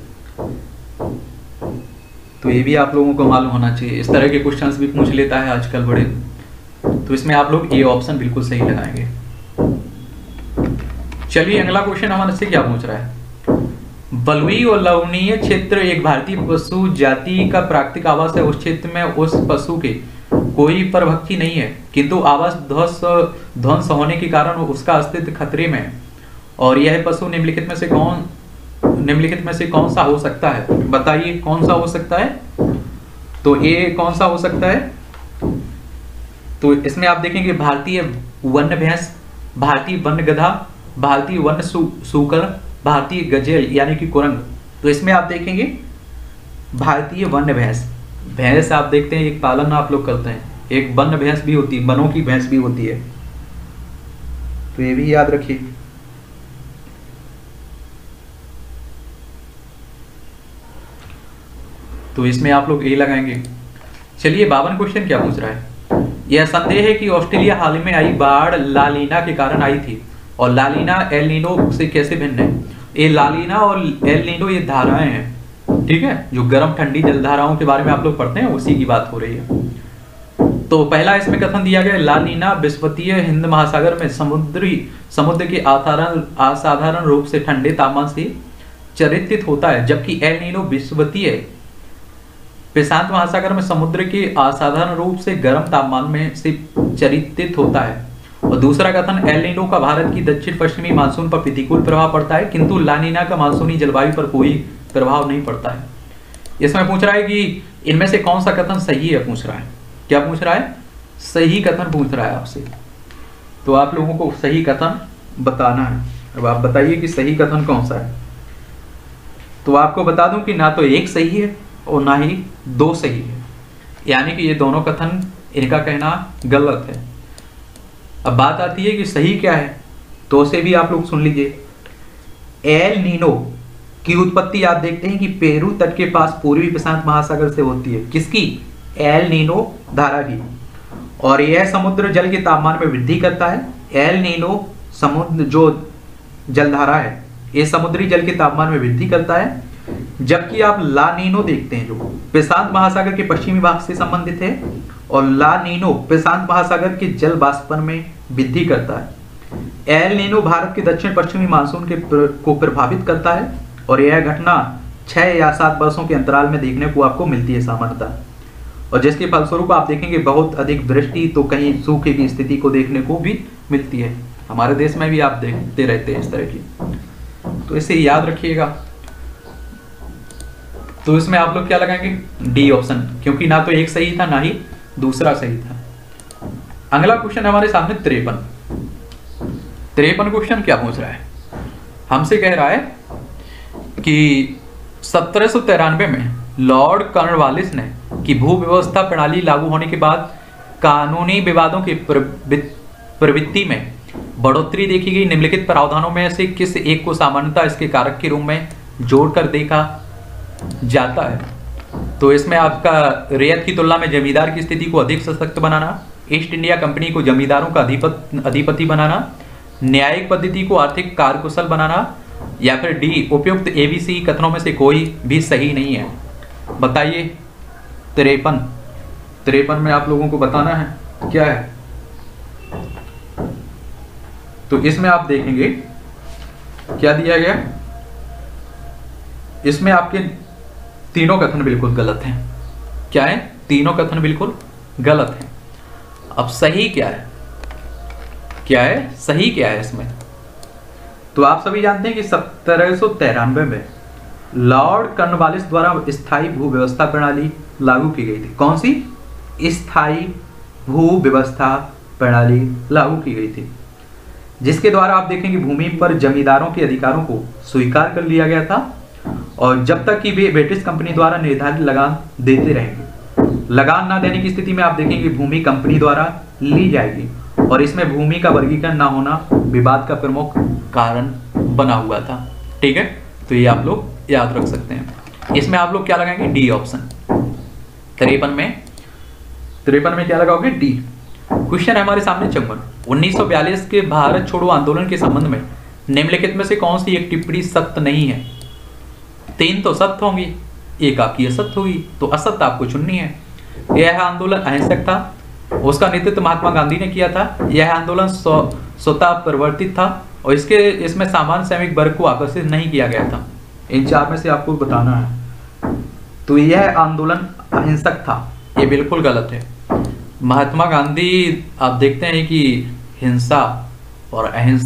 तो ये भी आप लोगों को मालूम होना चाहिए। इस तरह के क्वेश्चंस भी पूछ लेता है आजकल बड़े। तो इसमें आप लोग ए ऑप्शन बिल्कुल सही लगाएंगे। चलिए अगला क्वेश्चन हमारे से क्या पूछ रहा है। बलुई और लवणीय क्षेत्र एक भारतीय पशु जाति का प्राकृतिक आवास है। उस क्षेत्र में उस पशु के कोई परभक्षी नहीं है, किंतु आवास ध्वंस होने के कारण उसका अस्तित्व खतरे में है। और यह पशु निम्नलिखित में से कौन सा हो सकता है? बताइए कौन सा हो सकता है। तो ये कौन सा हो सकता है? तो इसमें आप देखेंगे भारतीय वन्य भैंस, भारतीय वन्य गधा, भारतीय वन्य सूकर, भारतीय गजेल यानी कि कुरंग। तो इसमें आप देखेंगे भारतीय वन्य भैंस आप देखते हैं एक पालन आप लोग करते हैं, एक वन्य भैंस भी होती है, वनों की भैंस भी होती है। तो ये भी याद रखिए। तो इसमें आप लोग ए लगाएंगे। चलिए 52 क्वेश्चन क्या पूछ रहा है। यह संदेह है कि ऑस्ट्रेलिया हाल में आई बाढ़ लालीना के कारण आई थी, और लालीना एल नीनो से कैसे भिन्न है। ये लालीना और एल नीनो ये धाराएं हैं, ठीक है, जो गर्म ठंडी जलधाराओं के बारे में आप लोग पढ़ते हैं, उसी की बात हो रही है। तो पहला इसमें कथन दिया गया, लालीना विषुवतीय हिंद महासागर में समुद्र के असाधारण रूप से ठंडे तापमान से चरित्रित होता है, जबकि एल नीनो विषुवतीय प्रशांत महासागर में समुद्र के असाधारण रूप से गर्म तापमान में से चरित्रित होता है। और दूसरा कथन, एल नीनो का भारत की दक्षिण पश्चिमी मानसून पर प्रतिकूल प्रभाव पड़ता है, किंतु लानीना का मानसूनी जलवायु पर कोई प्रभाव नहीं पड़ता है। इसमें पूछ रहा है कि इनमें से कौन सा कथन सही है। पूछ रहा है, क्या पूछ रहा है? सही कथन पूछ रहा है आपसे। तो आप लोगों को सही कथन बताना है। अब आप बताइए कि सही कथन कौन सा है। तो आपको बता दूं कि ना तो एक सही है और ना ही 2 सही है, यानी कि ये दोनों कथन इनका कहना गलत है। अब बात आती है कि सही क्या है, तो उसे भी आप लोग सुन लीजिए। एल नीनो की उत्पत्ति आप देखते हैं कि पेरू तट के पास पूर्वी प्रशांत महासागर से होती है। किसकी? एल नीनो धारा की। और यह समुद्र जल के तापमान में वृद्धि करता है। एल नीनो समुद्र जो जलधारा है ये समुद्री जल के तापमान में वृद्धि करता है। जबकि आप ला नीनो देखते हैं जो प्रशांत महासागर के पश्चिमी भाग से संबंधित है, और ला नीनो प्रशांत महासागर के जल वाष्पन में वृद्धि करता है। एल नीनो भारत के दक्षिण पश्चिमी मानसून को प्रभावित करता है, और यह घटना 6 या 7 वर्षों के अंतराल में देखने को आपको मिलती है सामान्यतः, और जिसके फलस्वरूप आप देखेंगे बहुत अधिक वृष्टि तो कहीं सूखे की स्थिति को देखने को भी मिलती है। हमारे देश में भी आप देखते रहते हैं इस तरह की, तो इसे याद रखिएगा। तो इसमें आप लोग क्या लगाएंगे? डी ऑप्शन, क्योंकि ना तो एक सही था ना ही दूसरा सही था। अगला क्वेश्चन हमारे सामने 53 क्वेश्चन क्या पूछ रहा है? हमसे कह रहा है कि 1793 में लॉर्ड कॉर्नवालिस ने कि भू व्यवस्था प्रणाली लागू होने के बाद कानूनी विवादों की प्रवृत्ति में बढ़ोतरी देखी गई। निम्नलिखित प्रावधानों में से किस एक को सामान्यतः इसके कारक के रूप में जोड़कर देखा जाता है? तो इसमें आपका रियायत की तुलना में जमींदार की स्थिति को अधिक सशक्त बनाना, ईस्ट इंडिया कंपनी को जमींदारों का अधिपति बनाना, न्यायिक पद्धति को आर्थिक कार्यकुशल बनाना, या फिर डी उपयुक्त एबीसी कथनों में से कोई भी सही नहीं है। बताइए। 53 में आप लोगों को बताना है क्या है। तो इसमें आप देखेंगे क्या दिया गया। इसमें आपके तीनों कथन बिल्कुल गलत हैं। क्या है? तीनों कथन बिल्कुल गलत हैं। अब सही क्या है? क्या है सही? क्या है इसमें? तो आप सभी जानते हैं कि 1793 में लॉर्ड कॉर्नवालिस द्वारा स्थायी भू व्यवस्था प्रणाली लागू की गई थी। कौन सी? स्थायी भू व्यवस्था प्रणाली लागू की गई थी, जिसके द्वारा आप देखेंगे भूमि पर जमींदारों के अधिकारों को स्वीकार कर लिया गया था, और जब तक कि वे ब्रिटिश कंपनी द्वारा निर्धारित लगान देते रहेंगे। लगान ना देने की स्थिति में आप देखेंगे भूमि कंपनी द्वारा ली जाएगी, और इसमें भूमि का वर्गीकरण ना होना विवाद का प्रमुख कारण बना हुआ था। ठीक है, तो ये आप लोग याद रख सकते हैं। इसमें आप लोग क्या लगाएंगे? D option. 53 में क्या लगाओगे? डी। क्वेश्चन है हमारे सामने 54। 1942 के भारत छोड़ो आंदोलन के संबंध में निम्नलिखित में से कौन सी एक टिप्पणी सत्य नहीं है? 3 तो सत्य होंगी, एक आपकी असत्य होगी, तो असत्य आपको चुननी है। यह आंदोलन अहिंसक था, उसका नेतृत्व महात्मा गांधी ने किया था, यह आंदोलन स्वतः प्रवर्तित था, और इसमें सामान्य श्रमिक वर्ग को आकर्षित नहीं किया गया था। इन 4 में से आपको बताना है। तो यह आंदोलन अहिंसक था, ये बिल्कुल गलत है। महात्मा गांधी आप देखते हैं कि हिंसा और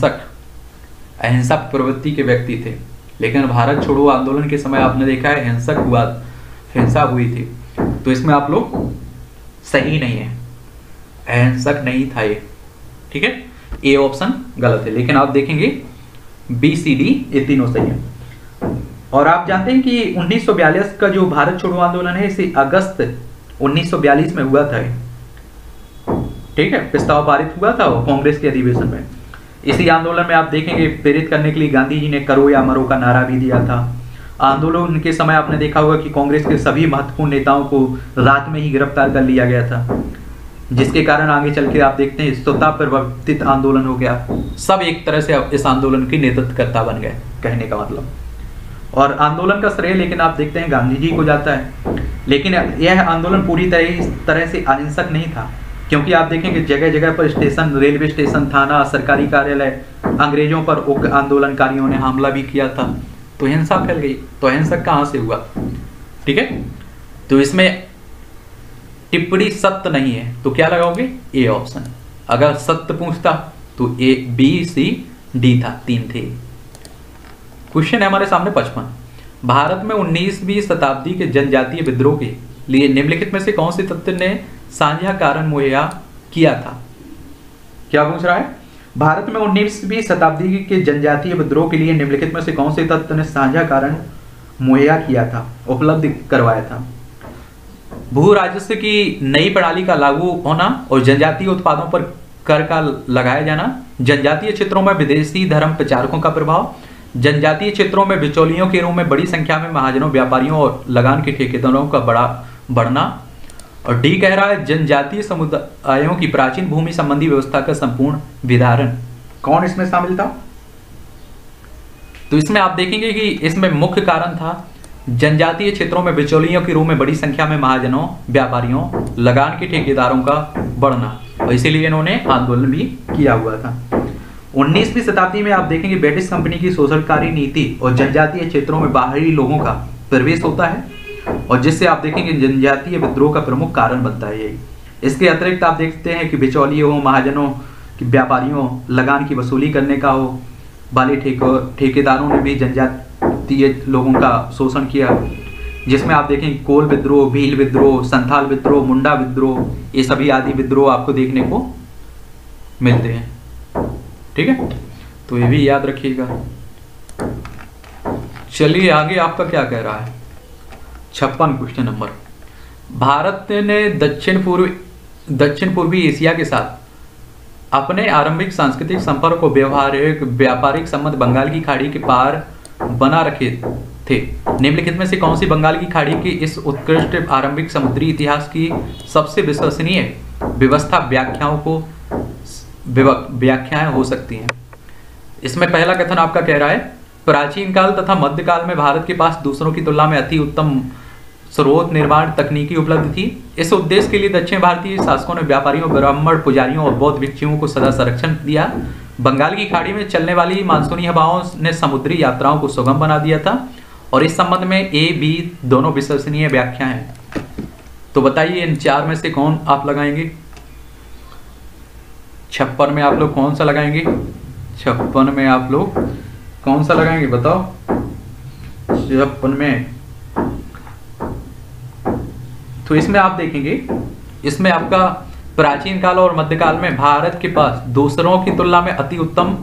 अहिंसक प्रवृत्ति के व्यक्ति थे, लेकिन भारत छोड़ो आंदोलन के समय आपने देखा है हिंसा हुई थी। तो इसमें आप लोग सही नहीं है, अहिंसक नहीं था ये। ठीक है, ए ऑप्शन गलत है, लेकिन आप देखेंगे बी सी डी ये तीनों सही है। और आप जानते हैं कि 1942 का जो भारत छोड़ो आंदोलन है इसे अगस्त 1942 में हुआ था। ठीक है, प्रस्ताव पारित हुआ था कांग्रेस के अधिवेशन में। इसी आंदोलन में आप देखेंगे प्रेरित करने के लिए गांधी जी ने करो या मरो का नारा भी दिया था। आंदोलन के समय आपने देखा होगा कि कांग्रेस के सभी महत्वपूर्ण नेताओं को रात में ही गिरफ्तार कर लिया गया था, जिसके कारण आगे चल के आप देखते हैं स्वतः प्रवर्तित आंदोलन हो गया। सब एक तरह से इस आंदोलन के नेतृत्वकर्ता बन गए, कहने का मतलब। और आंदोलन का श्रेय लेकिन आप देखते हैं गांधी जी को जाता है। लेकिन यह आंदोलन पूरी तरह से अहिंसक नहीं था, क्योंकि आप देखेंगे जगह जगह पर स्टेशन, रेलवे स्टेशन, थाना, सरकारी कार्यालय, अंग्रेजों पर उग्र आंदोलनकारियों ने हमला भी किया था, तो हिंसा फैल गई। तो अहिंसक कहाँ से हुआ? ठीक है, तो इसमें टिप्पणी सत्य नहीं है, तो क्या लगाओगे? A option. अगर सत्य पूछता तो ए बी सी डी था, 3 थे। क्वेश्चन है हमारे सामने 55। भारत में 19वीं शताब्दी के जनजातीय विद्रोह के लिए निम्नलिखित में से कौन से तत्व ने साझा कारण मुहैया किया था? क्या पूछ रहा है? भारत में 19वीं शताब्दी के जनजातीय विद्रोह के लिए निम्नलिखित में से कौन से तत्व ने साझा कारण मुहैया किया था, उपलब्ध करवाया था? भू राजस्व की नई प्रणाली का लागू होना और जनजातीय उत्पादों पर कर का लगाया जाना, जनजातीय क्षेत्रों में विदेशी धर्म प्रचारकों का प्रभाव, जनजातीय क्षेत्रों में बिचौलियों के रूप में बड़ी संख्या में महाजनों, व्यापारियों और लगान के ठेकेदारों का बढ़ना। और डी कह रहा है जनजातीय समुदायों की प्राचीन भूमि संबंधी व्यवस्था का संपूर्ण विदारण। कौन इसमें शामिल था? तो इसमें आप देखेंगे कि इसमें मुख्य कारण था जनजातीय क्षेत्रों में बिचौलियों के रूप में बड़ी संख्या में महाजनों, व्यापारियों, लगान के ठेकेदारों का बढ़ना, और इसीलिए इन्होंने आंदोलन भी किया हुआ था। 19वीं शताब्दी में आप देखेंगे ब्रिटिश कंपनी की शोषणकारी नीति और जनजातीय क्षेत्रों में बाहरी लोगों का प्रवेश होता है, और जिससे आप देखेंगे जनजातीय विद्रोह का प्रमुख कारण बनता है यही। इसके अतिरिक्त आप देखते हैं कि बिचौलियों, महाजनों, व्यापारियों, लगान की वसूली करने का हो वाले ठेकेदारों ने भी जनजातीय लोगों का शोषण किया, जिसमें आप देखें कोल विद्रोह, भील विद्रोह, संथाल विद्रोह, मुंडा विद्रोह, ये सभी आदि विद्रोह आपको देखने को मिलते हैं। ठीक है, तो ये भी याद रखिएगा। चलिए आगे आपका क्या कह रहा है, 56 क्वेश्चन नंबर। भारत ने दक्षिण पूर्वी एशिया के साथ अपने आरंभिक सांस्कृतिक संपर्क और व्यापारिक संबंध बंगाल की खाड़ी के पार बना रखे थे। निम्नलिखित में से कौन सी बंगाल की खाड़ी की इस उत्कृष्ट आरंभिक समुद्री इतिहास की सबसे विश्वसनीय व्यवस्था व्याख्याएं हो सकती हैं? इसमें पहला कथन आपका कह रहा है प्राचीन काल तथा मध्यकाल में भारत के पास दूसरों की तुलना में अति उत्तम स्रोत निर्माण तकनीकी उपलब्ध थी। इस उद्देश्य के लिए दक्षिण भारतीय शासकों ने व्यापारियों, ब्राह्मण, पुजारियों और बौद्ध भिक्षुओं को सदा संरक्षण दिया। बंगाल की खाड़ी में चलने वाली मानसूनी हवाओं ने समुद्री यात्राओं को सुगम बना दिया था। और इस संबंध में ए बी दोनों विश्वसनीय व्याख्या हैं। तो बताइए इन चार में से कौन आप लगाएंगे? 56 में आप लोग कौन सा लगाएंगे? 56 में आप लोग कौन सा लगाएंगे बताओ? 56 में तो इसमें आप देखेंगे, इसमें आपका प्राचीन काल और मध्यकाल में भारत के पास दूसरों की तुलना में अति उत्तम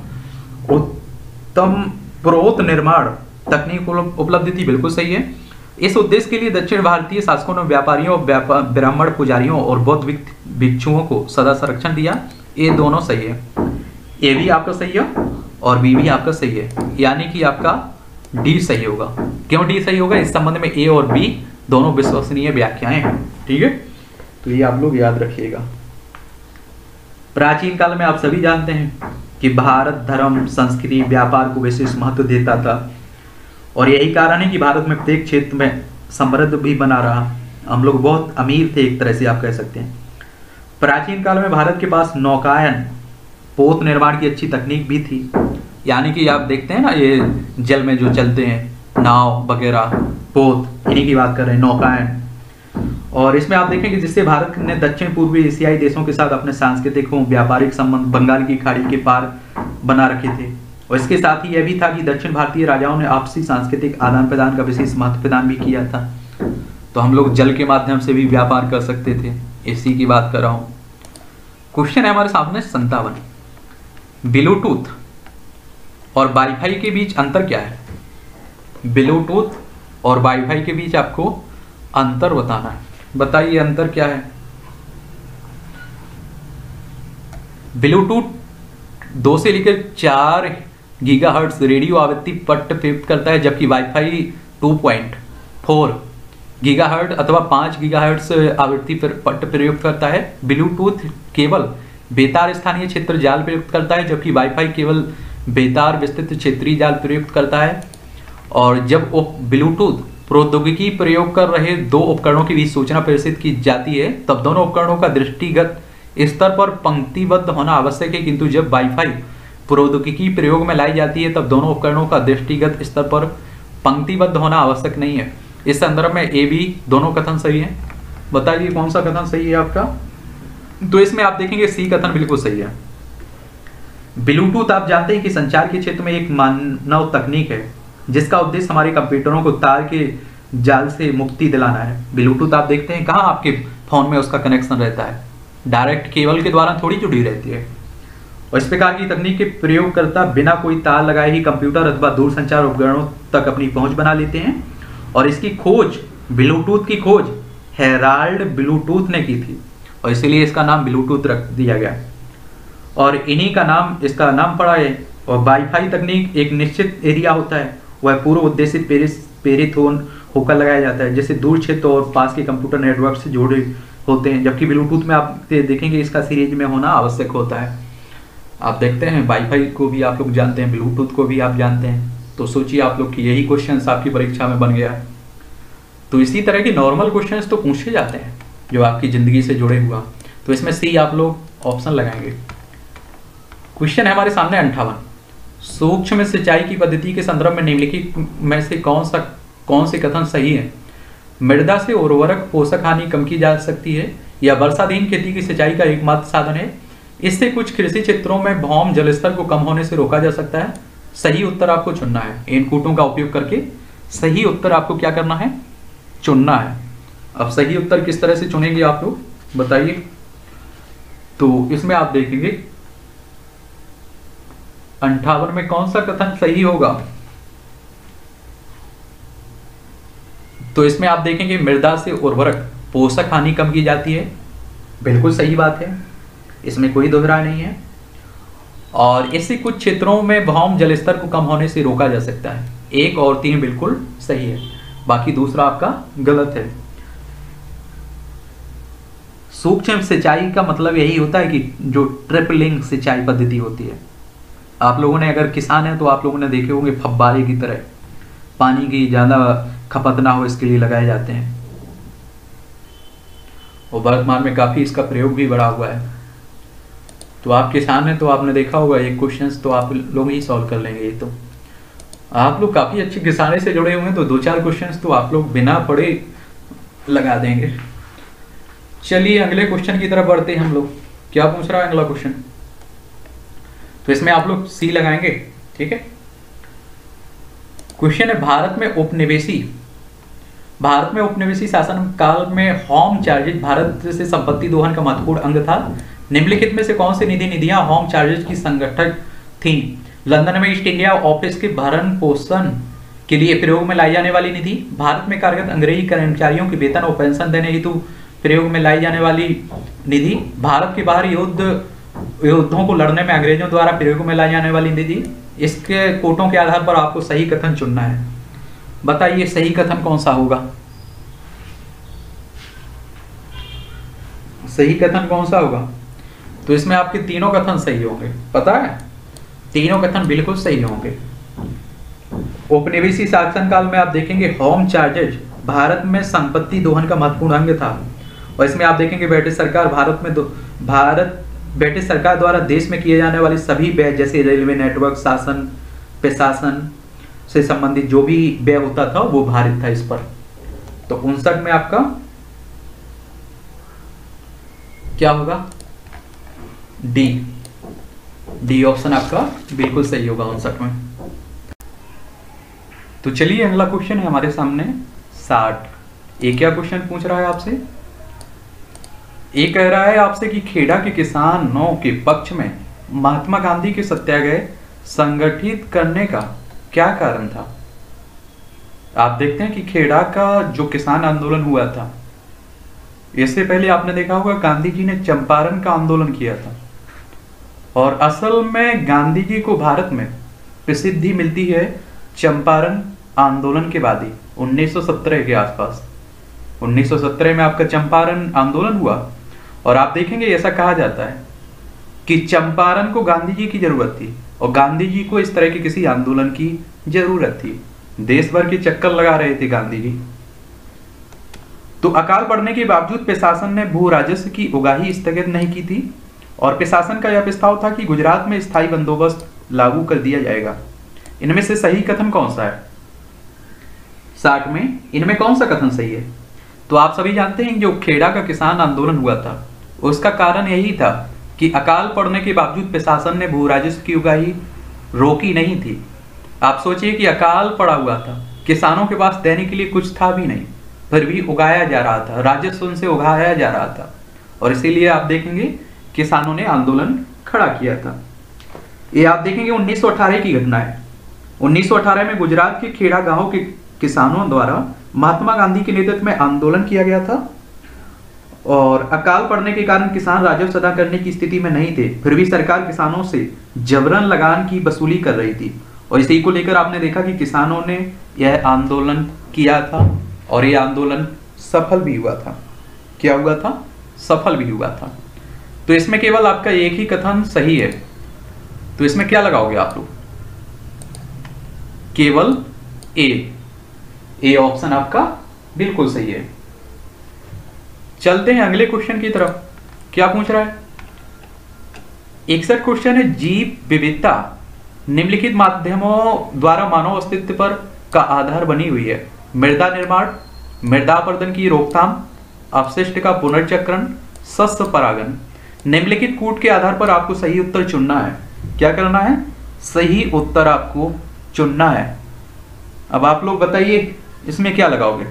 स्रोत निर्माण तकनीक उपलब्ध थी। बिल्कुल सही है। इस उद्देश्य के लिए दक्षिण भारतीय शासकों ने व्यापारियों, ब्राह्मण, पुजारियों और बौद्ध भिक्षुओं को सदा संरक्षण दिया। ये दोनों सही है। ए भी आपका सही है और बी भी आपका सही है, यानी कि आपका डी सही होगा। क्यों डी सही होगा? इस संबंध में ए और बी दोनों विश्वसनीय व्याख्याएं हैं। ठीक है, तो ये आप लोग याद रखिएगा। प्राचीन काल में आप सभी जानते हैं कि भारत धर्म, संस्कृति, व्यापार को विशेष महत्व देता था, और यही कारण है कि भारत में प्रत्येक क्षेत्र में समृद्ध भी बना रहा। हम लोग बहुत अमीर थे, एक तरह से आप कह सकते हैं। प्राचीन काल में भारत के पास नौकायन, पोत निर्माण की अच्छी तकनीक भी थी, यानी कि आप देखते हैं ना ये जल में जो चलते हैं नाव वगैरह, पोत, इन्हीं की बात कर रहे हैं, नौकायन। और इसमें आप देखेंगे जिससे भारत ने दक्षिण पूर्वी एशियाई देशों के साथ अपने सांस्कृतिक एवं व्यापारिक संबंध बंगाल की खाड़ी के पार बना रखे थे। और इसके साथ ही यह भी था कि दक्षिण भारतीय राजाओं ने आपसी सांस्कृतिक आदान प्रदान का विशेष महत्व प्रदान भी किया था। तो हम लोग जल के माध्यम से भी व्यापार कर सकते थे, इसी की बात कर रहा हूँ। क्वेश्चन है हमारे सामने 57, ब्लूटूथ और वाईफाई के बीच अंतर क्या है? ब्लूटूथ और वाईफाई के बीच आपको अंतर बताना है। बताइए अंतर क्या है? ब्लूटूथ 2 से लेकर 4 गीगाहर्ट्ज रेडियो आवृत्ति पट्ट प्रयुक्त करता है, जबकि वाईफाई 2.4 गीगाहर्ट्ज अथवा 5 गीगाहर्ट्ज आवृत्ति पट्ट प्रयुक्त करता है। ब्लूटूथ केवल बेतार स्थानीय क्षेत्र जाल प्रयुक्त करता है, जबकि वाईफाई केवल बेतार विस्तृत क्षेत्रीय जाल प्रयुक्त करता है। और जब ब्लूटूथ प्रौद्योगिकी प्रयोग कर रहे 2 उपकरणों के बीच सूचना प्रेषित की जाती है, तब दोनों उपकरणों का दृष्टिगत स्तर पर पंक्तिबद्ध होना आवश्यक है, किंतु जब वाईफाई प्रौद्योगिकी प्रयोग में लाई जाती है तब दोनों उपकरणों का दृष्टिगत स्तर पर पंक्तिबद्ध होना आवश्यक नहीं है। इस संदर्भ में ए बी दोनों कथन सही है। बताइए कौन सा कथन सही है आपका? तो इसमें आप देखेंगे सी कथन बिल्कुल सही है। ब्लूटूथ आप जानते हैं कि संचार के क्षेत्र में एक मानव तकनीक है जिसका उद्देश्य हमारे कंप्यूटरों को तार के जाल से मुक्ति दिलाना है। ब्लूटूथ आप देखते हैं कहाँ आपके फोन में उसका कनेक्शन रहता है, डायरेक्ट केबल के द्वारा थोड़ी जुड़ी रहती है। और इस प्रकार की तकनीक के प्रयोग करता बिना कोई तार लगाए ही कंप्यूटर अथवा दूरसंचार उपकरणों तक अपनी पहुंच बना लेते हैं। और इसकी खोज, ब्लूटूथ की खोज हेराल्ड ब्लूटूथ ने की थी, और इसीलिए इसका नाम ब्लूटूथ रख दिया गया। और इन्हीं का नाम, इसका नाम पड़ा है और वाईफाई तकनीक एक निश्चित एरिया होता है, वह पूर्व उद्देशित प्रेरित होकर लगाया जाता है, जैसे दूर क्षेत्र और पास के कंप्यूटर नेटवर्क से जुड़े होते हैं। जबकि ब्लूटूथ में आप देखेंगे इसका सीरीज में होना आवश्यक होता है। आप देखते हैं वाईफाई को भी आप लोग जानते हैं, ब्लूटूथ को भी आप जानते हैं। तो सोचिए आप लोग कि यही क्वेश्चंस आपकी परीक्षा में बन गया। तो इसी तरह के नॉर्मल क्वेश्चंस तो पूछे जाते हैं जो आपकी ज़िंदगी से जुड़े हुआ। तो इसमें सी आप लोग ऑप्शन लगाएंगे। क्वेश्चन है हमारे सामने 58। सूक्ष्म सिंचाई की पद्धति के संदर्भ में निम्नलिखित में से कौन से कथन सही है? मृदा से उर्वरक पोषक हानि कम की जा सकती है, या वर्षाधीन खेती की सिंचाई का एकमात्र साधन है, इससे कुछ कृषि क्षेत्रों में भौम जलस्तर को कम होने से रोका जा सकता है। सही उत्तर आपको चुनना है। इन कूटों का उपयोग करके सही उत्तर आपको क्या करना है? चुनना है। अब सही उत्तर किस तरह से चुनेंगे आप लोग बताइए। तो इसमें आप देखेंगे 58 में कौन सा कथन सही होगा? तो इसमें आप देखेंगे मृदा से उर्वरक पोषक हानि कम की जाती है, बिल्कुल सही बात है, इसमें कोई दोहराई नहीं है। और इससे कुछ क्षेत्रों में भौम जलस्तर को कम होने से रोका जा सकता है। 1 और 3 बिल्कुल सही है, बाकी दूसरा आपका गलत है। सूक्ष्म सिंचाई का मतलब यही होता है कि जो ट्रिपलिंग सिंचाई पद्धति होती है। आप लोगों ने अगर किसान है तो आप लोगों ने देखे होंगे फव्वारे की तरह पानी की ज़्यादा खपत ना हो इसके लिए लगाए जाते हैं, और वर्तमान में काफ़ी इसका प्रयोग भी बढ़ा हुआ है। तो आप किसान हैं तो आपने देखा होगा ये क्वेश्चंस तो आप लोग ही सॉल्व कर लेंगे। ये तो आप लोग काफ़ी अच्छे किसाने से जुड़े हुए हैं, तो 2-4 क्वेश्चंस तो आप लोग बिना पढ़े लगा देंगे। चलिए अगले क्वेश्चन की तरफ बढ़ते हैं हम लोग। क्या पूछ रहा है अगला क्वेश्चन? तो इसमें आप लोग सी लगाएंगे, ठीक है। क्वेश्चन है भारत में उपनिवेशी शासन काल में होम चार्जेज भारत से संपत्ति दोहन का महत्वपूर्ण अंग था। निम्नलिखित में से कौन सी निधियां होम चार्जेज की संगठक थी? लंदन में ईस्ट इंडिया ऑफिस के भरण पोषण के लिए प्रयोग में लाई जाने वाली निधि, भारत में कार्यरत अंग्रेजी कर्मचारियों के वेतन और पेंशन देने हेतु प्रयोग में लाई जाने वाली निधि, भारत के बाहर युद्धों को लड़ने में अंग्रेजों द्वारा प्रयोग में लाई जाने वाली निधि। इसके कोटों के आधार पर आपको सही कथन चुनना है। बताइए सही कथन कौन सा होगा? सही कथन कौन सा होगा? तो इसमें आपके तीनों कथन सही होंगे, पता है, तीनों कथन बिल्कुल सही होंगे। उपनिवेशी शासनकाल में आप देखेंगे होम चार्जेज भारत में संपत्ति दोहन का महत्वपूर्ण अंग था, और इसमें आप देखेंगे ब्रिटिश सरकार द्वारा देश में किए जाने वाली सभी व्यय जैसे रेलवे नेटवर्क, शासन प्रशासन से संबंधित जो भी व्यय होता था वो भारित था इस पर। तो 59 में आपका क्या होगा? डी ऑप्शन आपका बिल्कुल सही होगा 59 में। तो चलिए अगला क्वेश्चन है हमारे सामने 60। एक क्या क्वेश्चन पूछ रहा है आपसे? एक कह रहा है आपसे कि खेड़ा के किसानों के पक्ष में महात्मा गांधी के सत्याग्रह संगठित करने का क्या कारण था? आप देखते हैं कि खेड़ा का जो किसान आंदोलन हुआ था, इससे पहले आपने देखा होगा गांधी जी ने चंपारण का आंदोलन किया था, और असल में गांधी जी को भारत में प्रसिद्धि मिलती है चंपारण आंदोलन के बाद ही 1917 के आसपास। 1917 में आपका चंपारण आंदोलन हुआ, और आप देखेंगे ऐसा कहा जाता है कि चंपारण को गांधी जी की जरूरत थी, और गांधी जी को इस तरह के किसी आंदोलन की जरूरत थी। देश भर के चक्कर लगा रहे थे गांधी जी। तो अकाल पड़ने के बावजूद प्रशासन ने भू राजस्व की उगाही स्थगित नहीं की थी, और प्रशासन का यह प्रस्ताव था कि गुजरात में स्थायी बंदोबस्त लागू कर दिया जाएगा। इनमें से सही कथन कौन सा है? 60 में इनमें कौन सा कथन सही है? तो आप सभी जानते हैं जो खेड़ा का किसान आंदोलन हुआ था उसका कारण यही था कि अकाल पड़ने के बावजूद प्रशासन ने भू राजस्व की उगाही रोकी नहीं थी। आप सोचिए कि अकाल पड़ा हुआ था, किसानों के पास देने के लिए कुछ था भी नहीं, फिर भी उगाया जा रहा था, राजस्व उनसे उगाया जा रहा था, और इसीलिए आप देखेंगे किसानों ने आंदोलन खड़ा किया था। ये आप देखेंगे 1918 की घटना है। 1918 में गुजरात के खेड़ा गांव के किसानों द्वारा महात्मा गांधी के नेतृत्व में आंदोलन किया गया था, और अकाल पड़ने के कारण किसान राजस्व अदा करने की स्थिति में नहीं थे, फिर भी सरकार किसानों से जबरन लगान की वसूली कर रही थी। और इसी को लेकर आपने देखा कि किसानों ने यह आंदोलन किया था और यह आंदोलन सफल भी हुआ था। क्या हुआ था? सफल भी हुआ था। तो इसमें केवल आपका एक ही कथन सही है, तो इसमें क्या लगाओगे आप लोग? केवल ए ऑप्शन आपका बिल्कुल सही है। चलते हैं अगले क्वेश्चन की तरफ। क्या पूछ रहा है? 61 क्वेश्चन है, जीव विविधता निम्नलिखित माध्यमों द्वारा मानव अस्तित्व पर का आधार बनी हुई है। मृदा निर्माण, मृदा अपरदन की रोकथाम, अपशिष्ट का पुनर्चक्रण, शस्य परागन। निम्नलिखित कूट के आधार पर आपको सही उत्तर चुनना है। क्या करना है? सही उत्तर आपको चुनना है। अब आप लोग बताइए इसमें क्या लगाओगे?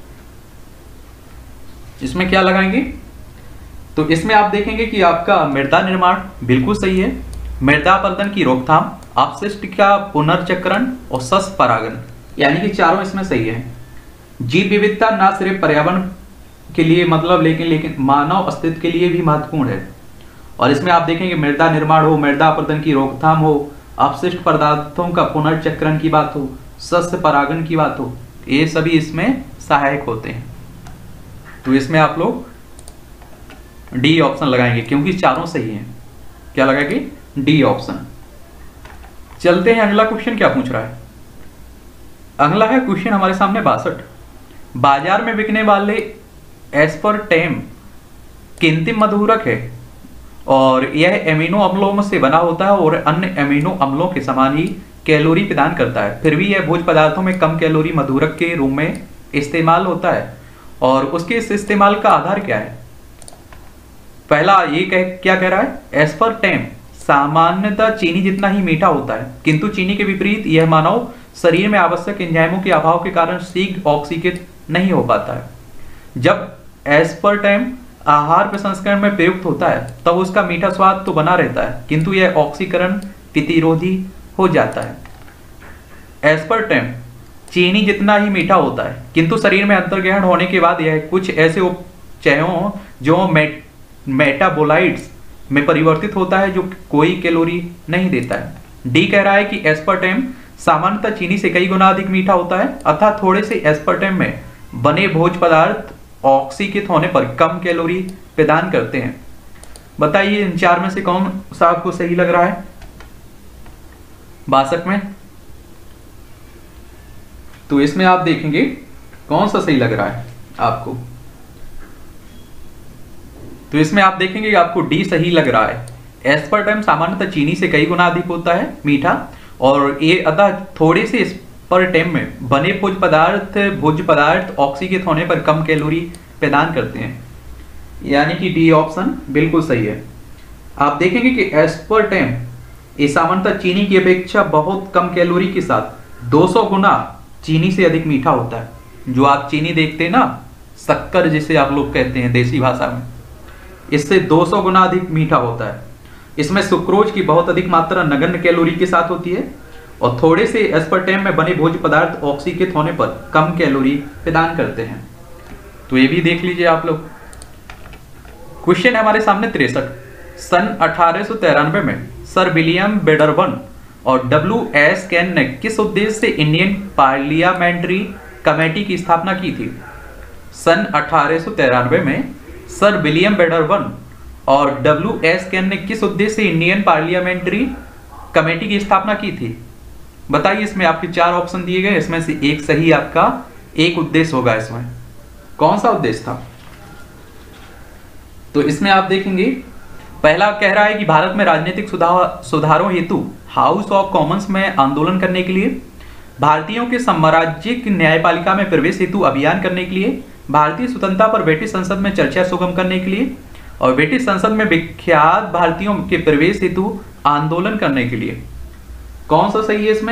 इसमें क्या लगाएंगे? तो इसमें आप देखेंगे कि आपका मृदा निर्माण बिल्कुल सही है, मृदा अपरदन की रोकथाम, अपशिष्ट का पुनर्चक्रण और शस्य परागन, यानी कि चारों इसमें सही है। जीव विविधता ना सिर्फ पर्यावरण के लिए मतलब लेकिन मानव अस्तित्व के लिए भी महत्वपूर्ण है। और इसमें आप देखेंगे मृदा निर्माण हो, मृदा अपरदन की रोकथाम हो, अपशिष्ट पदार्थों का पुनर्चक्रण की बात हो, शस्य परागन की बात हो, ये सभी इसमें सहायक होते हैं। तो इसमें आप लोग डी ऑप्शन लगाएंगे क्योंकि चारों सही हैं। क्या लगाएंगे? D option. चलते हैं अगला क्वेश्चन क्या पूछ रहा है। अगला है क्वेश्चन हमारे सामने 62। बाजार में बिकने वाले एस्पर्टेम कृत्रिम मधुरक है और यह एमिनो अम्लों से बना होता है और अन्य एमिनो अम्लों के समान ही कैलोरी प्रदान करता है, फिर भी यह भोज्य पदार्थों में कम कैलोरी मधुरक के रूप में इस्तेमाल होता है। और उसके इस इस्तेमाल का आधार क्या है? पहला ये क्या कह रहा है? एस्पर्टेम सामान्यतः चीनी जितना ही मीठा होता है, किंतु चीनी के विपरीत यह मानव शरीर में आवश्यक एंजाइमों के अभाव के कारण शीघ्र ऑक्सीकृत नहीं हो पाता है। जब एस्पर्टेम आहार प्रसंस्करण में प्रयुक्त होता है तब उसका मीठा स्वाद तो बना रहता है, किंतु यह ऑक्सीकरण प्रतिरोधी हो जाता है। एस्पर्टेम चीनी जितना ही मीठा होता है, किंतु शरीर में अंतर्ग्रहण होने के बाद यह कुछ ऐसे उपचयों जो मेटाबोलाइट्स में परिवर्तित होता है जो कोई कैलोरी नहीं देता है। डी कह रहा है कि एस्पर्टेम सामान्यतः चीनी से कई गुना अधिक मीठा होता है, अर्थात थोड़े से एस्पर्टेम में बने भोज्य पदार्थ ऑक्सीकृत होने पर कम कैलोरी प्रदान करते हैं। बताइए इन चार में से कौन सा आपको सही लग रहा है? 62 में तो इसमें आप देखेंगे कौन सा सही लग रहा है आपको। तो इसमें आप देखेंगे कि आपको डी सही लग रहा है। एस्पर्टेम सामान्यतः चीनी से कई गुना अधिक होता है मीठा, और ये अतः थोड़े से एस्पर्टेम में बने भोज्य पदार्थ ऑक्सीकृत होने पर कम कैलोरी प्रदान करते हैं, यानी कि डी ऑप्शन बिल्कुल सही है। आप देखेंगे कि एस्पर्टेम ये सामान्यतः चीनी की अपेक्षा बहुत कम कैलोरी के साथ 200 गुना चीनी से अधिक मीठा होता है। जो आप चीनी देखते हैं ना, शक्कर जिसे आप लोग कहते हैं देसी भाषा में, इससे 200 गुना अधिक मीठा होता है। इसमें सुक्रोज की बहुत अधिक मात्रा नगण्य कैलोरी के साथ होती है और थोड़े से एस्पर्टेम में बने भोज्य पदार्थ ऑक्सीकृत होने पर कम कैलोरी प्रदान करते हैं। तो ये भी देख लीजिए आप लोग। क्वेश्चन है हमारे सामने 63। सन 1893 में सर विलियम बेडरबन और W.S. कैन ने किस उद्देश्य से इंडियन पार्लियामेंट्री कमेटी की स्थापना की थी? सन 1893 में सर विलियम बेडरबन और W.S. कैन ने किस उद्देश्य से इंडियन पार्लियामेंट्री कमेटी की स्थापना की थी? बताइए। इसमें आपके 4 ऑप्शन दिए गए, इसमें से एक सही आपका एक उद्देश्य होगा। इसमें कौन सा उद्देश्य था? तो इसमें आप देखेंगे पहला कह रहा है कि भारत में राजनीतिक सुधारों हेतु हाउस ऑफ कॉमन्स में आंदोलन करने के लिए, भारतीयों के साम्राज्यिक न्यायपालिका में प्रवेश हेतु अभियान करने के लिए, भारतीय स्वतंत्रता पर ब्रिटिश संसद में चर्चा सुगम करने के लिए और ब्रिटिश संसद में विख्यात भारतीयों के प्रवेश हेतु आंदोलन करने के लिए। कौन सा सही है इसमें?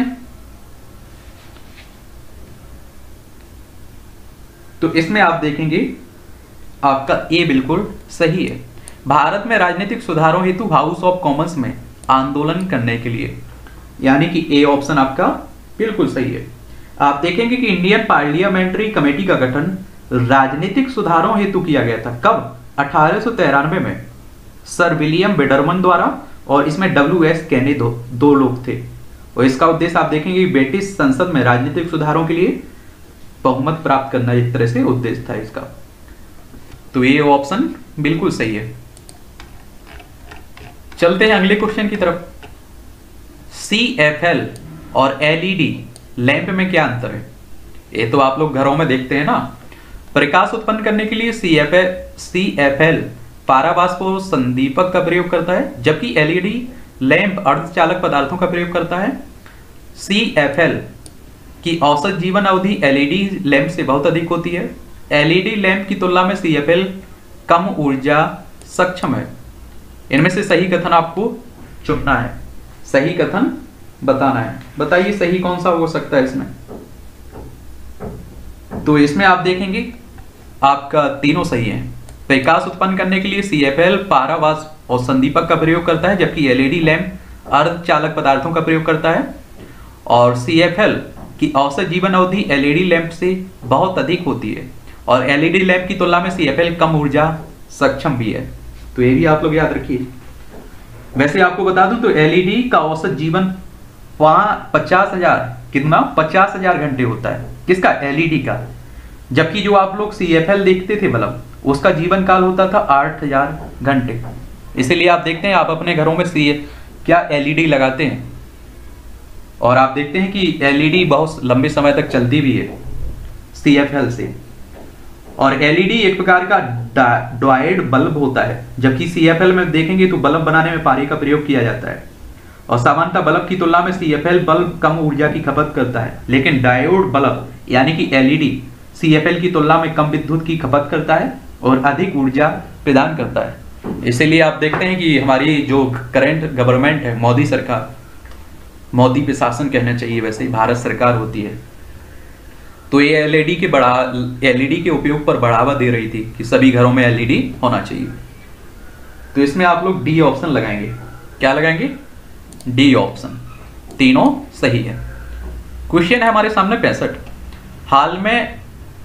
तो इसमें आप देखेंगे आपका ए बिल्कुल सही है। भारत में राजनीतिक सुधारों हेतु हाउस ऑफ कॉमन्स में आंदोलन करने के लिए, यानी कि ए ऑप्शन आपका बिल्कुल सही है। आप देखेंगे कि इंडियन पार्लियामेंट्री कमेटी का गठन राजनीतिक सुधारों हेतु किया गया था। कब? 1893 में सर विलियम बिडरमन द्वारा, और इसमें WS केने दो लोग थे। और इसका उद्देश्य आप देखेंगे कि ब्रिटिश संसद में राजनीतिक सुधारों के लिए बहुमत प्राप्त करना एक तरह से उद्देश्य था इसका। तो ये ऑप्शन बिल्कुल सही है। चलते हैं अगले क्वेश्चन की तरफ। CFL और LED लैंप में क्या अंतर है? ये तो आप लोग घरों में देखते हैं ना। प्रकाश उत्पन्न करने के लिए CFL पारावाष्प और संदीपक का प्रयोग करता है, जबकि LED लैंप अर्धचालक पदार्थों का प्रयोग करता है। CFL की औसत जीवन अवधि LED लैंप से बहुत अधिक होती है। LED लैंप की तुलना में CFL कम ऊर्जा सक्षम है। इनमें से सही कथन आपको चुनना है, सही कथन बताना है। बताइए सही कौन सा हो सकता है इसमें? तो इसमें आप देखेंगे आपका तीनों सही है। प्रकाश उत्पन्न करने के लिए CFL पारावाष्प और संदीपक का प्रयोग करता है, जबकि LED लैंप अर्धचालक पदार्थों का प्रयोग करता है। और CFL की औसत जीवन अवधि LED लैंप से बहुत अधिक होती है, और LED लैंप की तुलना में CFL कम ऊर्जा सक्षम भी है। तो ये भी आप लोग याद रखिए। वैसे आपको बता दूं तो LED का औसत जीवन 50,000 कितना 50,000 घंटे होता है। किसका? LED का। जबकि जो आप लोग CFL देखते थे बल्ब, उसका जीवन काल होता था 8,000 घंटे। इसीलिए आप देखते हैं, आप अपने घरों में क्या LED लगाते हैं, और आप देखते हैं कि LED बहुत लंबे समय तक चलती भी है CFL से। और LED एक प्रकार का डायोड बल्ब होता है, जबकि CFL में देखेंगे तो बल्ब बनाने में पारे का प्रयोग किया जाता है। और सामान्यतः बल्ब की तुलना में CFL बल्ब कम ऊर्जा की खपत करता है, लेकिन डायोड बल्ब यानी कि LED CFL की तुलना में कम विद्युत की खपत करता है और अधिक ऊर्जा प्रदान करता है। इसीलिए आप देखते हैं कि हमारी जो करंट गवर्नमेंट है, मोदी सरकार, मोदी प्रशासन कहना चाहिए, वैसे ही भारत सरकार होती है, तो ये LED के उपयोग पर बढ़ावा दे रही थी कि सभी घरों में LED होना चाहिए। तो इसमें आप लोग डी ऑप्शन लगाएंगे। क्या लगाएंगे? D option. तीनों सही है। क्वेश्चन है हमारे सामने 65। हाल में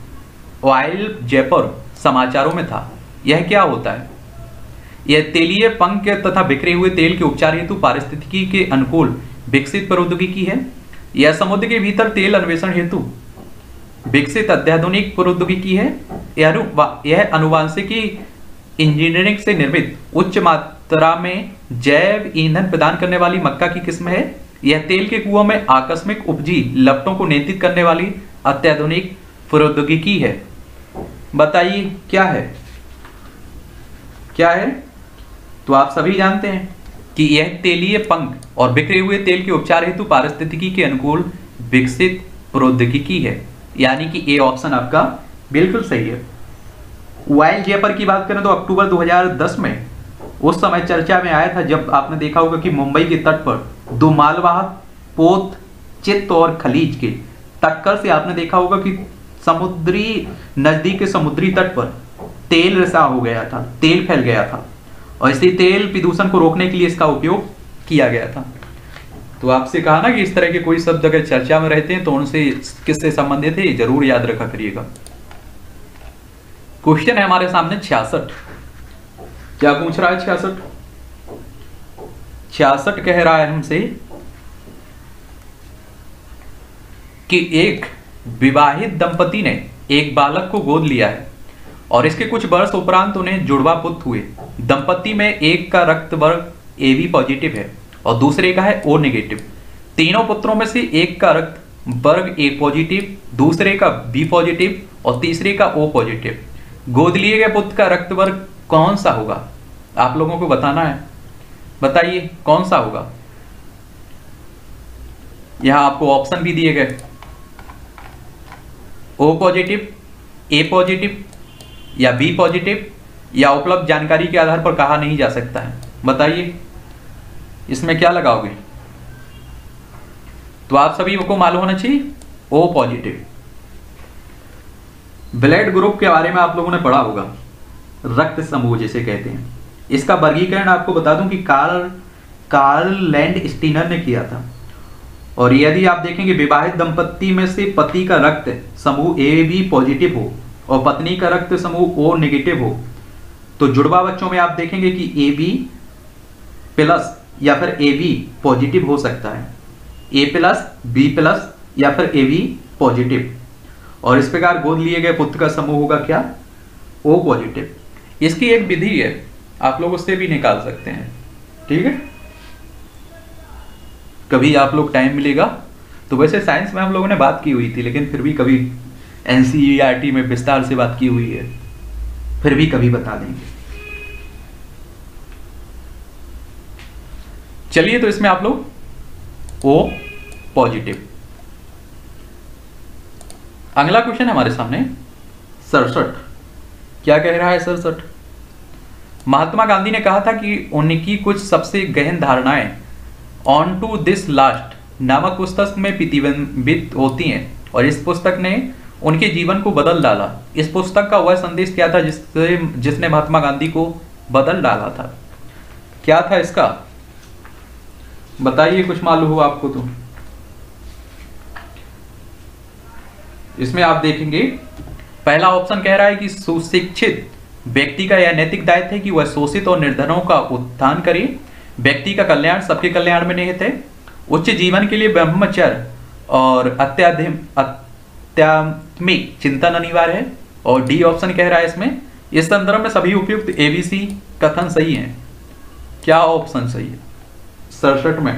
ऑयल जयपुर समाचारों में था, यह क्या होता है? यह तेलीय पंख तथा बिखरे हुए तेल के उपचार हेतु पारिस्थितिकी के अनुकूल विकसित प्रौद्योगिकी है। यह समुद्र के भीतर तेल अन्वेषण हेतु विकसित अत्याधुनिक प्रौद्योगिकी है। यह अनुवांशिकी इंजीनियरिंग से निर्मित उच्च मात्रा में जैव ईंधन प्रदान करने वाली मक्का की किस्म है। यह तेल के कुओं में आकस्मिक उपजी लपटों को नियंत्रित करने वाली अत्याधुनिक प्रौद्योगिकी है। बताइए क्या है? क्या है? तो आप सभी जानते हैं कि यह तेलीय पंख और बिखरे हुए तेल के उपचार हेतु पारिस्थितिकी के अनुकूल विकसित प्रौद्योगिकी है, यानी कि ए ऑप्शन आपका बिल्कुल सही है। ऑयल जयपुर की बात करें तो अक्टूबर 2010 में उस समय चर्चा में आया था, जब आपने देखा होगा कि मुंबई के तट पर दो मालवाहक पोत चित्त और खलीज के टक्कर से आपने देखा होगा कि नजदीक के समुद्री तट पर तेल रिसा हो गया था, तेल फैल गया था, और इसी तेल प्रदूषण को रोकने के लिए इसका उपयोग किया गया था। तो आपसे कहा ना कि इस तरह के कोई शब्द अगर चर्चा में रहते हैं तो उनसे किससे संबंधित है, जरूर याद रखा करिएगा। क्वेश्चन है हमारे सामने 66। क्या पूछ रहा है? 66 कह रहा है हमसे कि एक विवाहित दंपति ने एक बालक को गोद लिया है और इसके कुछ वर्ष उपरांत उन्हें जुड़वा पुत्र हुए। दंपति में एक का रक्त वर्ग AB पॉजिटिव है और दूसरे का है O नेगेटिव। तीनों पुत्रों में से एक का रक्त वर्ग A पॉजिटिव, दूसरे का B पॉजिटिव और तीसरे का O पॉजिटिव। गोद लिए गए पुत्र का रक्त वर्ग कौन सा होगा? आप लोगों को बताना है। बताइए कौन सा होगा? यहां आपको ऑप्शन भी दिए गए, O पॉजिटिव, A पॉजिटिव या B पॉजिटिव, या उपलब्ध जानकारी के आधार पर कहा नहीं जा सकता है। बताइए इसमें क्या लगाओगे? तो आप सभी को मालूम होना चाहिए O पॉजिटिव। ब्लड ग्रुप के बारे में आप लोगों ने पढ़ा होगा, रक्त समूह जिसे कहते हैं। इसका वर्गीकरण आपको बता दूं कि कार्ल लैंड स्टीनर ने किया था। और यदि आप देखेंगे विवाहित दंपत्ति में से पति का रक्त समूह AB पॉजिटिव हो और पत्नी का रक्त समूह O नेगेटिव हो, तो जुड़वा बच्चों में आप देखेंगे कि ए बी प्लस या फिर ए बी पॉजिटिव हो सकता है, ए प्लस बी प्लस या फिर ए बी पॉजिटिव। और इस प्रकार गोद लिए गए पुत्र का समूह होगा क्या, ओ पॉजिटिव। इसकी एक विधि है, आप लोग उससे भी निकाल सकते हैं, ठीक है। कभी आप लोग टाइम मिलेगा तो, वैसे साइंस में हम लोगों ने बात की हुई थी, लेकिन फिर भी कभी एनसीईआरटी में विस्तार से बात की हुई है, फिर भी कभी बता देंगे। चलिए, तो इसमें आप लोग ओ पॉजिटिव। अगला क्वेश्चन है हमारे सामने 67। क्या कह रहा है 67? महात्मा गांधी ने कहा था कि उनकी कुछ सबसे गहन धारणाएं ऑन टू दिस लास्ट नामक पुस्तक में प्रतिबिंबित होती हैं, और इस पुस्तक ने उनके जीवन को बदल डाला। इस पुस्तक का वह संदेश क्या था जिसने महात्मा गांधी को बदल डाला था? क्या था इसका, बताइए, कुछ मालूम हो आपको तो। इसमें आप देखेंगे पहला ऑप्शन कह रहा है कि सुशिक्षित व्यक्ति का यह नैतिक दायित्व है कि वह शोषित और निर्धनों का उत्थान करे। व्यक्ति का कल्याण सबके कल्याण में निहित है। उच्च जीवन के लिए ब्रह्मचर्य और आध्यात्मिक चिंतन अनिवार्य है। और डी ऑप्शन कह रहा है इसमें, इस संदर्भ में सभी उपयुक्त एबीसी कथन सही हैं। क्या ऑप्शन सही है 67 में?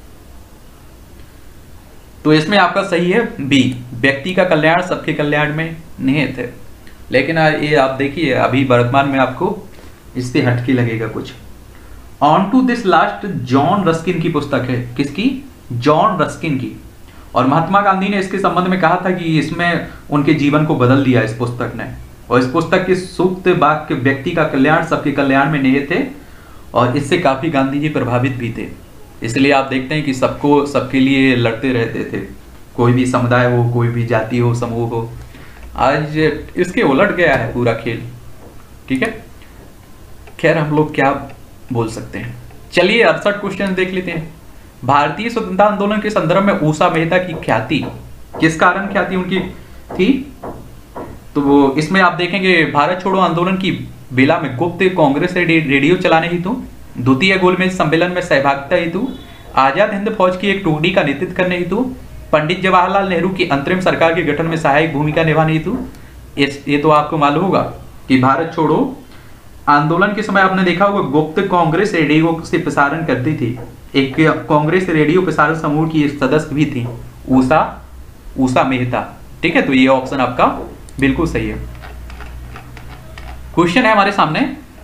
तो इसमें आपका सही है बी, व्यक्ति का कल्याण सबके कल्याण में निहित है। लेकिन ये आप देखिए, अभी वर्तमान में आपको इससे हटके लगेगा कुछ। Unto this last John Ruskin की पुस्तक है। किसकी? जॉन रस्किन की। और महात्मा गांधी ने इसके संबंध में कहा था कि इसमें उनके जीवन को बदल दिया इस पुस्तक ने। और इस पुस्तक के सूक्त वाक्य व्यक्ति का कल्याण सबके कल्याण में निहित थे, और इससे काफी गांधी जी प्रभावित भी थे। इसलिए आप देखते हैं कि सबको सबके लिए लड़ते रहते थे, कोई भी समुदाय हो, कोई भी जाति हो, समूह हो। आज इसके उलट गया है पूरा खेल, ठीक है। खैर, हम लोग क्या बोल सकते हैं। चलिए 68 क्वेश्चन देख लेते हैं। भारतीय स्वतंत्रता आंदोलन के संदर्भ में उषा मेहता की ख्याति, किस कारण ख्याति उनकी थी? तो वो इसमें आप देखेंगे भारत छोड़ो आंदोलन की बेला में गुप्त कांग्रेस रेडियो चलाने हेतु, द्वितीय गोलमेज सम्मेलन में सहभागिता हेतु, आजाद हिंद फौज की एक टुकड़ी का नेतृत्व करने हेतु, पंडित जवाहरलाल नेहरू की अंतरिम सरकार के गठन में सहायक भूमिका निभाने हेतु। ये तो आपको मालूम होगा कि भारत छोड़ो आंदोलन के समय आपने देखा होगा गुप्त कांग्रेस रेडियो से प्रसारण करती थी। एक कांग्रेस रेडियो प्रसारण समूह की एक सदस्य भी थी, उषा मेहता, ठीक है। तो ये ऑप्शन आपका बिल्कुल सही है। क्वेश्चन है हमारे सामने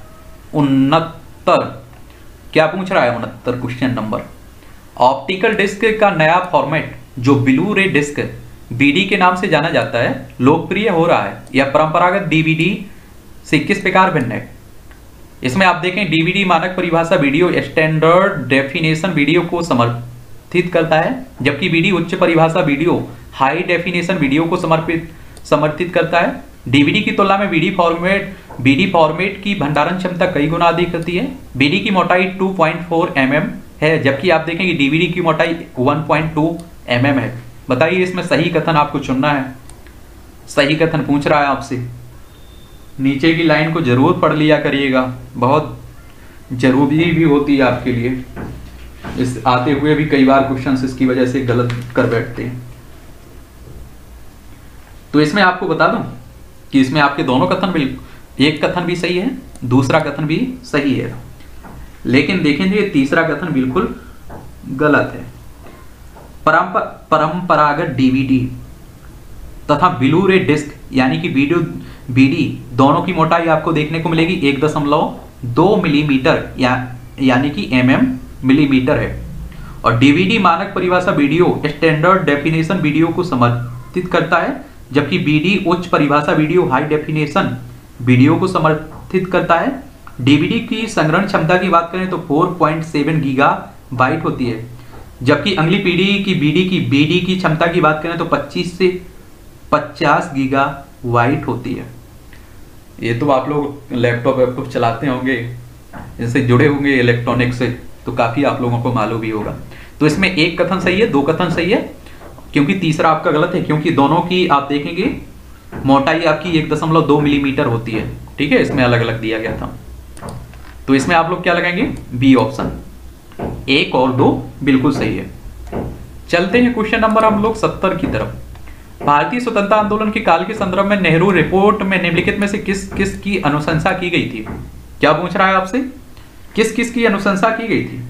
69। क्या पूछ रहा है 69 क्वेश्चन नंबर? ऑप्टिकल डिस्क का नया फॉर्मेट जो ब्लू रे डिस्क बीडी के नाम से जाना जाता है लोकप्रिय हो रहा है, या परंपरागत डीवीडी से किस प्रकार भिन्न है? इसमें आप देखें डीवीडी मानक परिभाषा वीडियो स्टैंडर्ड डेफिनेशन वीडियो को समर्थित करता है, जबकि बीडी उच्च परिभाषा वीडियो हाई डेफिनेशन वीडियो को समर्थित करता है। डीवीडी की तुलना में बीडी फॉर्मेट की भंडारण क्षमता कई गुना अधिक होती है। बीडी की मोटाई 2.4 mm है, जबकि आप देखेंगे डीवीडी की मोटाई 1.2 mm है। बताइए इसमें सही कथन आपको चुनना है। सही कथन पूछ रहा है आपसे। नीचे की लाइन को जरूर पढ़ लिया करिएगा, बहुत जरूरी भी होती है आपके लिए। इस आते हुए भी कई बार क्वेश्चंस इसकी वजह से गलत कर बैठते हैं। तो इसमें आपको बता दूं कि इसमें आपके दोनों कथन बिल्कुल, एक कथन भी सही है, दूसरा कथन भी सही है, लेकिन देखेंगे तीसरा कथन बिल्कुल गलत है। परंपरागत डीवीडी तथा ब्लू रे डिस्क यानी कि बीडी दोनों की मोटाई आपको देखने को मिलेगी 1.2 मिलीमीटर यानी कि मिलीमीटर है। और डीवीडी मानक परिभाषा वीडियो स्टैंडर्ड डेफिनेशन वीडियो को समर्थित करता है, जबकि बीडी उच्च परिभाषा वीडियो हाई डेफिनेशन वीडियो को समर्थित करता है। डीवीडी की संग्रहण क्षमता की बात करें तो 4.7 गीगाबाइट होती है, जबकि अगली पीढ़ी की बीडी की क्षमता की बात करें तो 25 से 50 गीगाबाइट होती है। ये तो आप लोग लैपटॉप चलाते होंगे, इससे जुड़े होंगे इलेक्ट्रॉनिक से, तो काफी आप लोगों को मालूम भी होगा। तो इसमें एक कथन सही है, दो कथन सही है, क्योंकि तीसरा आपका गलत है, क्योंकि दोनों की आप देखेंगे मोटाई आपकी 1.2 मिलीमीटर होती है, ठीक है। इसमें अलग अलग दिया गया था। तो इसमें आप लोग क्या लगाएंगे, बी ऑप्शन, 1 और 2 बिल्कुल सही है। चलते हैं क्वेश्चन नंबर हम लोग 70 की तरफ। भारतीय स्वतंत्रता आंदोलन के काल के संदर्भ में नेहरू रिपोर्ट में निम्नलिखित में से किस किस की अनुशंसा की गई थी? क्या पूछ रहा है आपसे, किस किस की अनुशंसा की गई थी?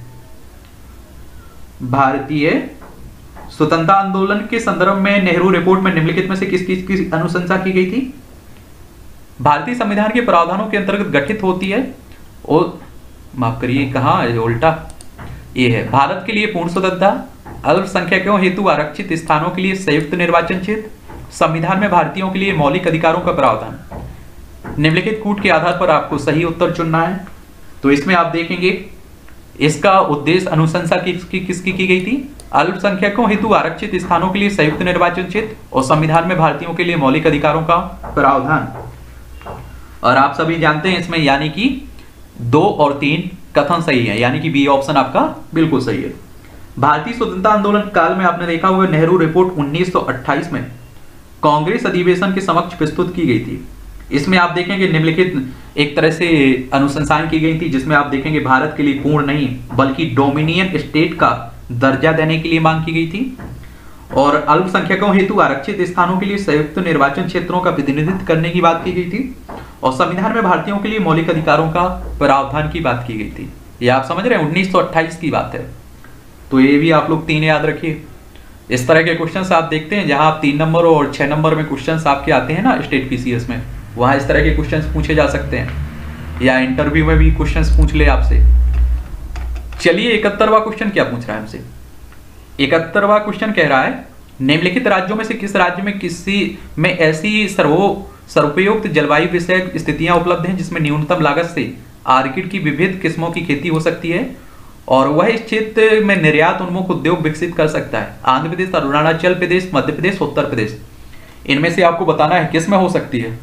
भारतीय स्वतंत्रता आंदोलन के संदर्भ में नेहरू रिपोर्ट में निम्नलिखित में से किस किस की अनुशंसा की गई थी? भारतीय संविधान के प्रावधानों के अंतर्गत गठित होती है, और माफ करिए कहां है उल्टा, ये है भारत के लिए पूर्ण स्वतंत्रता, अल्पसंख्यकों हेतु आरक्षित स्थानों के लिए संयुक्त निर्वाचन क्षेत्र, संविधान में भारतीयों के लिए मौलिक अधिकारों का प्रावधान। निम्नलिखित कूट के आधार पर आपको सही उत्तर चुनना है। तो इसमें आप देखेंगे इसका उद्देश्य अनुशंसा किसकी की गई थी? अल्पसंख्यकों हेतु आरक्षित स्थानों के लिए संयुक्त निर्वाचन क्षेत्र और संविधान में भारतीयों के लिए मौलिक अधिकारों का प्रावधान। और आप सभी जानते हैं इसमें यानी कि 2 और 3 कथन सही है, यानी कि बी ऑप्शन आपका बिल्कुल सही है। भारतीय स्वतंत्रता आंदोलन काल में आपने देखा होगा नेहरू रिपोर्ट 1928 में कांग्रेस अधिवेशन के समक्ष प्रस्तुत की गई थी। इसमें आप देखेंगे निम्नलिखित एक तरह से अनुशंसाएं की गई थी, जिसमें आप देखेंगे भारत के लिए पूर्ण नहीं बल्कि डोमिनियन स्टेट का दर्जा देने के लिए मांग की गई थी, और अल्पसंख्यकों हेतु आरक्षित स्थानों के लिए संयुक्त निर्वाचन क्षेत्रों का प्रतिनिधित्व करने की बात की गई थी, और संविधान में भारतीयों के लिए मौलिक अधिकारों का प्रावधान की बात की गई थी। ये आप समझ रहे हैं 1928 की बात है। तो ये भी आप लोग 3 याद रखिए। इस तरह के क्वेश्चंस आप देखते हैं जहां आप 3 नंबर और 6 नंबर में क्वेश्चंस आपके आते हैं ना स्टेट पीसीएस में, वहां इस तरह के क्वेश्चंस पूछे जा सकते हैं, या इंटरव्यू में भी क्वेश्चंस पूछ ले आपसे। चलिए 71वां क्वेश्चन क्या पूछ रहा है हमसे। 71वां क्वेश्चन कह रहा है निम्नलिखित राज्यों में से किस राज्य में किसी में ऐसी सर्वोपयुक्त जलवायु विषयक स्थितियां उपलब्ध हैं जिसमें न्यूनतम लागत से आर्किड की विविध किस्मों की खेती हो सकती है और वह इस क्षेत्र में निर्यात उन्मुख उद्योग विकसित कर सकता है? आंध्र प्रदेश, अरुणाचल प्रदेश, मध्य प्रदेश, उत्तर प्रदेश। इनमें से आपको बताना है किस में हो सकती है,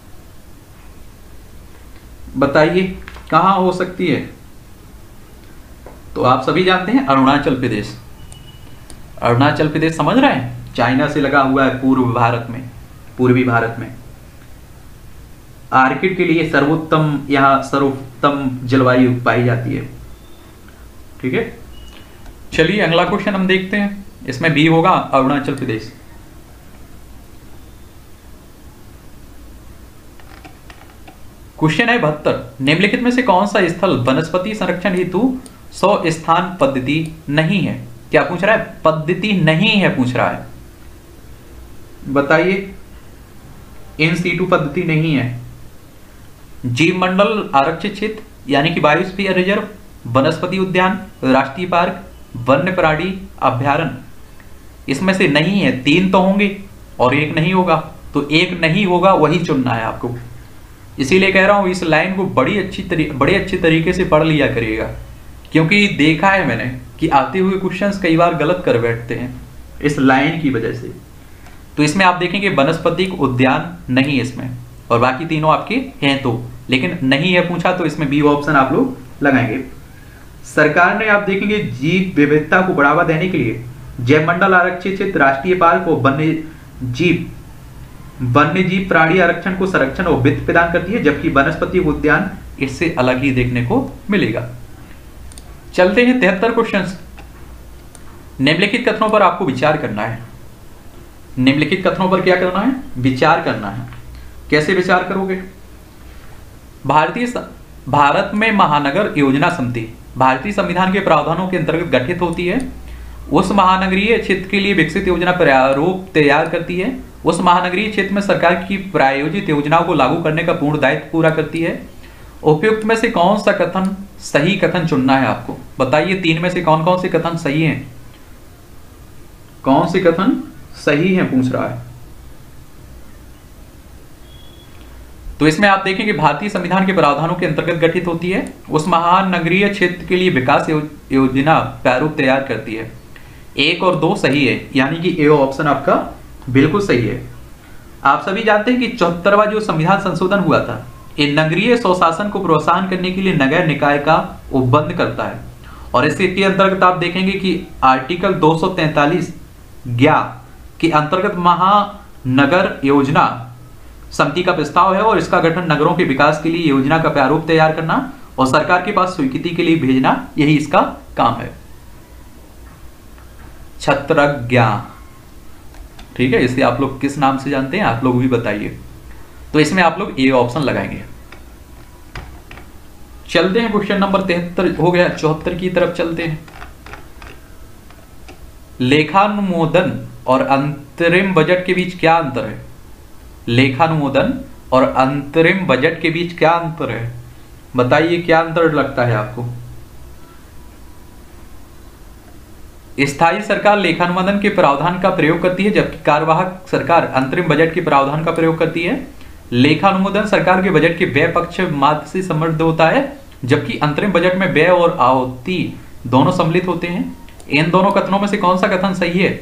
बताइए कहां हो सकती है? तो आप सभी जानते हैं अरुणाचल प्रदेश। अरुणाचल प्रदेश समझ रहे हैं, चाइना से लगा हुआ है पूर्वी भारत में आर्किड के लिए सर्वोत्तम जलवायु पाई जाती है। ठीक है, चलिए अगला क्वेश्चन हम देखते हैं। इसमें बी होगा अरुणाचल प्रदेश। क्वेश्चन है 72, निम्नलिखित में से कौन सा स्थल वनस्पति संरक्षण हेतु 100 स्थान पद्धति नहीं है? क्या पूछ रहा है? पद्धति नहीं है पूछ रहा है, बताइए। इन सीटू पद्धति नहीं है। जीव मंडल आरक्षित क्षेत्र यानी कि बायोस्फीयर रिजर्व, वनस्पति उद्यान, राष्ट्रीय पार्क, वन्य प्राणी अभ्यारण्य, इसमें से नहीं है। 3 तो होंगे और 1 नहीं होगा, तो 1 नहीं होगा वही चुनना है आपको। इसीलिए कह रहा हूं इस लाइन को बड़े अच्छे तरीके से पढ़ लिया करिएगा, क्योंकि देखा है मैंने कि आते हुए क्वेश्चंस कई बार गलत कर बैठते हैं इस लाइन की वजह से। तो इसमें आप देखेंगे वनस्पतिक उद्यान नहीं है इसमें, और बाकी तीनों आपके हैं तो, लेकिन नहीं है पूछा तो इसमें बी ऑप्शन आप लोग लगाएंगे। सरकार ने आप देखेंगे जीव विविधता को बढ़ावा देने के लिए जैव मंडल आरक्षित क्षेत्र, राष्ट्रीय पार्क और वन्य जीव प्राणी आरक्षण को संरक्षण और वित्त प्रदान करती है, जबकि वनस्पति उद्यान इससे अलग ही देखने को मिलेगा। चलते हैं 73 क्वेश्चंस। निम्नलिखित कथनों पर आपको विचार करना है। निम्नलिखित कथनों पर क्या करना है? विचार करना है। कैसे विचार करोगे? भारत में महानगर योजना समिति भारतीय संविधान के प्रावधानों के अंतर्गत गठित होती है। उस महानगरीय क्षेत्र के लिए विकसित योजना प्रारूप तैयार करती है। उस महानगरीय क्षेत्र में सरकार की प्रायोजित योजनाओं को लागू करने का पूर्ण दायित्व पूरा करती है। उपयुक्त में से कौन सा कथन सही कथन चुनना है आपको? बताइए 3 में से कौन कौन से कथन सही हैं? कौन से कथन सही हैं पूछ रहा है। तो इसमें आप देखेंगे भारतीय संविधान के प्रावधानों के अंतर्गत गठित होती है। उस महानगरीय क्षेत्र के लिए विकास योजना प्रारूप तैयार करती है। 1 और 2 सही है, यानी कि ए ऑप्शन आपका बिल्कुल सही है। आप सभी जानते हैं कि 74वां जो संविधान संशोधन हुआ था, ये नगरीय स्वशासन को प्रोत्साहन करने के लिए नगर निकाय का उपबंध करता है। और इसके अंतर्गत आप देखेंगे कि आर्टिकल 243 के अंतर्गत महानगर योजना समिति का प्रस्ताव है और इसका गठन नगरों के विकास के लिए योजना का प्रारूप तैयार करना और सरकार के पास स्वीकृति के लिए भेजना, यही इसका काम है। छत्रज्ञा, ठीक है, इसे आप लोग किस नाम से जानते हैं, आप लोग भी बताइए। तो इसमें आप लोग ए ऑप्शन लगाएंगे। चलते हैं क्वेश्चन नंबर 73 हो गया, 74 की तरफ चलते हैं। लेखानुमोदन और अंतरिम बजट के बीच क्या अंतर है? लेखानुमोदन और अंतरिम बजट के बीच क्या अंतर है? बताइए क्या अंतर लगता है आपको? स्थायी सरकार लेखानुमोदन के प्रावधान का प्रयोग करती है, जबकि कार्यवाहक सरकार अंतरिम बजट के प्रावधान का प्रयोग करती है। लेखानुमोदन सरकार के बजट के व्यय पक्ष मात्र से संबद्ध होता है, जबकि अंतरिम बजट में व्यय और आवती दोनों सम्मिलित होते हैं। इन दोनों कथनों में से कौन सा कथन सही है?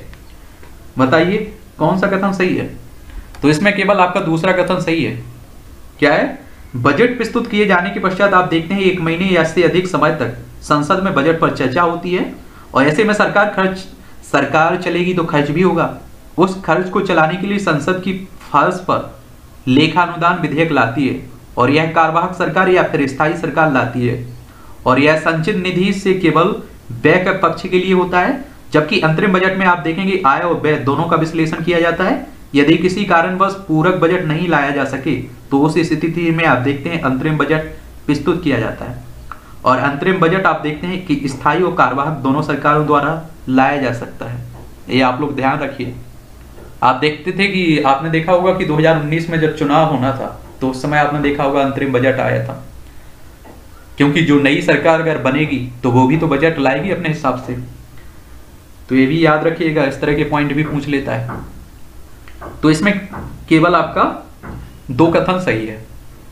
बताइए कौन सा कथन सही है? तो इसमें केवल आपका दूसरा कथन सही है। क्या है? बजट प्रस्तुत किए जाने के पश्चात आप देखते हैं 1 महीने या से अधिक समय तक संसद में बजट पर चर्चा होती है, और ऐसे में सरकार चलेगी तो खर्च भी होगा। उस खर्च को चलाने के लिए संसद की फर्ज पर लेखानुदान विधेयक लाती है, और यह कार्यवाहक सरकार या फिर स्थायी सरकार लाती है, और यह संचित निधि से केवल व्यय के पक्ष के लिए होता है। जबकि अंतरिम बजट में आप देखेंगे आय और व्यय दोनों का विश्लेषण किया जाता है। यदि किसी कारणवश पूरक बजट नहीं लाया जा सके तो उस स्थिति में आप देखते हैं अंतरिम बजट प्रस्तुत किया जाता है, और अंतरिम बजट आप देखते हैं कि स्थायी और कार्यवाहक दोनों सरकारों द्वारा लाया जा सकता है। ये आप लोग ध्यान रखिए। आप देखते थे कि आपने देखा होगा कि 2019 में जब चुनाव होना था तो उस समय आपने देखा होगा अंतरिम बजट आया था, क्योंकि जो नई सरकार अगर बनेगी तो वो भी तो बजट लाएगी अपने हिसाब से। तो ये भी याद रखिएगा, इस तरह के पॉइंट भी पूछ लेता है। तो इसमें केवल आपका 2 कथन सही है,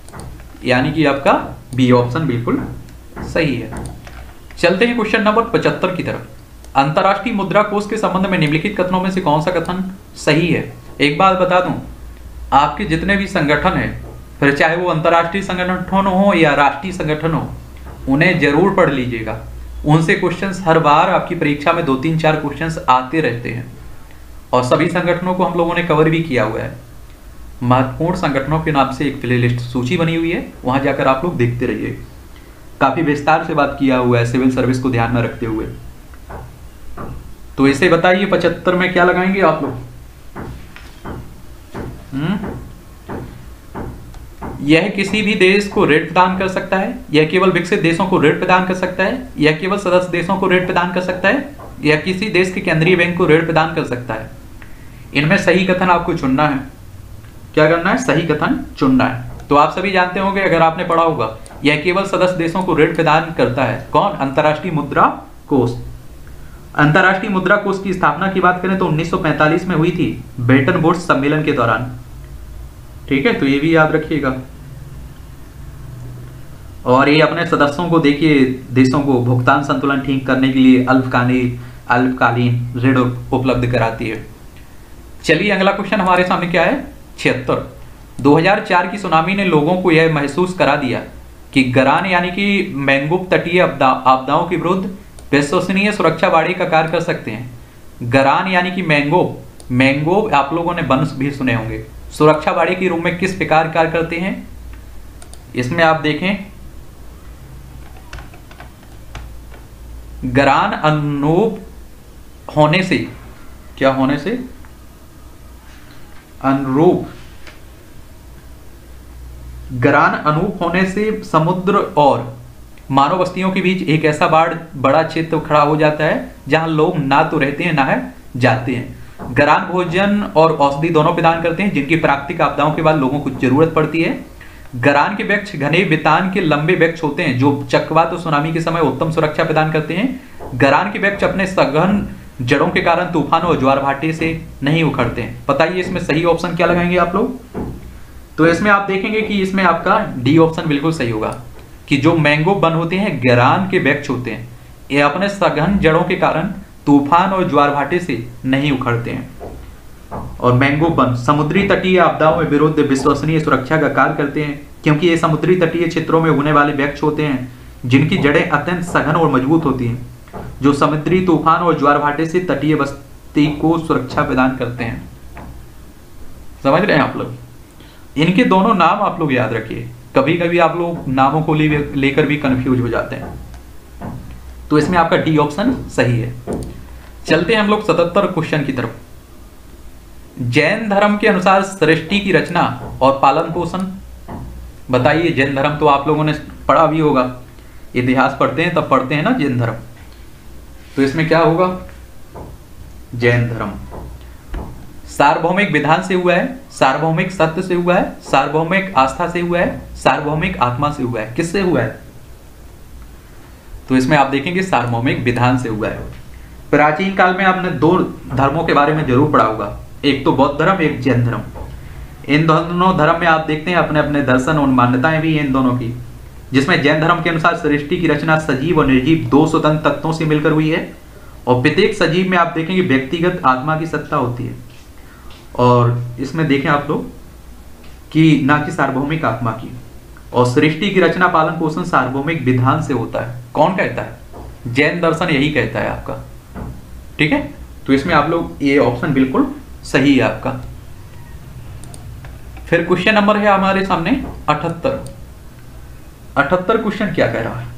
यानी कि आपका बी ऑप्शन बिल्कुल सही है। चलते हैं क्वेश्चन नंबर 75 की तरफ। अंतरराष्ट्रीय मुद्रा कोष के संबंध में निम्नलिखित कथनों में से कौन सा कथन सही है? एक बात बता दूं, आपके जितने भी संगठन हैं, फिर चाहे वो अंतरराष्ट्रीय संगठन हो या राष्ट्रीय संगठन हो, उन्हें जरूर पढ़ लीजिएगा। उनसे क्वेश्चंस हर बार आपकी परीक्षा में 2-3-4 क्वेश्चंस आते रहते हैं, और सभी संगठनों को हम लोगों ने कवर भी किया हुआ है। महत्वपूर्ण संगठनों के नाम से एक प्लेलिस्ट सूची बनी हुई है, वहां जाकर आप लोग देखते रहिए। काफी विस्तार से बात किया हुआ है सिविल सर्विस को ध्यान में रखते हुए। तो इसे बताइए 75 में क्या लगाएंगे आप लोग? यह किसी भी देश को ऋण प्रदान कर सकता है, यह केवल विकसित देशों को ऋण प्रदान कर सकता है, यह केवल सदस्य देशों को ऋण प्रदान कर सकता है, यह किसी देश के केंद्रीय बैंक को ऋण प्रदान कर सकता है। इनमें सही कथन आपको चुनना है। क्या करना है? सही कथन चुनना है। तो आप सभी जानते होंगे, अगर आपने पढ़ा होगा, यह केवल सदस्य देशों को ऋण प्रदान करता है। कौन? अंतरराष्ट्रीय मुद्रा कोष। अंतरराष्ट्रीय मुद्रा कोष की स्थापना की बात करें तो 1945 में हुई थी, ब्रेटन वुड्स सम्मेलन के दौरान। ठीक है, तो ये भी याद रखिएगा। और ये अपने सदस्यों को देखिए, देशों को भुगतान संतुलन ठीक करने के लिए अल्पकालीन ऋण उपलब्ध कराती है। चलिए अगला क्वेश्चन हमारे सामने क्या है? 76। 2004 की सुनामी ने लोगों को यह महसूस करा दिया कि गरान यानी कि मैंग्रोव तटीय आपदाओं के विरुद्ध विश्वसनीय सुरक्षा बाड़ी का कार्य कर सकते हैं। गरान यानी कि मैंग्रोव आप लोगों ने वन भी सुने होंगे, सुरक्षा बाड़ी के रूप में किस प्रकार कार्य करते हैं? इसमें आप देखें, गरान अनुरूप होने से, क्या होने से? अनुरूप, गरान अनुरूप होने से समुद्र और मानव बस्तियों के बीच एक ऐसा बड़ा क्षेत्र खड़ा हो जाता है जहां लोग ना तो रहते हैं ना है जाते हैं। गरान भोजन और औषधि दोनों प्रदान करते हैं, जिनकी प्राकृतिक आपदाओं के बाद लोगों को जरूरत पड़ती है। गरान के वृक्ष घने बेतान के लंबे वृक्ष होते हैं जो चक्रवात और सुनामी के समय उत्तम सुरक्षा प्रदान करते हैं। गरान के वृक्ष अपने सघन जड़ों के कारण तूफान और ज्वार भाटे से नहीं उखड़ते हैं। बताइए इसमें सही ऑप्शन क्या लगाएंगे आप लोग? तो इसमें आप देखेंगे कि इसमें आपका डी ऑप्शन बिल्कुल सही होगा, कि जो मैंग्रोव वन होते हैं, गरान के वृक्ष होते हैं, ये अपने सघन जड़ों के कारण तूफान और ज्वार भाटे से नहीं उखड़ते हैं। और मैंग्रोव वन समुद्री तटीय आपदाओं में विरुद्ध विश्वसनीय सुरक्षा का कार्य करते हैं, क्योंकि ये समुद्री तटीय क्षेत्रों में उगने वाले वृक्ष होते हैं जिनकी जड़ें अत्यंत सघन और मजबूत होती हैं, जो समुद्री तूफान और ज्वार भाटे से तटीय बस्ती को सुरक्षा प्रदान करते हैं। समझ रहे हैं आप लोग? इनके दोनों नाम आप लोग याद रखिए, कभी कभी आप लोग नामों को लेकर भी कंफ्यूज हो जाते हैं। तो इसमें आपका डी ऑप्शन सही है। चलते हैं हम लोग 77 क्वेश्चन की तरफ। जैन धर्म के अनुसार सृष्टि की रचना और पालन पोषण बताइए। जैन धर्म तो आप लोगों ने पढ़ा भी होगा, इतिहास पढ़ते हैं तब पढ़ते हैं ना जैन धर्म। तो इसमें क्या होगा? जैन धर्म सार्वभौमिक विधान से हुआ है, सार्वभौमिक सत्य से हुआ है, सार्वभौमिक आस्था से हुआ है, सार्वभौमिक आत्मा से हुआ है। किससे हुआ है? तो इसमें आप देखेंगे सार्वभौमिक विधान से हुआ है। प्राचीन काल में आपने दो धर्मों के बारे में जरूर पढ़ा होगा, एक तो बौद्ध धर्म, एक जैन धर्म। इन दोनों धर्म में आप देखते हैं अपने अपने दर्शन और मान्यताएं भी हैं इन दोनों की, जिसमें जैन धर्म के अनुसार सृष्टि की रचना सजीव और निर्जीव दो स्वतंत्र तत्वों से मिलकर हुई है, और प्रत्येक सजीव में आप देखेंगे व्यक्तिगत आत्मा की सत्ता होती है, और इसमें देखें आप लोग कि ना कि सार्वभौमिक आत्मा की। और सृष्टि की रचना पालन पोषण सार्वभौमिक विधान से होता है। कौन कहता है? जैन दर्शन यही कहता है आपका। ठीक है, तो इसमें आप लोग ये ऑप्शन बिल्कुल सही है आपका। फिर क्वेश्चन नंबर है हमारे सामने 78। 78 क्वेश्चन क्या कह रहा है?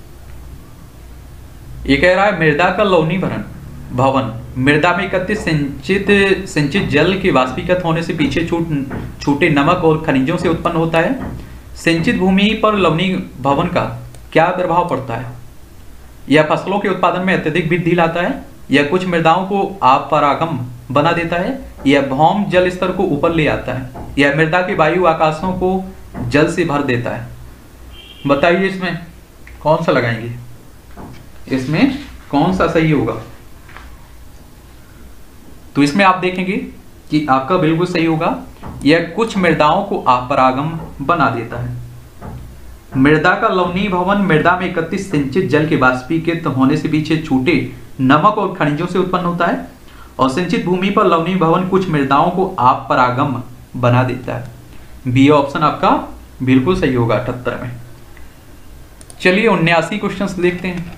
ये कह रहा है मृदा का लवणीकरण भवन मृदा में एकत्रित सिंचित जल के वाष्पीकृत होने से पीछे छूटे नमक और खनिजों से उत्पन्न होता है। सिंचित भूमि पर लवणी भवन का क्या प्रभाव पड़ता है? यह फसलों के उत्पादन में अत्यधिक वृद्धि लाता है, यह कुछ मृदाओं को अपरागम बना देता है, यह भौम जल स्तर को ऊपर ले आता है, यह मृदा के वायु आकाशों को जल से भर देता है। बताइए इसमें कौन सा लगाएंगे? इसमें कौन सा सही होगा? तो इसमें आप देखेंगे कि आपका बिल्कुल सही होगा, यह कुछ मृदाओं को अपरागम बना देता है। मृदा का लवणी भवन मृदा में एकत्रित सिंचित जल के वाष्पीकृत होने से पीछे छूटे नमक और खनिजों से उत्पन्न होता है, और सिंचित भूमि पर लवणी भवन कुछ मृदाओं को अपरागम बना देता है। बी ऑप्शन आपका बिल्कुल सही होगा 78 में। चलिए 79 क्वेश्चन देखते हैं।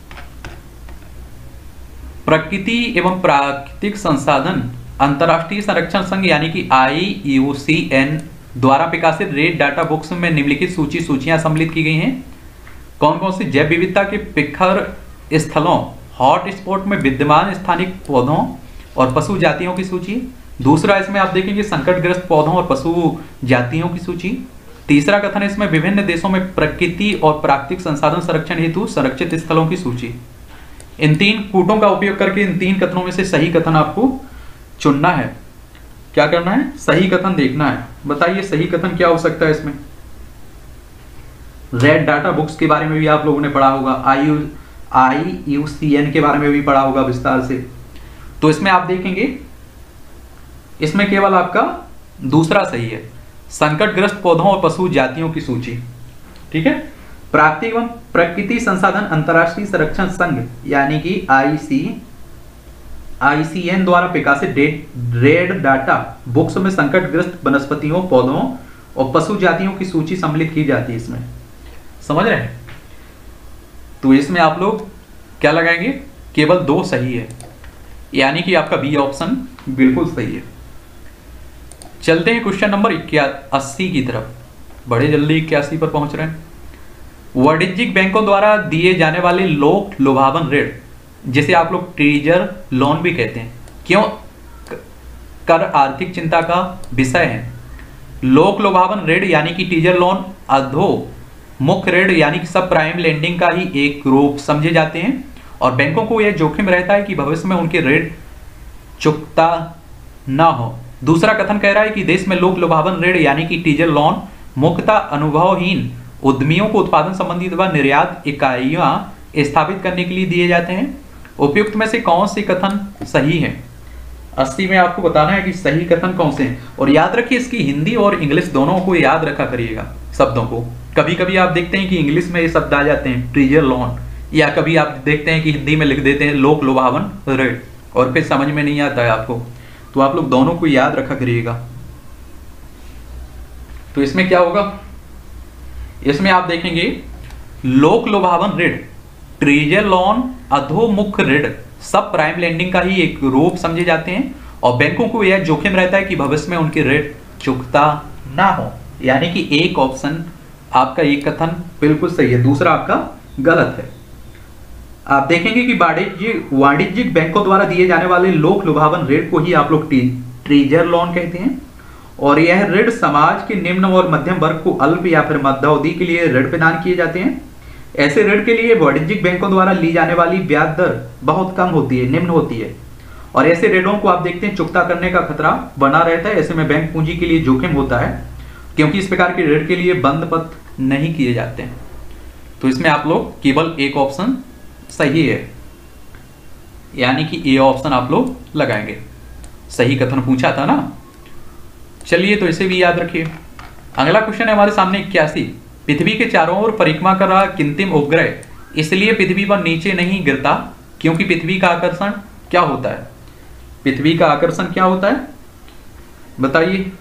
प्रकृति एवं प्राकृतिक संसाधन अंतरराष्ट्रीय संरक्षण संघ यानी कि IUCN द्वारा प्रकाशित रेड डाटा बुक्स में निम्नलिखित सूचियां सम्मिलित की गई हैं। कौन कौन सी? जैव विविधता के प्रखर स्थलों हॉट स्पॉट में विद्यमान स्थानिक पौधों और पशु जातियों की सूची। दूसरा इसमें आप देखेंगे संकटग्रस्त पौधों और पशु जातियों की सूची। तीसरा कथन इसमें विभिन्न देशों में प्रकृति और प्राकृतिक संसाधन संरक्षण हेतु संरक्षित स्थलों की सूची। इन तीन कूटों का उपयोग करके इन तीन कथनों में से सही कथन आपको चुनना है। क्या करना है? सही कथन देखना है। बताइए सही कथन क्या हो सकता है इसमें? रेड डाटा बुक्स के बारे में भी आप लोगों ने पढ़ा होगा, IUCN के बारे में भी पढ़ा होगा विस्तार से। तो इसमें आप देखेंगे इसमें केवल आपका दूसरा सही है, संकटग्रस्त पौधों और पशु जातियों की सूची। ठीक है, प्राकृतिक एवं प्रकृति संसाधन अंतरराष्ट्रीय संरक्षण संघ यानी कि IUCN द्वारा प्रकाशित रेड डाटा बुक्स में संकटग्रस्त वनस्पतियों, पौधों और पशु जातियों की सूची सम्मिलित की जाती है। इसमें समझ रहे हैं? तो इसमें आप लोग क्या लगाएंगे? केवल दो सही है, यानी कि आपका बी ऑप्शन बिल्कुल सही है। चलते हैं क्वेश्चन नंबर 80 की तरफ। बड़े जल्दी 81 पर पहुंच रहे हैं। वाणिज्यिक बैंकों द्वारा दिए जाने वाले लोक लुभावन ऋण, जिसे आप लोग ट्रेजर लोन भी कहते हैं, क्यों कर आर्थिक चिंता का विषय है? लोक लुभावन ऋण यानी कि टीजर लोन अधो मुख्य ऋण यानी कि सब प्राइम लेंडिंग का ही एक रूप समझे जाते हैं, और बैंकों को यह जोखिम रहता है कि भविष्य में उनके ऋण चुकता ना हो। दूसरा कथन कह रहा है कि देश में लोक लुभावन ऋण यानी कि टीजर लोन मुख्यतः अनुभवहीन उद्यमियों को उत्पादन संबंधी व निर्यात इकाइयां स्थापित करने के लिए दिए जाते हैं। उपयुक्त में से कौन सी कथन सही है? 80 में आपको बताना है कि सही कथन कौन से हैं, और याद रखिए इसकी हिंदी और इंग्लिश दोनों को याद रखा करिएगा शब्दों को। कभी कभी आप देखते हैं कि इंग्लिश में ये शब्द आ जाते हैं ट्रेजर लोन, या कभी आप देखते हैं कि हिंदी में लिख देते हैं लोक लुभावन ऋण, और फिर समझ में नहीं आता है आपको। तो आप लोग दोनों को याद रखा करिएगा। तो इसमें क्या होगा? इसमें आप देखेंगे लोक लुभावन ऋण, ट्रेजर लोन, अधोमुख ऋण सब प्राइम लेंडिंग का ही एक रूप समझे जाते हैं, और बैंकों को यह जोखिम रहता है कि भविष्य में उनके ऋण चुकता ना हो, यानी कि एक ऑप्शन आपका ये कथन बिल्कुल सही है, दूसरा आपका गलत है। आप देखेंगे कि वाणिज्यिक बैंकों द्वारा दिए जाने वाले लोक लुभावन ऋण को ही आप लोग ट्रेजर लोन कहते हैं, और यह ऋण समाज के निम्न और मध्यम वर्ग को अल्प या फिर मध्यावधि के लिए ऋण प्रदान किए जाते हैं। ऐसे ऋण के लिए वाणिज्यिक बैंकों द्वारा ली जाने वाली ब्याज दर बहुत कम होती है, निम्न होती है, और ऐसे ऋणों को आप देखते हैं चुकता करने का खतरा बना रहता है। ऐसे में बैंक पूंजी के लिए जोखिम होता है, क्योंकि इस प्रकार के ऋण के लिए बंद पत्र नहीं किए जाते हैं। तो इसमें आप लोग केवल एक ऑप्शन सही है, यानी कि ए ऑप्शन आप लोग लगाएंगे। सही कथन पूछा था ना। चलिए, तो इसे भी याद रखिए। अगला क्वेश्चन है हमारे सामने 81। पृथ्वी के चारों ओर परिक्रमा कर रहा कृत्रिम उपग्रह इसलिए पृथ्वी पर नीचे नहीं गिरता क्योंकि पृथ्वी का आकर्षण क्या होता है? पृथ्वी का आकर्षण क्या होता है बताइए।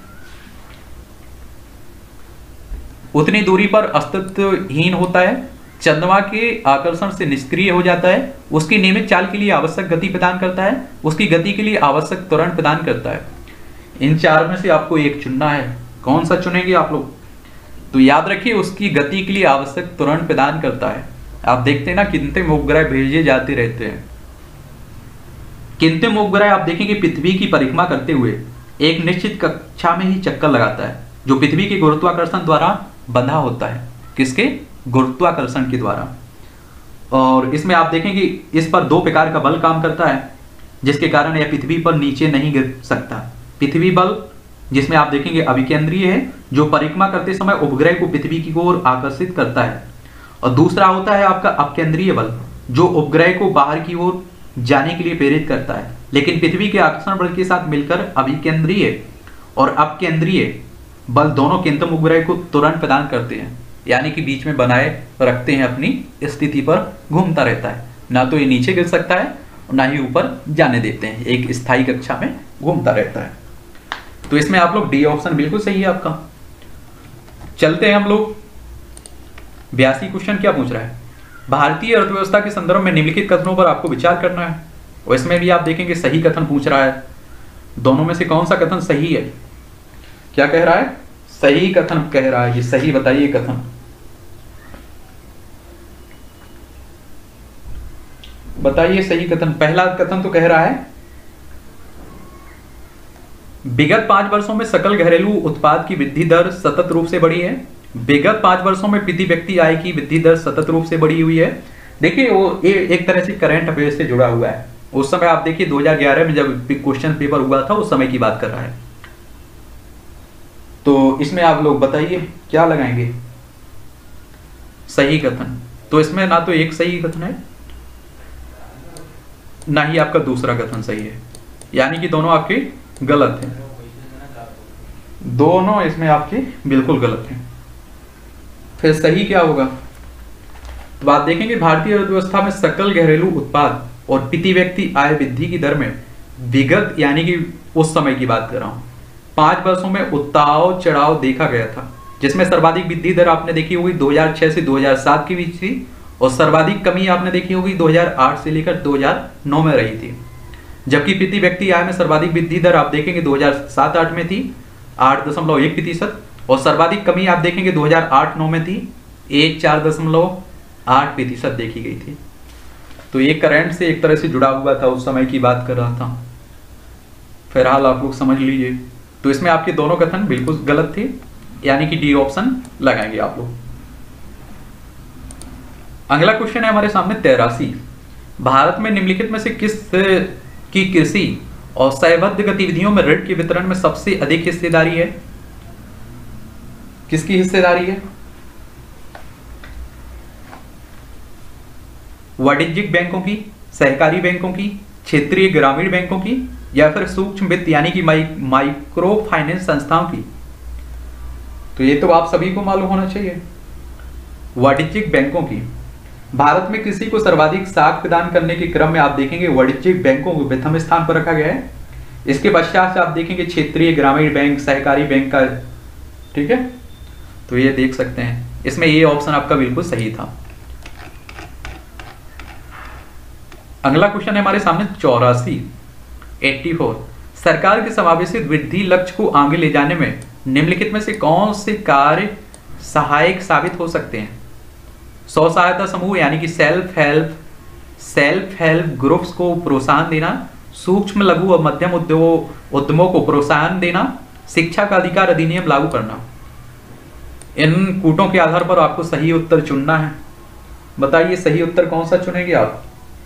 उतनी दूरी पर अस्तित्वहीन होता है, चंद्रमा के आकर्षण से निष्क्रिय हो जाता है, उसकी नियमित चाल के लिए आवश्यक गति प्रदान करता है, उसकी गति के लिए आवश्यक त्वरण प्रदान करता है। इन चार में से आपको एक चुनना है, कौन सा चुनेंगे आप लोग? तो याद रखिए, उसकी गति के लिए आवश्यक त्वरण प्रदान करता है। आप देखते हैं ना, कृत्रिम उपग्रह भेजे जाते रहते हैं। कृत्रिम उपग्रह आप देखेंगे पृथ्वी की परिक्रमा करते हुए एक निश्चित कक्षा में ही चक्कर लगाता है, जो पृथ्वी के गुरुत्वाकर्षण द्वारा बंधा होता है। किसके? गुरुत्वाकर्षण के द्वारा। और इसमें आप देखेंगे इस पर दो प्रकार का बल काम करता है, जिसके कारण यह पृथ्वी पर नीचे नहीं गिर सकता। पृथ्वी बल जिसमें आप देखेंगे अभिकेंद्रीय है, जो परिक्रमा करते समय उपग्रह को पृथ्वी की ओर आकर्षित करता है, और दूसरा होता है आपका अपकेंद्रीय बल, जो उपग्रह को बाहर की ओर जाने के लिए प्रेरित करता है। लेकिन पृथ्वी के आकर्षण बल के साथ मिलकर अभिकेंद्रीय और अपकेंद्रीय बल दोनों कृत्रिम उपग्रह को त्वरण प्रदान करते हैं, यानी कि बीच में बनाए रखते हैं, अपनी स्थिति पर घूमता रहता है। ना तो ये नीचे गिर सकता है और ना ही ऊपर जाने देते हैं, एक स्थायी कक्षा में घूमता रहता है। तो इसमें आप लोग डी ऑप्शन बिल्कुल सही है आपका। चलते हैं हम लोग 82 क्वेश्चन क्या पूछ रहा है। भारतीय अर्थव्यवस्था के संदर्भ में निम्नलिखित कथनों पर आपको विचार करना है, और इसमें भी आप देखेंगे सही कथन पूछ रहा है। दोनों में से कौन सा कथन सही है? क्या कह रहा है? सही कथन कह रहा है। ये सही बताइए कथन। बताइए सही कथन। पहला कथन तो कह रहा है विगत 5 वर्षों में सकल घरेलू उत्पाद की वृद्धि दर सतत रूप से बढ़ी है। विगत 5 वर्षों में प्रति व्यक्ति आय की वृद्धि दर सतत रूप से बढ़ी हुई है। देखिए, वो एक तरह से करंट अफेयर से जुड़ा हुआ है। उस समय आप देखिए 2011 में जब क्वेश्चन पेपर हुआ था, उस समय की बात कर रहा है। तो इसमें आप लोग बताइए क्या लगाएंगे? सही कथन। तो इसमें ना तो एक सही कथन है, ना ही आपका दूसरा कथन सही है, यानी कि दोनों आपके गलत हैं। दोनों इसमें आपके बिल्कुल गलत हैं। फिर सही क्या होगा? तो आप देखेंगे भारतीय अर्थव्यवस्था में सकल घरेलू उत्पाद और प्रति व्यक्ति आय वृद्धि की दर में विगत, यानी कि उस समय की बात कर रहा हूं, 5 वर्षों में उतार चढ़ाव देखा गया था, जिसमें सर्वाधिक वृद्धि दर आपने देखी होगी 2006 से 2007 के बीच थी, और सर्वाधिक कमी आपने देखी होगी 2008 से लेकर 2009 में रही थी। जबकि प्रति व्यक्ति आय में सर्वाधिक वृद्धि दर आप देखेंगे 2007-8 में थी 8.1%, और सर्वाधिक कमी आप देखेंगे 2008-9 में थी 4.8% देखी गई थी। तो ये करंट से एक तरह से जुड़ा हुआ था, उस समय की बात कर रहा था। फिलहाल आप लोग समझ लीजिए। तो इसमें आपके दोनों कथन बिल्कुल गलत थे, यानी कि डी ऑप्शन लगाएंगे आप लोग। अगला क्वेश्चन है हमारे सामने 83। भारत में निम्नलिखित में से किस की कृषि और संबद्ध गतिविधियों में ऋण के वितरण में सबसे अधिक हिस्सेदारी है? किसकी हिस्सेदारी है? वाणिज्यिक बैंकों की, सहकारी बैंकों की, क्षेत्रीय ग्रामीण बैंकों की, या फिर सूक्ष्म वित्त यानी कि माइक्रो फाइनेंस संस्थाओं की? तो ये तो आप सभी को मालूम होना चाहिए। वाणिज्यिक बैंकों की। भारत में कृषि को सर्वाधिक साख प्रदान करने के क्रम में आप देखेंगे वाणिज्यिक बैंकों को प्रथम स्थान पर रखा गया है। इसके पश्चात से आप देखेंगे क्षेत्रीय ग्रामीण बैंक, सहकारी बैंक का। ठीक है, तो ये देख सकते हैं। इसमें ये ऑप्शन आपका बिल्कुल सही था। अगला क्वेश्चन है हमारे सामने 84। सरकार के समावेशित वृद्धि लक्ष्य को आगे ले जाने में निम्नलिखित में से कौन से कार्य सहायक साबित हो सकते हैं। स्व सहायता समूह यानी कि सेल्फ हेल्प ग्रुप्स को प्रोत्साहन देना, सूक्ष्म लघु और मध्यम उद्यमों को प्रोत्साहन देना, शिक्षा का अधिकार अधिनियम लागू करना। इन कूटों के आधार पर आपको सही उत्तर चुनना है। बताइए सही उत्तर कौन सा चुनेंगे आप?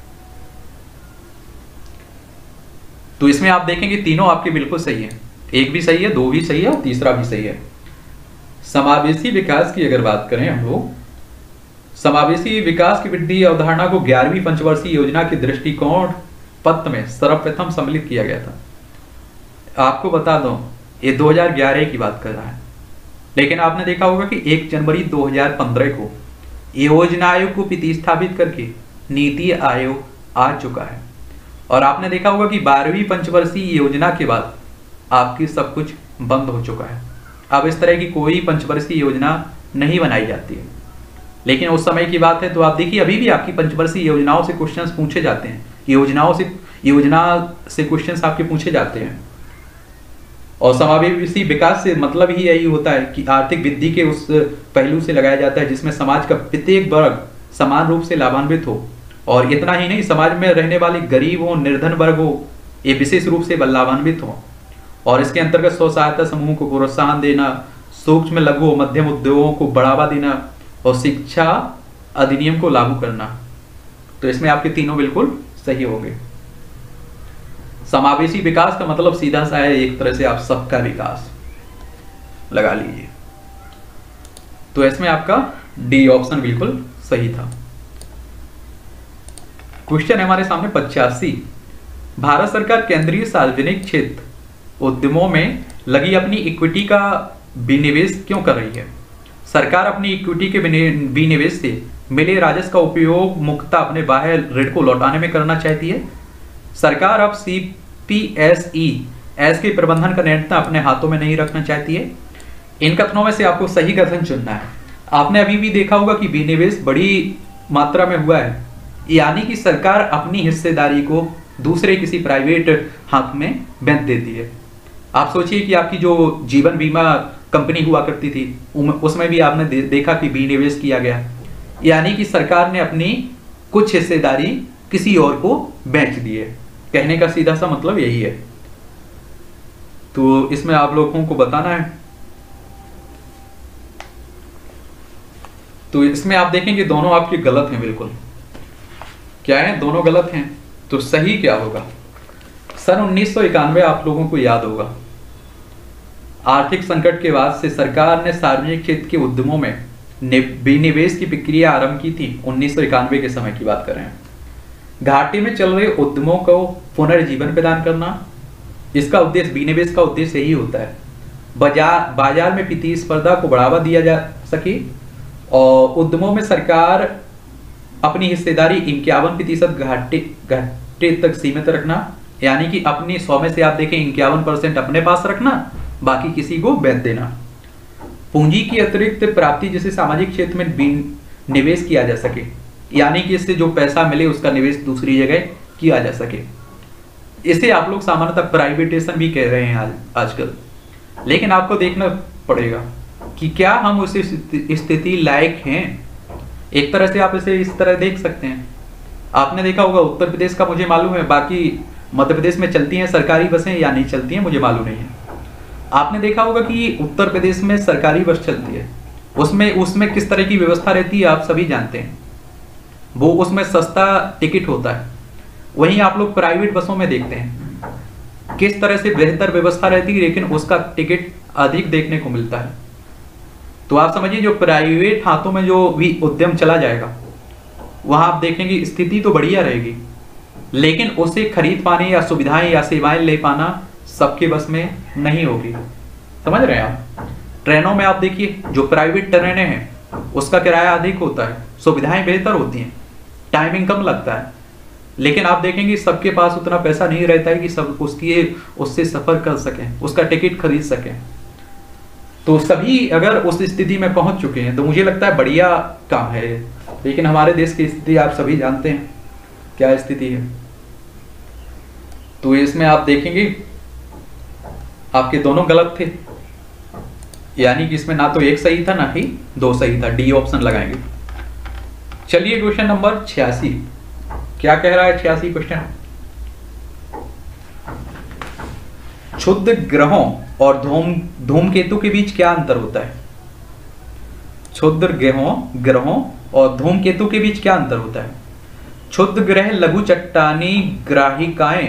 तो इसमें आप देखेंगे तीनों आपके बिल्कुल सही है, एक भी सही है, दो भी सही है और तीसरा भी सही है। समावेशी विकास की अगर बात करें हम लोग, समावेशी विकास की वृद्धि अवधारणा को 11वीं पंचवर्षीय योजना के दृष्टिकोण पत्र में सर्वप्रथम सम्मिलित किया गया था। आपको बता दूं ये 2011 की बात कर रहा है, लेकिन आपने देखा होगा कि 1 जनवरी 2015 को योजना आयोग को प्रतिस्थापित करके नीति आयोग आ चुका है। और आपने देखा होगा कि 12वीं पंचवर्षीय योजना के बाद आपकी सब कुछ बंद हो चुका है। अब इस तरह की कोई पंचवर्षीय योजना नहीं बनाई जाती है। लेकिन उस समय की बात है तो आप देखिए अभी भी आपकी पंचवर्षीय योजनाओं से क्वेश्चंस पूछे जाते हैं, योजना से क्वेश्चंस आपके पूछे जाते हैं। और समावेशी विकास से मतलब ही यही होता है कि आर्थिक वृद्धि के उस पहलू से लगाया जाता है जिसमें समाज का प्रत्येक वर्ग समान रूप से लाभान्वित हो। और इतना ही नहीं, समाज में रहने वाले गरीब हो, निर्धन वर्ग हो, ये विशेष रूप से लाभान्वित हो। और इसके अंतर्गत स्व सहायता समूह को प्रोत्साहन देना, सूक्ष्म लघु और मध्यम उद्योगों को बढ़ावा देना और शिक्षा अधिनियम को लागू करना। तो इसमें आपके तीनों बिल्कुल सही होंगे। समावेशी विकास का मतलब सीधा सा है, एक तरह से आप सबका विकास लगा लीजिए। तो इसमें आपका डी ऑप्शन बिल्कुल सही था। क्वेश्चन है हमारे सामने 85। भारत सरकार केंद्रीय सार्वजनिक क्षेत्र उद्यमों में लगी अपनी इक्विटी का विनिवेश क्यों कर रही है? सरकार अपनी इक्विटी के विनिवेश से मिले राजस्व का उपयोग मुख्यतः अपने बाह्य ऋण को लौटाने में करना चाहती है। सरकार अब CPSES के प्रबंधन का नियंत्रण अपने हाथों में नहीं रखना चाहती है। इन कथनों में से आपको सही कथन चुनना है। आपने अभी भी देखा होगा कि विनिवेश बड़ी मात्रा में हुआ है, यानी कि सरकार अपनी हिस्सेदारी को दूसरे किसी प्राइवेट हाथ में बेच देती है। आप सोचिए कि आपकी जो जीवन बीमा कंपनी हुआ करती थी उसमें भी आपने देखा कि विनिवेश किया गया, यानी कि सरकार ने अपनी कुछ हिस्सेदारी किसी और को बेच दी है। कहने का सीधा सा मतलब यही है। तो इसमें आप लोगों को बताना है। तो इसमें आप देखेंगे दोनों आपके गलत हैं, बिल्कुल क्या है, दोनों गलत हैं। तो सही क्या होगा? सन 1991 आप लोगों को याद होगा, आर्थिक संकट के बाद से सरकार ने सार्वजनिक क्षेत्र के उद्यमों में विनिवेश की प्रक्रिया आरंभ की थी। 1991 के समय की बात कर रहे हैं। घाटे में चल रहे उद्यमों को पुनर्जीवन प्रदान करना, इसका उद्देश्य, विनिवेश का उद्देश्य यही होता है। बाजार में प्रतिस्पर्धा को बढ़ावा दिया जा सके और उद्यमों में सरकार अपनी हिस्सेदारी 51% घाटे तक सीमित रखना, यानी कि अपनी 100 में से आप देखें 51% अपने पास रखना, बाकी किसी को बेच देना। पूंजी की अतिरिक्त प्राप्ति जिसे सामाजिक क्षेत्र में निवेश किया जा सके, यानी कि इससे जो पैसा मिले उसका निवेश दूसरी जगह किया जा सके। इसे आप लोग सामान्यतः प्राइवेटेशन भी कह रहे हैं आजकल। लेकिन आपको देखना पड़ेगा कि क्या हम उस स्थिति लायक हैं। एक तरह से आप इसे इस तरह देख सकते हैं। आपने देखा होगा उत्तर प्रदेश का मुझे मालूम है, बाकी मध्य प्रदेश में चलती हैं सरकारी बसें या नहीं चलती हैं मुझे मालूम नहीं है। आपने देखा होगा कि उत्तर प्रदेश में सरकारी बस चलती है, उसमें किस तरह की व्यवस्था रहती है आप सभी जानते हैं। वो उसमें सस्ता टिकट होता है। वहीं आप लोग प्राइवेट बसों में देखते हैं किस तरह से बेहतर व्यवस्था रहती है, लेकिन उसका टिकट अधिक देखने को मिलता है। तो आप समझिए जो प्राइवेट हाथों में जो भी उद्यम चला जाएगा वहां आप देखेंगे स्थिति तो बढ़िया रहेगी, लेकिन उसे खरीद पाने या सुविधाएं या सेवाएं ले पाना सबके बस में नहीं होगी। समझ रहे हैं आप? ट्रेनों में आप देखिए जो प्राइवेट ट्रेनें हैं उसका किराया अधिक होता है, सुविधाएं बेहतर होती हैं, टाइमिंग कम लगता है, लेकिन आप देखेंगे सबके पास उतना पैसा नहीं रहता है कि सब उससे सफर कर सकें, उसका टिकट खरीद सकें। तो सभी अगर उस स्थिति में पहुंच चुके हैं तो मुझे लगता है बढ़िया काम है। लेकिन हमारे देश की स्थिति आप सभी जानते हैं क्या स्थिति है। तो इसमें आप देखेंगे आपके दोनों गलत थे। यानी कि इसमें ना तो एक सही था ना ही दो सही था, डी ऑप्शन लगाएंगे। चलिए क्वेश्चन नंबर 86, क्या कह रहा है 86 क्वेश्चन। क्षुद्र ग्रहों और धूमकेतु के बीच क्या अंतर होता है। क्षुद्र ग्रहों और धूमकेतु के बीच क्या अंतर होता है। क्षुद्र ग्रह लघु चट्टानी ग्राहिकाएं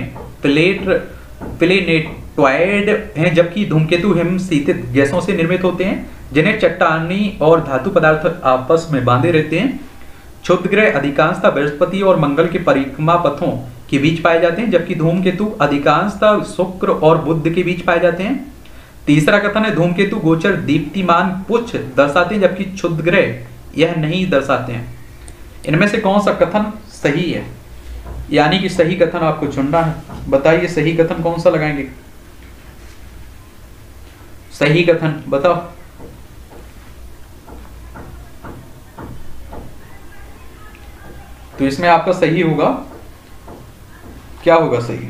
प्लेनेटॉइड हैं, जबकि धूमकेतु हिमशीतित गैसों से निर्मित होते हैं जिन्हें चट्टानी और धातु पदार्थ आपस में बांधे रहते हैं। क्षुद्र ग्रह अधिकांशतः बृहस्पति और मंगल के परिक्रमा पथों के बीच पाए जाते हैं, जबकि धूमकेतु अधिकांशतः शुक्र और बुध के बीच पाए जाते हैं। तीसरा कथन है धूमकेतु गोचर दीप्तिमान पुच्छ दर्शाते हैं, जबकि क्षुद्र ग्रह यह नहीं दर्शाते हैं। इनमें से कौन सा कथन सही है, यानी कि सही कथन आपको चुनना है। बताइए सही कथन कौन सा लगाएंगे। सही कथन बताओ। तो इसमें आपका सही होगा, क्या होगा सही,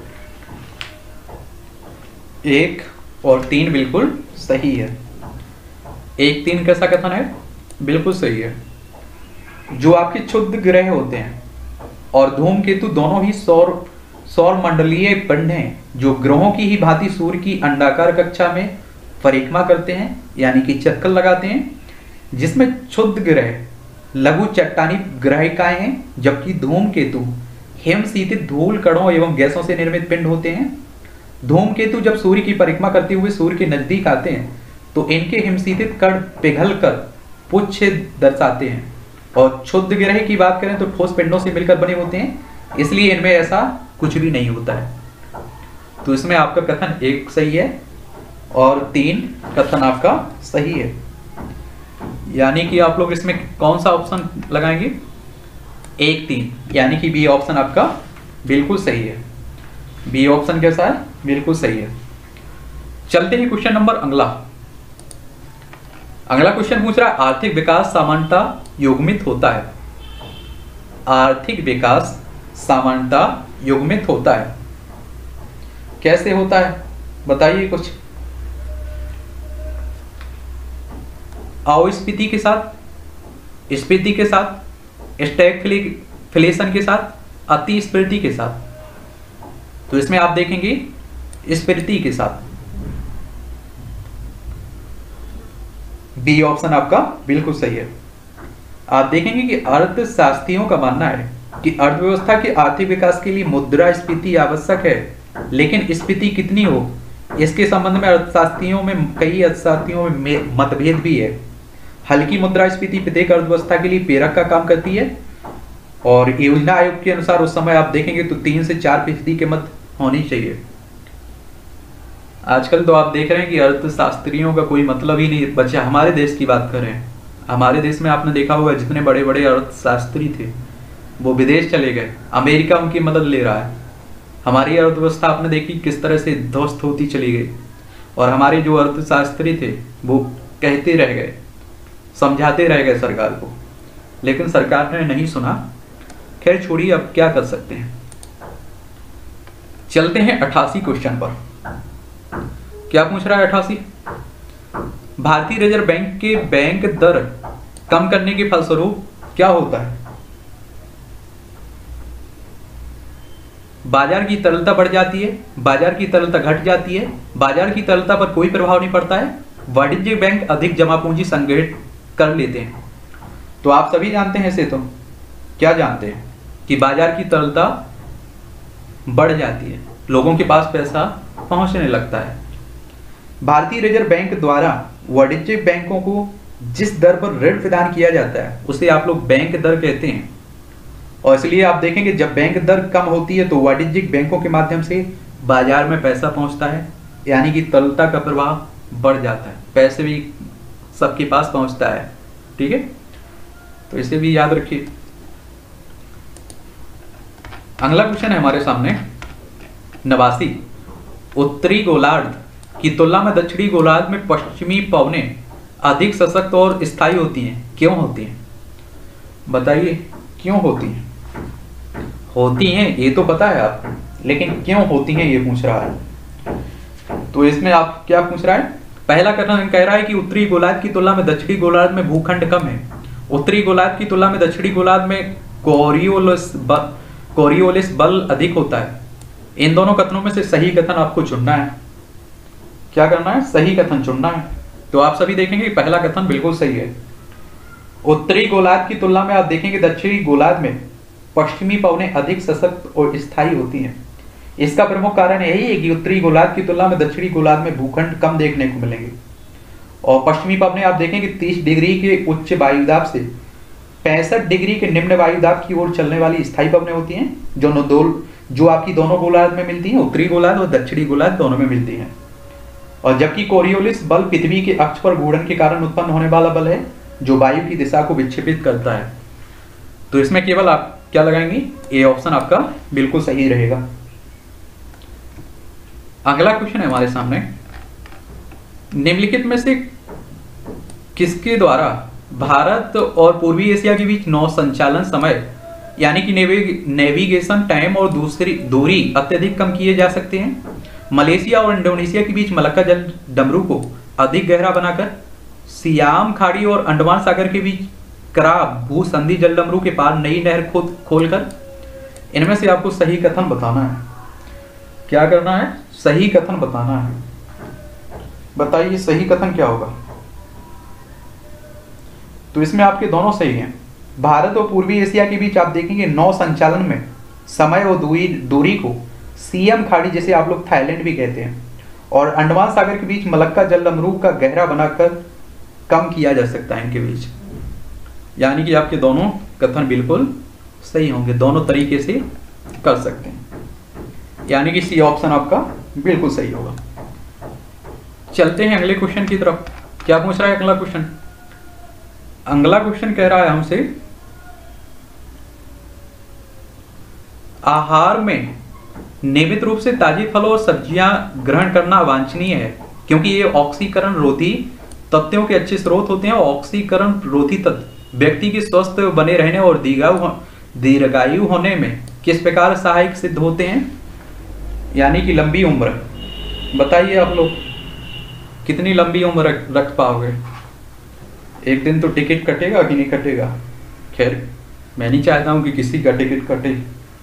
1 और 3 बिल्कुल सही है। 1, 3 कैसा कथन है, बिल्कुल सही है। जो आपके क्षुद्र ग्रह होते हैं और धूमकेतु दोनों ही सौर मंडलीय पिंड हैं, जो ग्रहों की ही भांति सूर्य की अंडाकार कक्षा में परिक्रमा करते हैं, यानी कि चक्कर लगाते हैं, जिसमें क्षुद्र ग्रह लघु चट्टानी ग्राहिकाएं हैं, जबकि धूमकेतु हिमशीतित धूल कणों एवं गैसों से निर्मित पिंड होते हैं। धूमकेतु जब सूर्य की परिक्रमा करते हुए सूर्य के नजदीक आते हैं तो इनके हिमशीतित कण पिघलकर पुच्छ दर्शाते हैं, और क्षुद्र ग्रह की बात करें तो ठोस पिंडों से मिलकर बने होते हैं, इसलिए इनमें ऐसा कुछ भी नहीं होता है। तो इसमें आपका कथन 1 सही है और 3 कथन आपका सही है, यानी कि आप लोग इसमें कौन सा ऑप्शन लगाएंगे, 1, 3, यानी कि बी ऑप्शन आपका बिल्कुल सही है। बी ऑप्शन कैसा है, बिल्कुल सही है। चलते हैं क्वेश्चन नंबर अगला क्वेश्चन पूछ रहा है आर्थिक विकास सामान्यतः युग्मित होता है। आर्थिक विकास सामान्यतः युग्मित होता है, कैसे होता है बताइए कुछ। स्फीति के साथ, स्फीति के साथ, स्टैगफ्लेशन के साथ, अतिस्फीति के साथ। तो इसमें आप देखेंगे स्फीति के साथ, बी ऑप्शन आपका बिल्कुल सही है। आप देखेंगे कि अर्थशास्त्रियों का मानना है कि अर्थव्यवस्था के आर्थिक विकास के लिए मुद्रास्फीति आवश्यक है, लेकिन स्फीति कितनी हो इसके संबंध में कई अर्थशास्त्रियों में मतभेद भी है। हल्की मुद्रास्फीति प्रत्येक अर्थव्यवस्था के लिए प्रेरक का काम करती है, और योजना आयोग के अनुसार उस समय आप देखेंगे तो 3 से 4% की मत होनी चाहिए। आजकल तो आप देख रहे हैं कि अर्थशास्त्रियों का कोई मतलब ही नहीं बचा। हमारे देश की बात करें, हमारे देश में आपने देखा होगा जितने बड़े बड़े अर्थशास्त्री थे वो विदेश चले गए, अमेरिका उनकी मदद ले रहा है। हमारी अर्थव्यवस्था आपने देखी किस तरह से ध्वस्त होती चली गई, और हमारे जो अर्थशास्त्री थे वो कहते रह गए, समझाते रह गए सरकार को, लेकिन सरकार ने नहीं सुना। खैर छोड़िए, अब क्या कर सकते हैं। चलते हैं 88 क्वेश्चन पर। क्या पूछ रहा है 88, भारतीय रिजर्व बैंक के बैंक दर कम करने के फलस्वरूप क्या होता है। बाजार की तरलता बढ़ जाती है, बाजार की तरलता घट जाती है, बाजार की तरलता पर कोई प्रभाव नहीं पड़ता है, वाणिज्यिक बैंक अधिक जमा पूंजी संग्रहित कर लेते हैं। तो आप सभी जानते हैं इसे, तो क्या जानते हैं कि बाजार की तरलता बढ़ जाती है, लोगों के पास पैसा पहुंचने लगता है। भारतीय रिजर्व बैंक द्वारा वाणिज्यिक बैंकों को जिस दर पर ऋण प्रदान किया जाता है उसे आप लोग बैंक दर कहते हैं, और इसलिए आप देखेंगे जब बैंक दर कम होती है तो वाणिज्यिक बैंकों के माध्यम से बाजार में पैसा पहुंचता है, यानी कि तरलता का प्रवाह बढ़ जाता है, पैसे भी सबके पास पहुंचता है। ठीक है, तो इसे भी याद रखिए। अगला क्वेश्चन है हमारे सामने 89, उत्तरी गोलार्ध की तुलना में दक्षिणी गोलार्ध में पश्चिमी पवनें अधिक सशक्त और स्थायी होती हैं, क्यों होती हैं बताइए, क्यों होती हैं। होती हैं ये तो पता है आपको, लेकिन क्यों होती हैं ये पूछ रहा है। तो इसमें आप क्या पूछ रहा है, पहला कथन कह रहा है कि उत्तरी गोलार्ध की तुलना में दक्षिणी गोलार्ध में भूखंड कम है। उत्तरी गोलार्ध की तुलना में दक्षिणी गोलार्ध में कोरियोलिस बल अधिक होता है। इन दोनों कथनों में से सही कथन आपको चुनना है। क्या करना है? सही कथन चुनना है। तो आप सभी देखेंगे कि पहला कथन बिल्कुल सही है। उत्तरी गोलार्ध की तुलना में आप देखेंगे दक्षिणी गोलार्ध में पश्चिमी पवनें अधिक सशक्त और स्थायी होती हैं। इसका प्रमुख कारण यही है कि उत्तरी गोलार्ध की तुलना में दक्षिणी गोलार्ध में भूखंड कम देखने को मिलेंगे और पश्चिमी पवनें आप देखेंगे 30 डिग्री के उच्च वायुदाब से 65 डिग्री के निम्न वायुदाब की ओर चलने वाली स्थायी पवनें होती हैं, जो आपकी दोनों गोलार्ध में मिलती हैं, उत्तरी गोलार्ध और दक्षिणी गोलार्ध दोनों में मिलती हैं। और जबकि कोरियोलिस बल पृथ्वी के अक्ष पर घूर्णन के कारण उत्पन्न होने वाला बल है जो वायु की दिशा को विक्षेपित करता है। तो इसमें केवल आप क्या लगाएंगे? ए ऑप्शन आपका बिल्कुल सही रहेगा। अगला क्वेश्चन है हमारे सामने, निम्नलिखित में से किसके द्वारा भारत और पूर्वी एशिया के बीच नौ संचालन समय यानी कि नेविगेशन टाइम और दूरी अत्यधिक कम किए जा सकते हैं? मलेशिया और इंडोनेशिया के बीच मलक्का जल डमरू को अधिक गहरा बनाकर, सियाम खाड़ी और अंडमान सागर के बीच कराब भूसंधि जल डमरू के पार नई नहर खोलकर। इनमें से आपको सही कथन बताना है। क्या करना है? सही कथन बताना है। बताइए सही कथन क्या होगा? तो इसमें आपके दोनों सही हैं। भारत और पूर्वी एशिया के बीच आप देखेंगे नौ संचालन में समय और दूरी को सियाम खाड़ी, जैसे आप लोग थाईलैंड भी कहते हैं, और अंडमान सागर के बीच मलक्का जल डमरू का गहरा बनाकर कम किया जा सकता है इनके बीच। यानी कि आपके दोनों कथन बिल्कुल सही होंगे, दोनों तरीके से कर सकते हैं। यानी कि सी ऑप्शन आपका बिल्कुल सही होगा। चलते हैं अगले क्वेश्चन की तरफ। क्या पूछ रहा है अगला क्वेश्चन? अगला क्वेश्चन कह रहा है हमसे, आहार में नियमित रूप से ताजी फल और सब्जियां ग्रहण करना वांछनीय है क्योंकि ये ऑक्सीकरण रोधी तत्वों के अच्छे स्रोत होते हैं। ऑक्सीकरण रोधी तत्व व्यक्ति के स्वस्थ बने रहने और दीर्घायु होने में किस प्रकार सहायक सिद्ध होते हैं? यानी कि लंबी उम्र। बताइए आप लोग कितनी लंबी उम्र रख पाओगे? एक दिन तो टिकट कटेगा कि नहीं कटेगा? खैर मैं नहीं चाहता हूं कि किसी का टिकट कटे।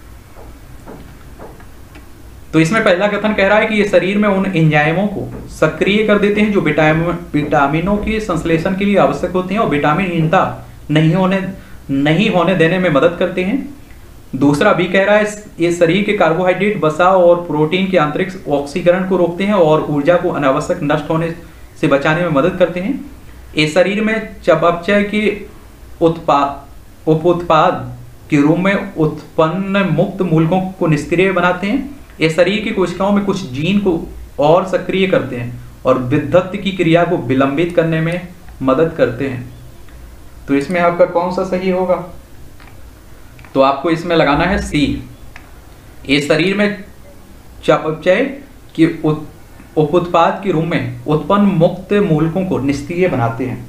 तो इसमें पहला कथन कह रहा है कि ये शरीर में उन एंजाइमों को सक्रिय कर देते हैं जो विटामिनों के संश्लेषण के लिए आवश्यक होते हैं और विटामिनहीनता नहीं होने देने में मदद करते हैं। दूसरा भी कह रहा है ये शरीर के कार्बोहाइड्रेट, वसा और प्रोटीन के आंतरिक ऑक्सीकरण को रोकते हैं और ऊर्जा को अनावश्यक नष्ट होने से बचाने में मदद करते हैं। ये शरीर में चयापचय के उपोत्पाद के रूप में उत्पन्न मुक्त मूलकों को निष्क्रिय बनाते हैं। ये शरीर की कोशिकाओं में कुछ जीन को और सक्रिय करते हैं और विद्युत की क्रिया को विलंबित करने में मदद करते हैं। तो इसमें आपका कौन सा सही होगा? तो आपको इसमें लगाना है सी। ये शरीर में चयापचय के उपोत्पाद के रूप में उत्पन्न मुक्त मूलकों को निष्क्रिय बनाते हैं।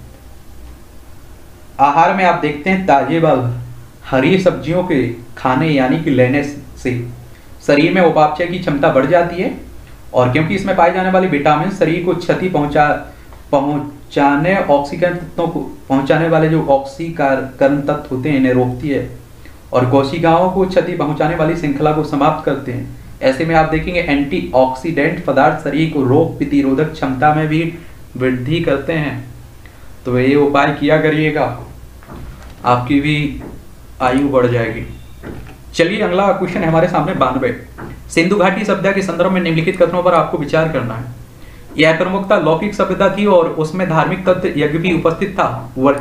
आहार में आप देखते हैं ताजे व हरी सब्जियों के खाने यानी कि लेने से शरीर में उपापचय की क्षमता बढ़ जाती है और क्योंकि इसमें पाए जाने वाले विटामिन शरीर को क्षति पहुंचाने ऑक्सीकरण तत्वों को पहुंचाने वाले जो ऑक्सीकरण तत्व होते हैं इन्हें रोकती है और कोशिकाओं को क्षति पहुंचाने वाली श्रृंखला को समाप्त करते हैं। ऐसे में आप देखेंगे एंटीऑक्सीडेंट पदार्थ शरीर को रोग प्रतिरोधक क्षमता में भी वृद्धि करते हैं। तो ये उपाय किया करिएगा, आपकी भी आयु बढ़ जाएगी। चलिए अगला क्वेश्चन है हमारे सामने 92। सिंधु घाटी सभ्यता के संदर्भ में निम्नलिखित कथनों पर आपको विचार करना है। यह प्रमुखता लौकिक सभ्यता थी और उसमें धार्मिक तत्व यज्ञ भी उपस्थित था,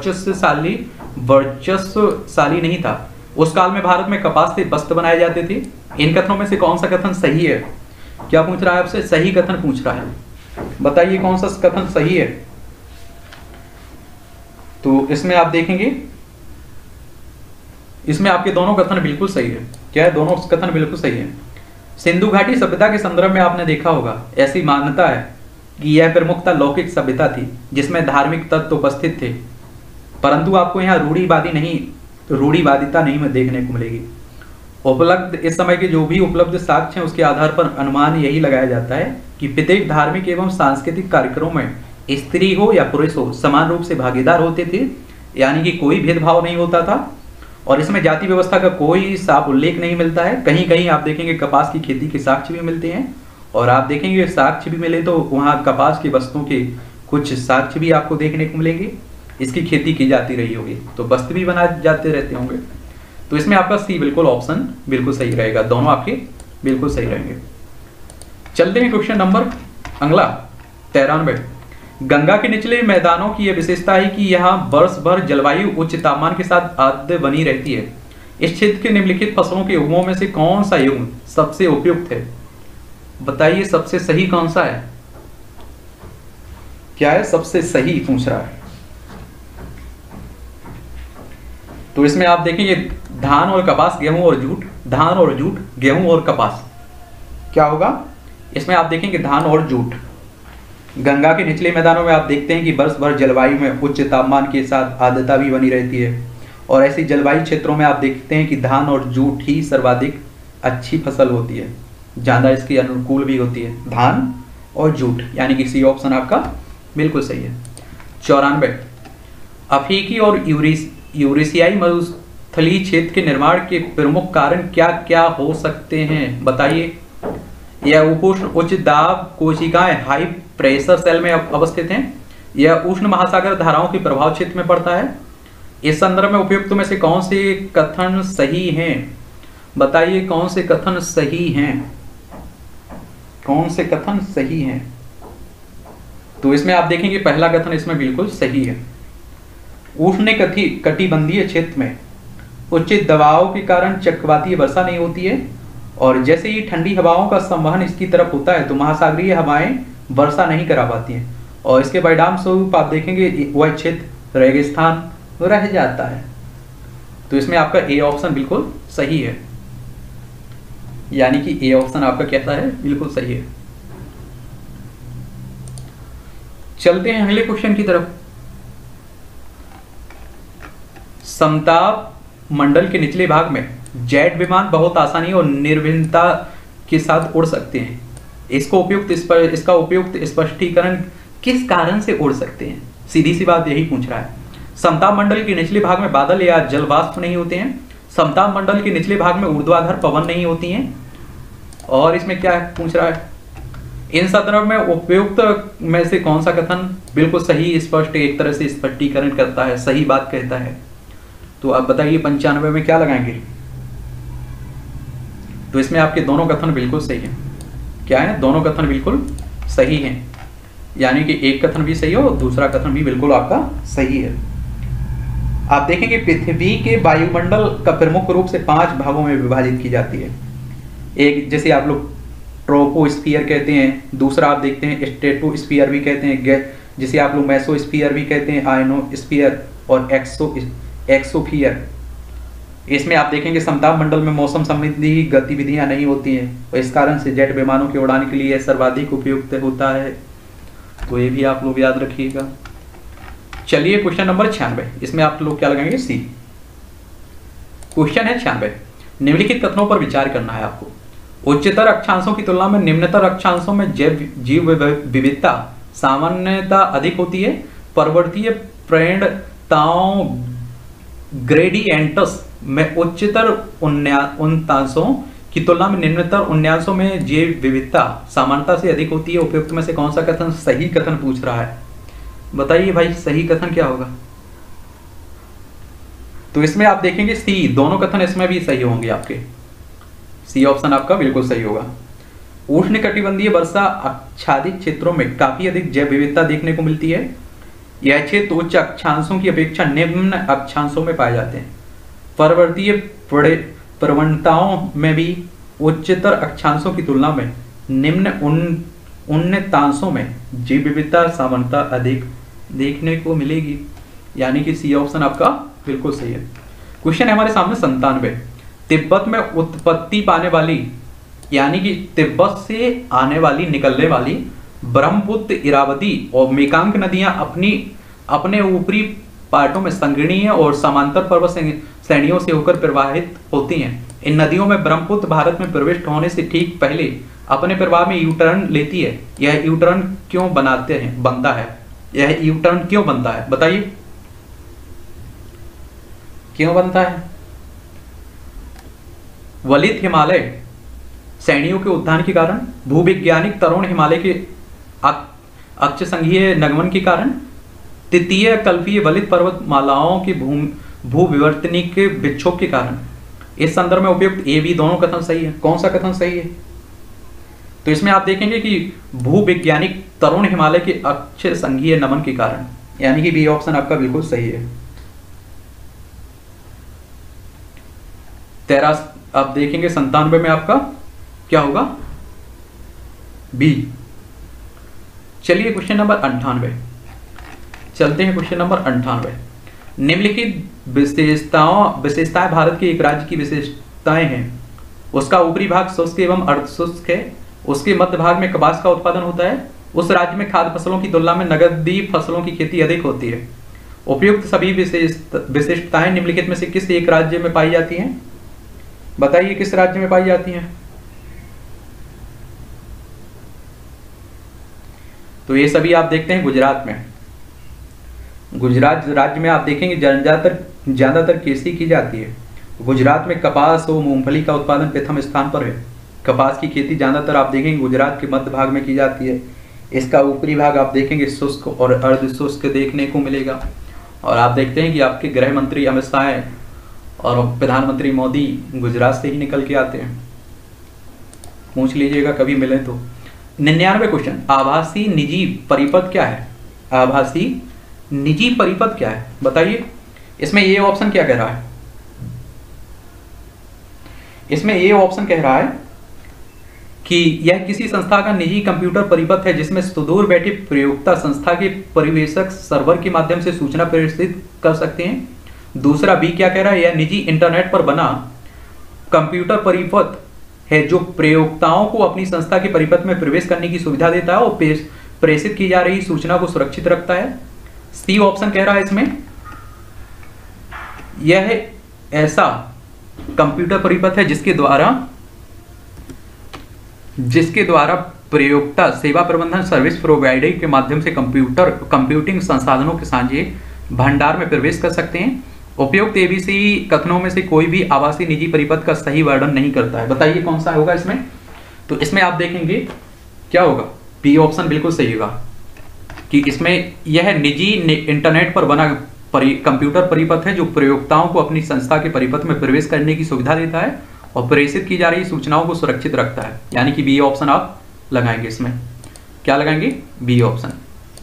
वर्चस्वशाली नहीं था। उस काल में भारत में कपास से वस्त्र बनाए जाते थे। इन कथनों में से कौन सा कथन सही है? क्या पूछ रहा है आपसे? सही कथन पूछ रहा है। बताइए कौन सा कथन सही है? तो इसमें आप देखेंगे इसमें आपके दोनों कथन बिल्कुल सही है। क्या है? दोनों कथन बिल्कुल सही है। सिंधु घाटी सभ्यता के संदर्भ में आपने देखा होगा ऐसी मान्यता है कि यह प्रमुखता लौकिक सभ्यता थी जिसमें धार्मिक तत्व उपस्थित थे, परंतु आपको यहाँ रूढ़िवादिता नहीं देखने को मिलेगी। उपलब्ध इस समय के जो भी उपलब्ध साक्ष्य हैं उसके आधार पर अनुमान यही लगाया जाता है कि प्रत्येक धार्मिक एवं सांस्कृतिक कार्यक्रमों में स्त्री हो या पुरुष हो समान रूप से भागीदार होते थे, यानी कि कोई भेदभाव नहीं होता था। और इसमें जाति व्यवस्था का कोई साफ उल्लेख नहीं मिलता है। कहीं कहीं आप देखेंगे कपास की खेती के साक्ष्य भी मिलते हैं, और आप देखेंगे साक्ष्य भी मिले तो वहाँ कपास की वस्तुओं के कुछ साक्ष्य भी आपको देखने को मिलेंगे। इसकी खेती की जाती रही होगी, तो वस्त्र भी बनाए जाते रहते होंगे। तो इसमें आपका सी बिल्कुल ऑप्शन बिल्कुल सही रहेगा, दोनों आपके बिल्कुल सही रहेंगे। चलते हैं क्वेश्चन नंबर अगला 93। गंगा के निचले मैदानों की यह विशेषता है कि यहाँ वर्ष भर जलवायु उच्च तापमान के साथ आर्द्र बनी रहती है। इस क्षेत्र के निम्नलिखित फसलों के युग्मों में से कौन सा युग्म सबसे उपयुक्त है? बताइए सबसे सही कौन सा है? क्या है सबसे सही पूछ रहा है। तो इसमें आप देखेंगे धान और कपास, गेहूं और जूट, धान और जूट, गेहूं और कपास। क्या होगा इसमें? आप देखेंगे धान और जूट। गंगा के निचले मैदानों में आप देखते हैं कि वर्ष भर जलवायु में उच्च तापमान के साथ आर्द्रता भी बनी रहती है, और ऐसी जलवायु क्षेत्रों में आप देखते हैं कि धान और जूट ही सर्वाधिक अच्छी फसल होती है, ज़्यादा इसके अनुकूल भी होती है, धान और जूट, यानी कि सी ऑप्शन आपका बिल्कुल सही है। 94। अफ्रीकी और यूरेशियाई मरुस्थलीय क्षेत्र के निर्माण के प्रमुख कारण क्या क्या हो सकते हैं? बताइए। यह उपोष्ण उच्च दाब कोशिकाएं हाई प्रेशर सेल में अवस्थित हैं। यह उष्ण महासागर धाराओं के प्रभाव क्षेत्र में पड़ता है। इस संदर्भ में उपयुक्त में से कौन से कथन सही हैं? बताइए कौन से कथन सही हैं? कौन से कथन सही हैं? तो इसमें आप देखेंगे पहला कथन इसमें बिल्कुल सही है। उष्ण कटिबंधीय क्षेत्र में उच्च दबाव के कारण चक्रवातीय वर्षा नहीं होती है, और जैसे ही ठंडी हवाओं का संवहन इसकी तरफ होता है तो महासागरीय हवाएं वर्षा नहीं करा पाती हैं, और इसके परिणाम स्वरूप आप देखेंगे वह क्षेत्र रेगिस्तान रह जाता है। तो इसमें आपका ए ऑप्शन बिल्कुल सही है, यानी कि ए ऑप्शन आपका कहता है बिल्कुल सही है। चलते हैं अगले क्वेश्चन की तरफ। समताप मंडल के निचले भाग में जेट विमान बहुत आसानी और निर्विघ्नता के साथ उड़ सकते हैं। इसका उपयुक्त स्पष्टीकरण किस कारण से उड़ सकते हैं? सीधी सी बात यही पूछ रहा है। समताप मंडल के निचले भाग में बादल या जल वाष्प नहीं होते हैं। समताप मंडल के निचले भाग में ऊर्ध्वाधर पवन नहीं होती हैं। और इसमें क्या पूछ रहा है? इन संदर्भ में उपयुक्त में से कौन सा कथन बिल्कुल सही स्पष्ट एक तरह से स्पष्टीकरण करता है, सही बात कहता है? तो आप बताइए 95 में क्या लगाएंगे? तो इसमें आपके दोनों कथन बिल्कुल सही हैं। क्या है? दोनों कथन बिल्कुल सही हैं, यानी कि एक कथन भी सही हो और दूसरा कथन भी बिल्कुल आपका सही है। आप देखेंगे पृथ्वी के वायुमंडल का प्रमुख रूप से 5 भागों में विभाजित की जाती है। एक जैसे आप लोग ट्रोपोस्फियर कहते हैं, दूसरा आप देखते हैं स्ट्रेटोस्फियर भी कहते हैं, जिसे आप लोग मेसोस्फियर भी कहते हैं, आयनोस्फियर और एक्सोफियर। इसमें आप देखेंगे समताप मंडल में मौसम संबंधी गतिविधियां नहीं होती हैं, और इस कारण से जेट विमानों की उड़ान के लिए सर्वाधिक उपयुक्त होता है। तो ये भी आप लोग याद रखिएगा। चलिए क्वेश्चन नंबर 96, इसमें आप लोग क्या लगाएंगे? सी। क्वेश्चन है 96। निम्नलिखित कथनों पर विचार करना है आपको। उच्चतर अक्षांशों की तुलना में निम्नतर अक्षांशों में जीव विविधता सामान्यता अधिक होती है। पर्वतीय प्रेरणताओं ग्रेडिएंट्स में उच्चतर उन्यांशों की तुलना में निम्नतर उन्यांशों में जैव विविधता सामान्यता से अधिक होती है। उपयुक्त में से कौन सा कथन सही कथन पूछ रहा है? बताइए भाई सही कथन क्या होगा? तो इसमें आप देखेंगे सी, दोनों कथन इसमें भी सही होंगे आपके। सी ऑप्शन आपका बिल्कुल सही होगा। उष्ण कटिबंधीय वर्षा आच्छादित क्षेत्रों में काफी अधिक जैव विविधता देखने को मिलती है। यह क्षेत्र उच्च अक्षांशों की अपेक्षा निम्न अक्षांशों में पाए जाते हैं। पर्वतीय प्रवणताओं में भी उच्चतर अक्षांशों की तुलना में निम्न उन्नतांशों में जीव विविधता सामान्यता अधिक देखने को मिलेगी, यानी कि सी ऑप्शन आपका बिल्कुल सही है। क्वेश्चन है हमारे सामने 97। तिब्बत में उत्पत्ति पाने वाली, यानी कि तिब्बत से आने वाली निकलने वाली ब्रह्मपुत्र, इरावती और मेकांग नदियां अपने ऊपरी पार्टों में संगीर्णीय और समांतर पर्वत श्रेणियों से होकर प्रवाहित होती हैं। इन नदियों में ब्रह्मपुत्र भारत में प्रविष्ट होने से ठीक पहले अपने प्रवाह में यू टर्न लेती है। यह यू टर्न क्यों बनता है? यह यू टर्न क्यों बनता है, बताइए क्यों बनता है? वलित हिमालय श्रेणियों के उत्थान के कारण, भूवैज्ञानिक तरुण हिमालय के अक्ष संघीय नगमन के कारण, तृतीय कल्पीय वलित पर्वतमालाओं की भूविवर्तनिक विक्षोभ के कारण। इस संदर्भ में उपयुक्त ए बी दोनों कथन सही है। कौन सा कथन सही है? तो इसमें आप देखेंगे कि भूवैज्ञानिक तरुण हिमालय के अक्ष संघीय नमन के कारण, यानी कि बी ऑप्शन आपका बिल्कुल सही है। आप देखेंगे 97 में आपका क्या होगा, बी। चलिए क्वेश्चन नंबर 98 चलते हैं। क्वेश्चन नंबर 98, निम्नलिखित विशेषताएं भारत के एक राज्य की विशेषताएं हैं। उसका ऊपरी भाग शुष्क एवं अर्धशुष्क है, उसके मध्य भाग में कपास का उत्पादन होता है, उस राज्य में खाद्य फसलों की तुलना में नगदी फसलों की खेती अधिक होती है। उपयुक्त सभी विशेषताएं निम्नलिखित में से किस एक राज्य में पाई जाती हैं? बताइए किस राज्य में पाई जाती हैं? तो ये सभी आप देखते हैं गुजरात में। गुजरात राज्य में आप देखेंगे ज्यादातर कृषि की जाती है। गुजरात में कपास और मूंगफली का उत्पादन प्रथम स्थान पर है। कपास की खेती ज्यादातर आप देखेंगे गुजरात के मध्य भाग में की जाती है। इसका ऊपरी भाग आप देखेंगे शुष्क और अर्धशुष्क देखने को मिलेगा। और आप देखते हैं कि आपके गृह मंत्री अमित शाह और प्रधानमंत्री मोदी गुजरात से ही निकल के आते हैं, पूछ लीजिएगा कभी मिले तो। 99 क्वेश्चन, आभासी निजी परिपथ क्या है? आभासी निजी परिपथ क्या है, बताइए। इसमें ये ऑप्शन क्या कह रहा है? इसमें ये ऑप्शन कह रहा है कि यह किसी संस्था का निजी कंप्यूटर परिपथ है जिसमें सुदूर बैठे प्रयोक्ता संस्था के परिवेशक सर्वर के माध्यम से सूचना प्रेषित कर सकते हैं। दूसरा बी क्या कह रहा है, यह निजी इंटरनेट पर बना कंप्यूटर परिपथ है जो प्रयोक्ताओं को अपनी संस्था के परिपथ में प्रवेश करने की सुविधा देता है और प्रेषित की जा रही सूचना को सुरक्षित रखता है। सी ऑप्शन कह रहा है इसमें यह ऐसा कंप्यूटर परिपथ है जिसके द्वारा प्रयोक्ता सेवा प्रबंधन सर्विस प्रोवाइडर के माध्यम से कंप्यूटिंग संसाधनों के साझे भंडार में प्रवेश कर सकते हैं। उपयुक्त एबीसी कथनों में से कोई भी आवासीय निजी परिपथ का सही वर्णन नहीं करता है। बताइए कौन सा होगा इसमें? तो इसमें आप देखेंगे क्या होगा, बी ऑप्शन बिल्कुल सही होगा कि इसमें यह निजी इंटरनेट पर बना कंप्यूटर परिपथ है जो प्रयोक्ताओं को अपनी संस्था के परिपथ में प्रवेश करने की सुविधा देता है और प्रेषित की जा रही सूचनाओं को सुरक्षित रखता है। यानी कि बी ऑप्शन आप लगाएंगे। इसमें क्या लगाएंगे? B option.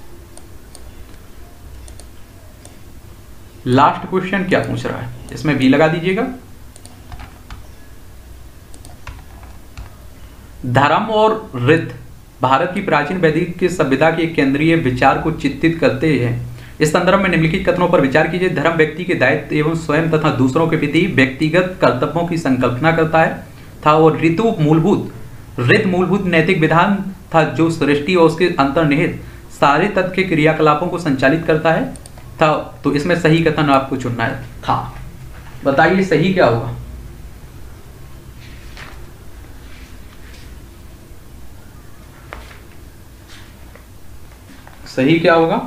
लास्ट क्वेश्चन क्या पूछ रहा है, इसमें बी लगा दीजिएगा। धर्म और रीत भारत की प्राचीन वैदिक सभ्यता के केंद्रीय विचार को चित्रित करते हैं। इस संदर्भ में निम्नलिखित कथनों पर विचार कीजिए। धर्म व्यक्ति के दायित्व एवं स्वयं तथा दूसरों के प्रति व्यक्तिगत कर्तव्यों की संकल्पना करता है था और रीत मूलभूत नैतिक विधान था जो सृष्टि और उसके अंतर्निहित सारे तत्व के क्रियाकलापों को संचालित करता है था। तो इसमें सही कथन आपको चुनना है था। बताइए सही क्या होगा? सही क्या होगा?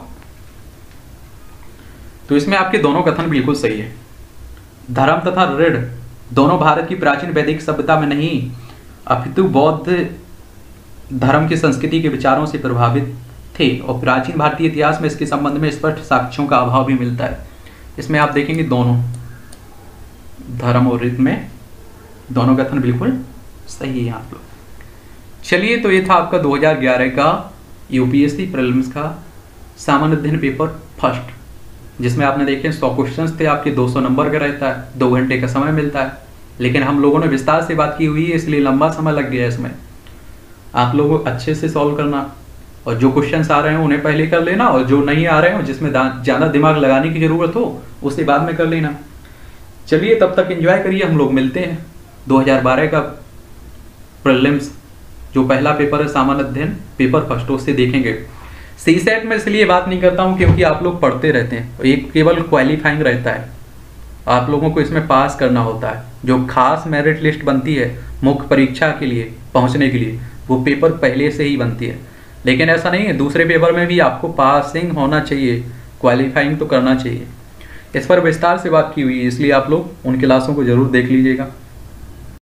तो इसमें आपके दोनों कथन बिल्कुल सही है। धर्म तथा ऋण दोनों भारत की प्राचीन वैदिक सभ्यता में नहीं अपितु बौद्ध धर्म की संस्कृति के विचारों से प्रभावित थे और प्राचीन भारतीय इतिहास में इसके संबंध में स्पष्ट साक्ष्यों का अभाव भी मिलता है। इसमें आप देखेंगे दोनों धर्म और रीत में दोनों कथन बिल्कुल सही है आप लोग। चलिए, तो ये था आपका 2011 का यूपीएससी प्रीलिम्स का सामान्य अध्ययन पेपर फर्स्ट, जिसमें आपने देखे 100 क्वेश्चंस थे। आपके 200 नंबर का रहता है, 2 घंटे का समय मिलता है। लेकिन हम लोगों ने विस्तार से बात की हुई है इसलिए लंबा समय लग गया इसमें। आप लोगों को अच्छे से सॉल्व करना और जो क्वेश्चंस आ रहे हैं उन्हें पहले कर लेना और जो नहीं आ रहे हैं जिसमें ज़्यादा दिमाग लगाने की ज़रूरत हो उसे बाद में कर लेना। चलिए, तब तक एंजॉय करिए। हम लोग मिलते हैं 2012 का प्रीलिम्स जो पहला पेपर है सामान्य अध्ययन पेपर फर्स्ट, उससे देखेंगे। सी सेट में इसलिए बात नहीं करता हूँ क्योंकि आप लोग पढ़ते रहते हैं, ये केवल क्वालिफाइंग रहता है। आप लोगों को इसमें पास करना होता है। जो खास मेरिट लिस्ट बनती है मुख्य परीक्षा के लिए पहुँचने के लिए, वो पेपर पहले से ही बनती है। लेकिन ऐसा नहीं है, दूसरे पेपर में भी आपको पासिंग होना चाहिए, क्वालिफाइंग तो करना चाहिए। इस पर विस्तार से बात की हुई है, इसलिए आप लोग उन क्लासों को ज़रूर देख लीजिएगा।